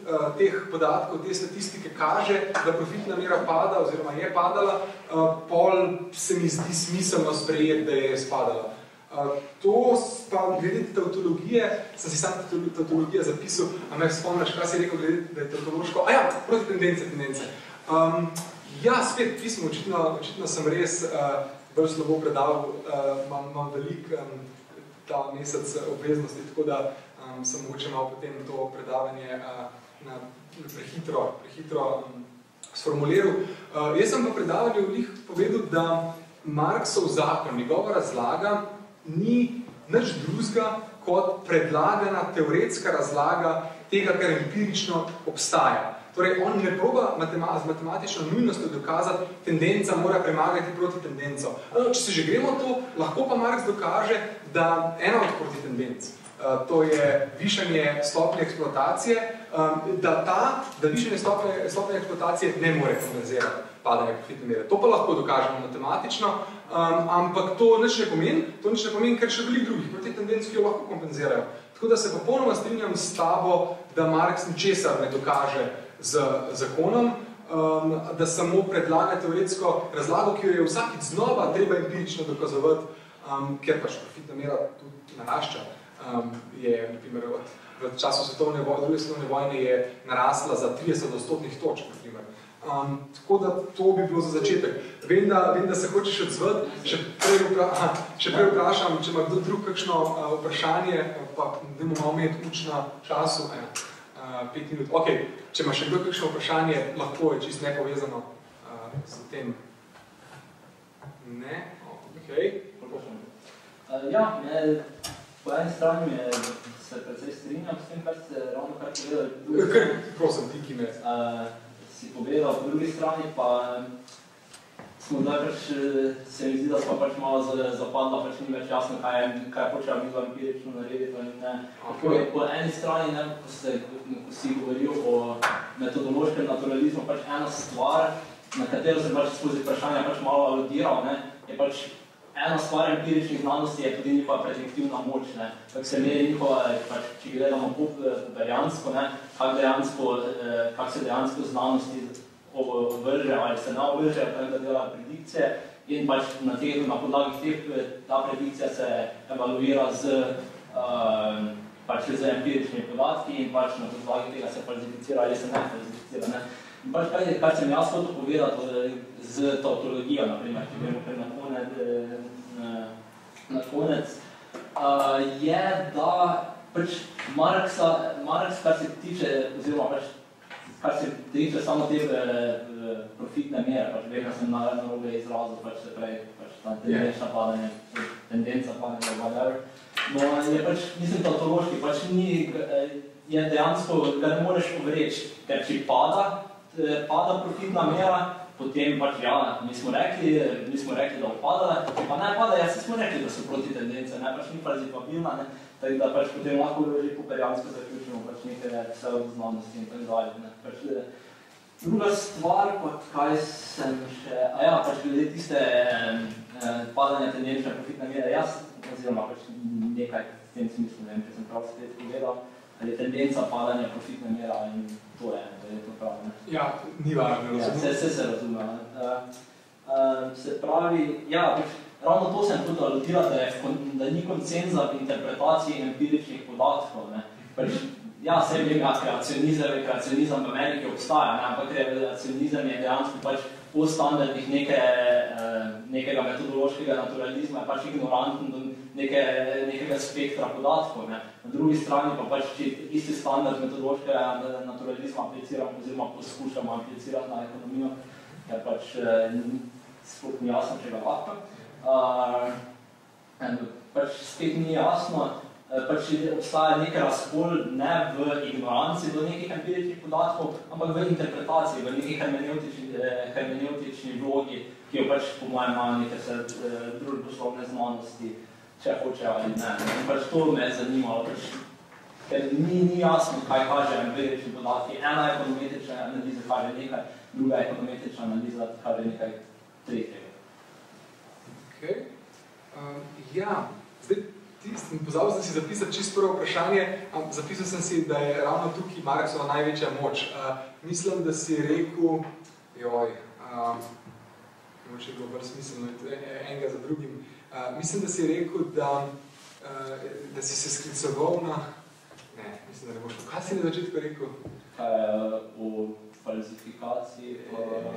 uh, teh podatkov, te statistike kaže, da profitna mera pada oziroma je padala, uh, pol se mi zdi smiselno sprejeti, da je spadala. Uh, to pa glede tautologije, sem si sam tautologija zapisal, a me spomniš, kaj si rekel glede, da je tautološko, a ja, proti tendence, tendence. Um, ja, spet pismo, očitno, očitno sem res uh, bolj slabo predaval, uh, imam, imam velik um, ta mesec obveznosti, tako da um, sem mogoče malo potem to predavanje uh, na, prehitro, prehitro um, sformuliral. Uh, jaz sem pa predavanje v njih povedal, da Marksov zakon, njegova razlaga, ni nič drugega kot predlagana teoretska razlaga tega, kar empirično obstaja. Torej, on ne proba matema z matematično nujnostjo dokazati, tendenca mora premagati proti tendenco. Če se že gremo to, lahko pa Marx dokaže, da ena od proti tendenc, to je višanje stopnje eksploatacije, da ta, da višanje stopnje, stopnje eksploatacije ne more kompenzirati padanje profitne mere. To pa lahko dokažemo matematično, um, ampak to nič ne pomeni, to nič ne pomeni, ker še veliko drugih proti tendenc, ki jo lahko kompenzirajo. Tako da se popolnoma strinjam s tabo, da Marx ničesar ne dokaže z zakonom, um, da samo predlaga teoretsko razlago, ki jo je vsakič znova treba empirično dokazovati, um, ker pač profitna mera tudi narašča. Um, je, na primer, od, v času svetovne vojne, druge svetovne vojne je narasla za trideset odstotnih točk, na primer. Um, tako da to bi bilo za začetek. Vem, da, vem, da se hočeš odzvati, še prej, vpra aha, še prej vprašam, če ima kdo drug kakšno uh, vprašanje, pa dajmo malo imeti uč na času, ja, uh, pet minut. Ok, če ima še kdo kakšno vprašanje, lahko je čisto nepovezano uh, s tem. Ne? Ok. Uh, ja, ne, po eni strani je, se precej strinjam s tem, kar ste ravno kar povedali. Kar, prosim, ti, ki me. Uh, si povedal, po drugi strani pa smo zdaj pač, se mi zdi, da smo pač malo zapadla, pač ni več jasno, kaj je, kaj počela mi za empirično narediti, ali ne. Okay. Po eni strani, ne, ko, ste, ko si govoril o metodološkem naturalizmu, pač ena stvar, na katero se pač skozi vprašanja pač malo aludiral, ne, je pač ena stvar empiričnih znanosti je tudi njihova prediktivna moč, ne. Kako se meri njihova, pač, če gledamo dejansko, ne, kak, dejansko, kak se dejansko znanosti vrže ali se ne vrže, tako da dela predikcije in pač na, teh, na podlagi teh, ta predikcija se evaluira z, uh, pač z empiričnimi podatki in pač na podlagi tega se falsificira ali se ne falsificira, ne. In pač kaj, kaj sem jaz hotel povedati z tautologijo, na primer, ki gremo kar na konec, na konec uh, je, da pač Marxa, Marx, kar se tiče, oziroma pač, kar se tiče samo te uh, profitne mere, pač vem, da sem na narobe izrazil, pač se prej, pač ta tendenčna padanje, tendenca padanja, whatever. No, je pač, mislim, tautološki, pač ni, je dejansko, ga ne moreš povreči, ker če pada, pada profitna mera, potem pač, ja, mi smo rekli, mi smo rekli, da upada, pa ne pada, ja, se smo rekli, da so proti tendence, ne, pač ni falsifabilna, ne, tako da pač potem lahko že poperijansko zaključimo pač nekaj pseudoznanosti in tako dalje, ne, pač druga stvar, pa kaj sem še, a ja, pač glede tiste eh, padanja tendenčne profitne mere, jaz, oziroma pač nekaj v tem smislu, ne vem, če sem prav spet povedal, ali je tendenca padanja profitne mera in to je, da je to prav, ne. Ja, ni važno, ja, se, se se razume, ne. Uh, uh, se pravi, ja, pač, ravno to sem tudi aludila, da, da ni konsenza v interpretaciji empiričnih podatkov, ne. Pač, ja, se vem, ja, kreacionizem, kreacionizem v Ameriki obstaja, ne, ampak kreacionizem je dejansko pač po standardih neke, nekega metodološkega naturalizma, je pač ignoranten do neke, nekega spektra podatkov, ne. Na drugi strani pa pač, če isti standard metodološkega naturalizma apliciramo oziroma poskušamo aplicirati na ekonomijo, ker pač sploh ni jasno, če ga lahko. Uh, pač spet ni jasno, pač obstaja nek razpol ne v ignoranci do nekih empiričnih podatkov, ampak v interpretaciji, v nekih hermeneutični, hermeneutični vlogi, ki jo pač po mojem imajo neke družboslovne znanosti, če hoče ali ne. In pač to me je zanimalo, pač, ker ni, ni jasno, kaj kaže empirični podatki. Ena ekonometrična analiza kaže nekaj, druga ekonometrična analiza kaže nekaj tretjega. Okay. Um, ja, zdaj, tisti pozabil sem si zapisati čisto prvo vprašanje, zapisal sem si, da je ravno tukaj Marksova največja moč. Uh, mislim, da si rekel, joj, um, moče je bilo bolj smiselno, enega za drugim, uh, mislim, da si rekel, da, uh, da si se sklicoval na, ne, mislim, da ne boš to, kaj si na začetku rekel? Uh, o falsifikaciji, uh,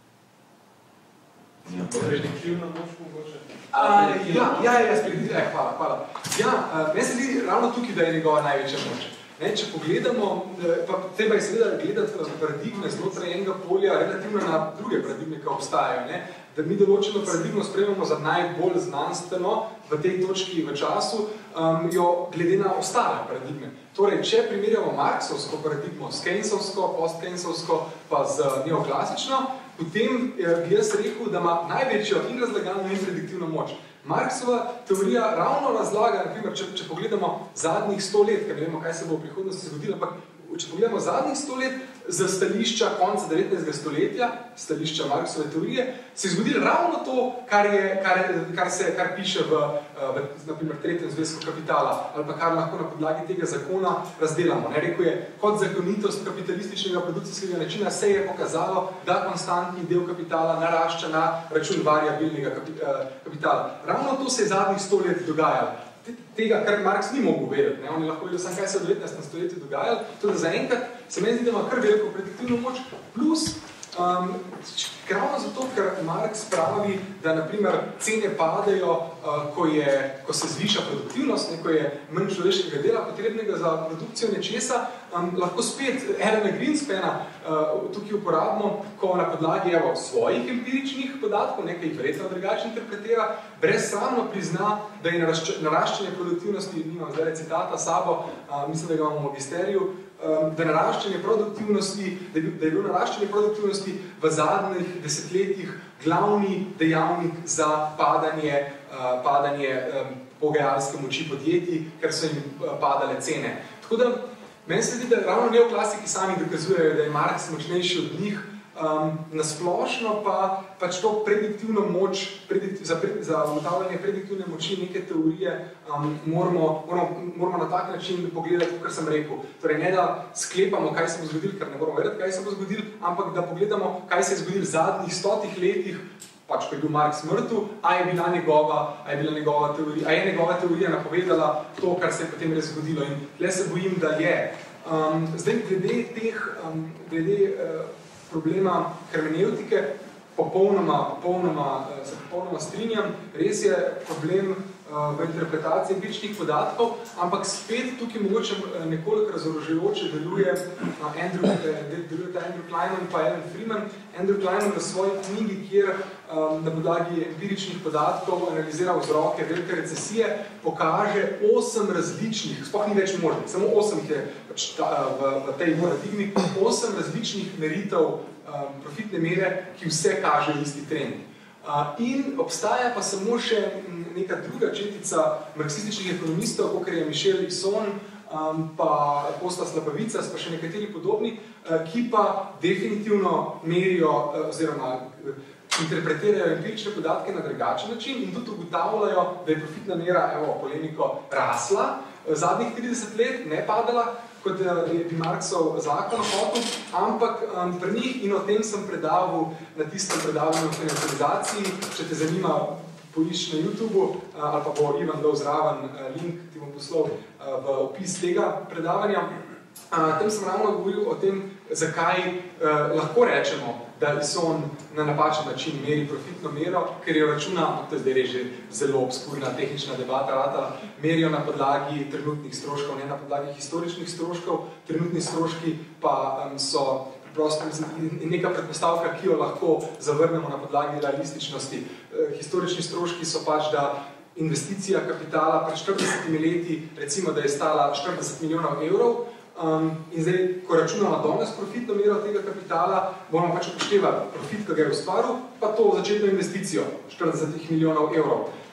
Ja, prediktivno moč mogoče. Uh, ja, ja, ja, sprediti, eh, hvala, hvala. Ja, uh, meni se zdi ravno tukaj, da je njegova največja moč. Ne, če pogledamo, pa treba je seveda gledati paradigme znotraj enega polja relativno na druge paradigme, ki obstajajo. Ne? Da mi določeno paradigmo spremljamo za najbolj znanstveno v tej točki v času, um, jo glede na ostale paradigme. Torej, če primerjamo marksovsko paradigmo s Keynesovsko, post-Keynesovsko pa z neoklasično, potem bi jaz rekel, da ima največjo in razlagalno in prediktivno moč. Marksova teorija ravno razlaga, naprimer, če, če pogledamo zadnjih sto let, ker ne vemo, kaj se bo v prihodnosti zgodilo, ampak če pogledamo zadnjih sto let za stališča konca devetnajstega stoletja, stališča Marksove teorije, se je zgodilo ravno to, kar, je, kar, kar, se, kar piše v, v naprimer, tretjem zvezku kapitala, ali pa kar lahko na podlagi tega zakona razdelamo. Ne, rekel je, kot zakonitost kapitalističnega produkcijskega načina se je pokazalo, da konstantni del kapitala narašča na račun variabilnega kapitala. Ravno to se je zadnjih sto let dogajalo. Tega, kar Marks ni mogel vedeti. Ne? On je lahko vedel sam, kaj se v devetnajstem stoletju dogajalo. Tudi zaenkrat se meni zdi, da ima kar veliko prediktivno moč. Plus, um, ravno zato, ker Marks pravi, da naprimer cene padajo, uh, ko, je, ko se zviša produktivnost, ne, ko je manj človeškega dela potrebnega za produkcijo nečesa, um, lahko spet Alana Greenspana uh, tukaj uporabimo, ko na podlagi evo, svojih empiričnih podatkov, nekaj jih verjetno drugače interpretira, brezsramno prizna, da je naraščanje produktivnosti, nimam zdaj citata sabo, uh, mislim, da ga imamo v magisteriju, um, da, naraščanje produktivnosti, da, je, da je bilo naraščanje produktivnosti v zadnjih desetletjih glavni dejavnik za padanje, uh, padanje um, pogajalske moči podjetij, ker so jim uh, padale cene. Tako da, meni se zdi, da ravno neoklasiki sami dokazujejo, da je Marks močnejši od njih, um, nasplošno pa pač to prediktivno moč, prediktiv, za, pred, za ugotavljanje prediktivne moči neke teorije um, moramo, moramo, moramo na tak način pogledati, kar sem rekel. Torej, ne da sklepamo, kaj se bo zgodilo, ker ne moramo vedeti, kaj se bo zgodilo, ampak da pogledamo, kaj se je zgodilo v zadnjih stotih letih, pač ko je bil Marks mrtev, a je bila njegova, a je bila njegova teorija, a je njegova teorija napovedala to, kar se je potem res zgodilo. In tle se bojim, da je. Um, zdaj, glede teh, um, glede uh, problema hermeneutike, popolnoma, popolnoma, uh, se popolnoma strinjam, res je problem uh, v interpretaciji empiričnih podatkov, ampak spet tukaj mogoče nekoliko razorožujoče deluje uh, Andrew, deluje Andrew Kleinman pa Alan Freeman. Andrew Kleinman v svoji knjigi, kjer um, na podlagi empiričnih podatkov analizira vzroke velike recesije, pokaže osem različnih, sploh ni več možnih, samo osem je pač ta, v, v tej paradigmi, osem različnih meritev um, profitne mere, ki vse kažejo isti trend. Uh, in obstaja pa samo še neka druga četica marksističnih ekonomistov, kot je Michel Isson, um, pa Kostas Lapavicas, pa še nekateri podobni, uh, ki pa definitivno merijo uh, oziroma interpretirajo empirične podatke na drugačen način in tudi ugotavljajo, da je profitna mera, evo, polemiko, rasla zadnjih trideset let, ne padala, kot je bi Marksov zakon hotel, ampak um, pri njih in o tem sem predaval na tistem predavanju o financializaciji, če te zanima, poišč na YouTubeu, uh, ali pa bo Ivan dal zraven uh, link, ti bom poslal uh, v opis tega predavanja. Uh, tem sem ravno govoril o tem, zakaj uh, lahko rečemo, da Isson na napačen način meri profitno mero, ker jo računa, to je zdaj res že zelo obskurna tehnična debata, rata, merijo na podlagi trenutnih stroškov, ne na podlagi historičnih stroškov. Trenutni stroški pa um, so preprosto neka predpostavka, ki jo lahko zavrnemo na podlagi realističnosti. Uh, historični stroški so pač, da investicija kapitala pred štiridesetimi leti, recimo, da je stala štirideset milijonov evrov, Um, in zdaj, ko računamo danes profitno mero tega kapitala, bomo pač upoštevali profit, ki ga je ustvaril, pa to začetno investicijo štirideset milijonov evrov.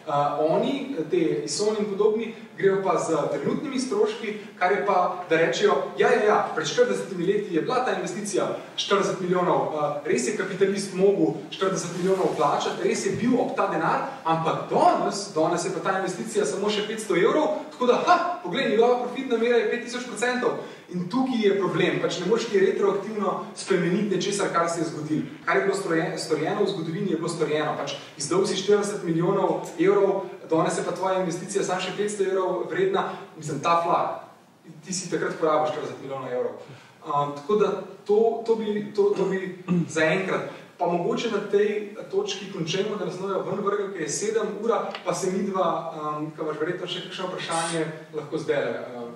Uh, oni, te Ison in podobni, grejo pa z trenutnimi stroški, kar je pa, da rečejo, ja, ja, ja, pred štiridesetimi leti je bila ta investicija štirideset milijonov, uh, res je kapitalist mogel štirideset milijonov plačati, res je bil ob ta denar, ampak danes, danes je pa ta investicija samo še petsto evrov, tako da, ha, poglej, njegova profitna mera je pet tisoč procentov. In tukaj je problem, pač ne moreš ti retroaktivno spremeniti nečesar, kar se je zgodilo. Kar je bilo storjeno v zgodovini, je bilo storjeno. Pač izdal si štirideset milijonov evrov, danes je pa tvoja investicija samo še petsto evrov vredna, mislim, ta flag. Ti si takrat porabil štirideset milijonov evrov. Um, tako da to, to, bi, to, to bi zaenkrat. Pa mogoče na tej točki končemo, da nas nojo ven vrgel, ki je sedem ura, pa se mi dva, um, ko imaš verjetno še kakšno vprašanje, lahko zdele. Um,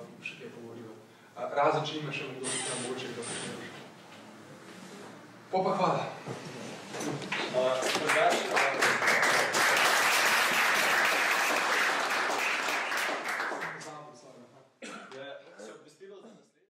Razen, če ima še mogoče, mogoče kdo še ne. Po pa hvala.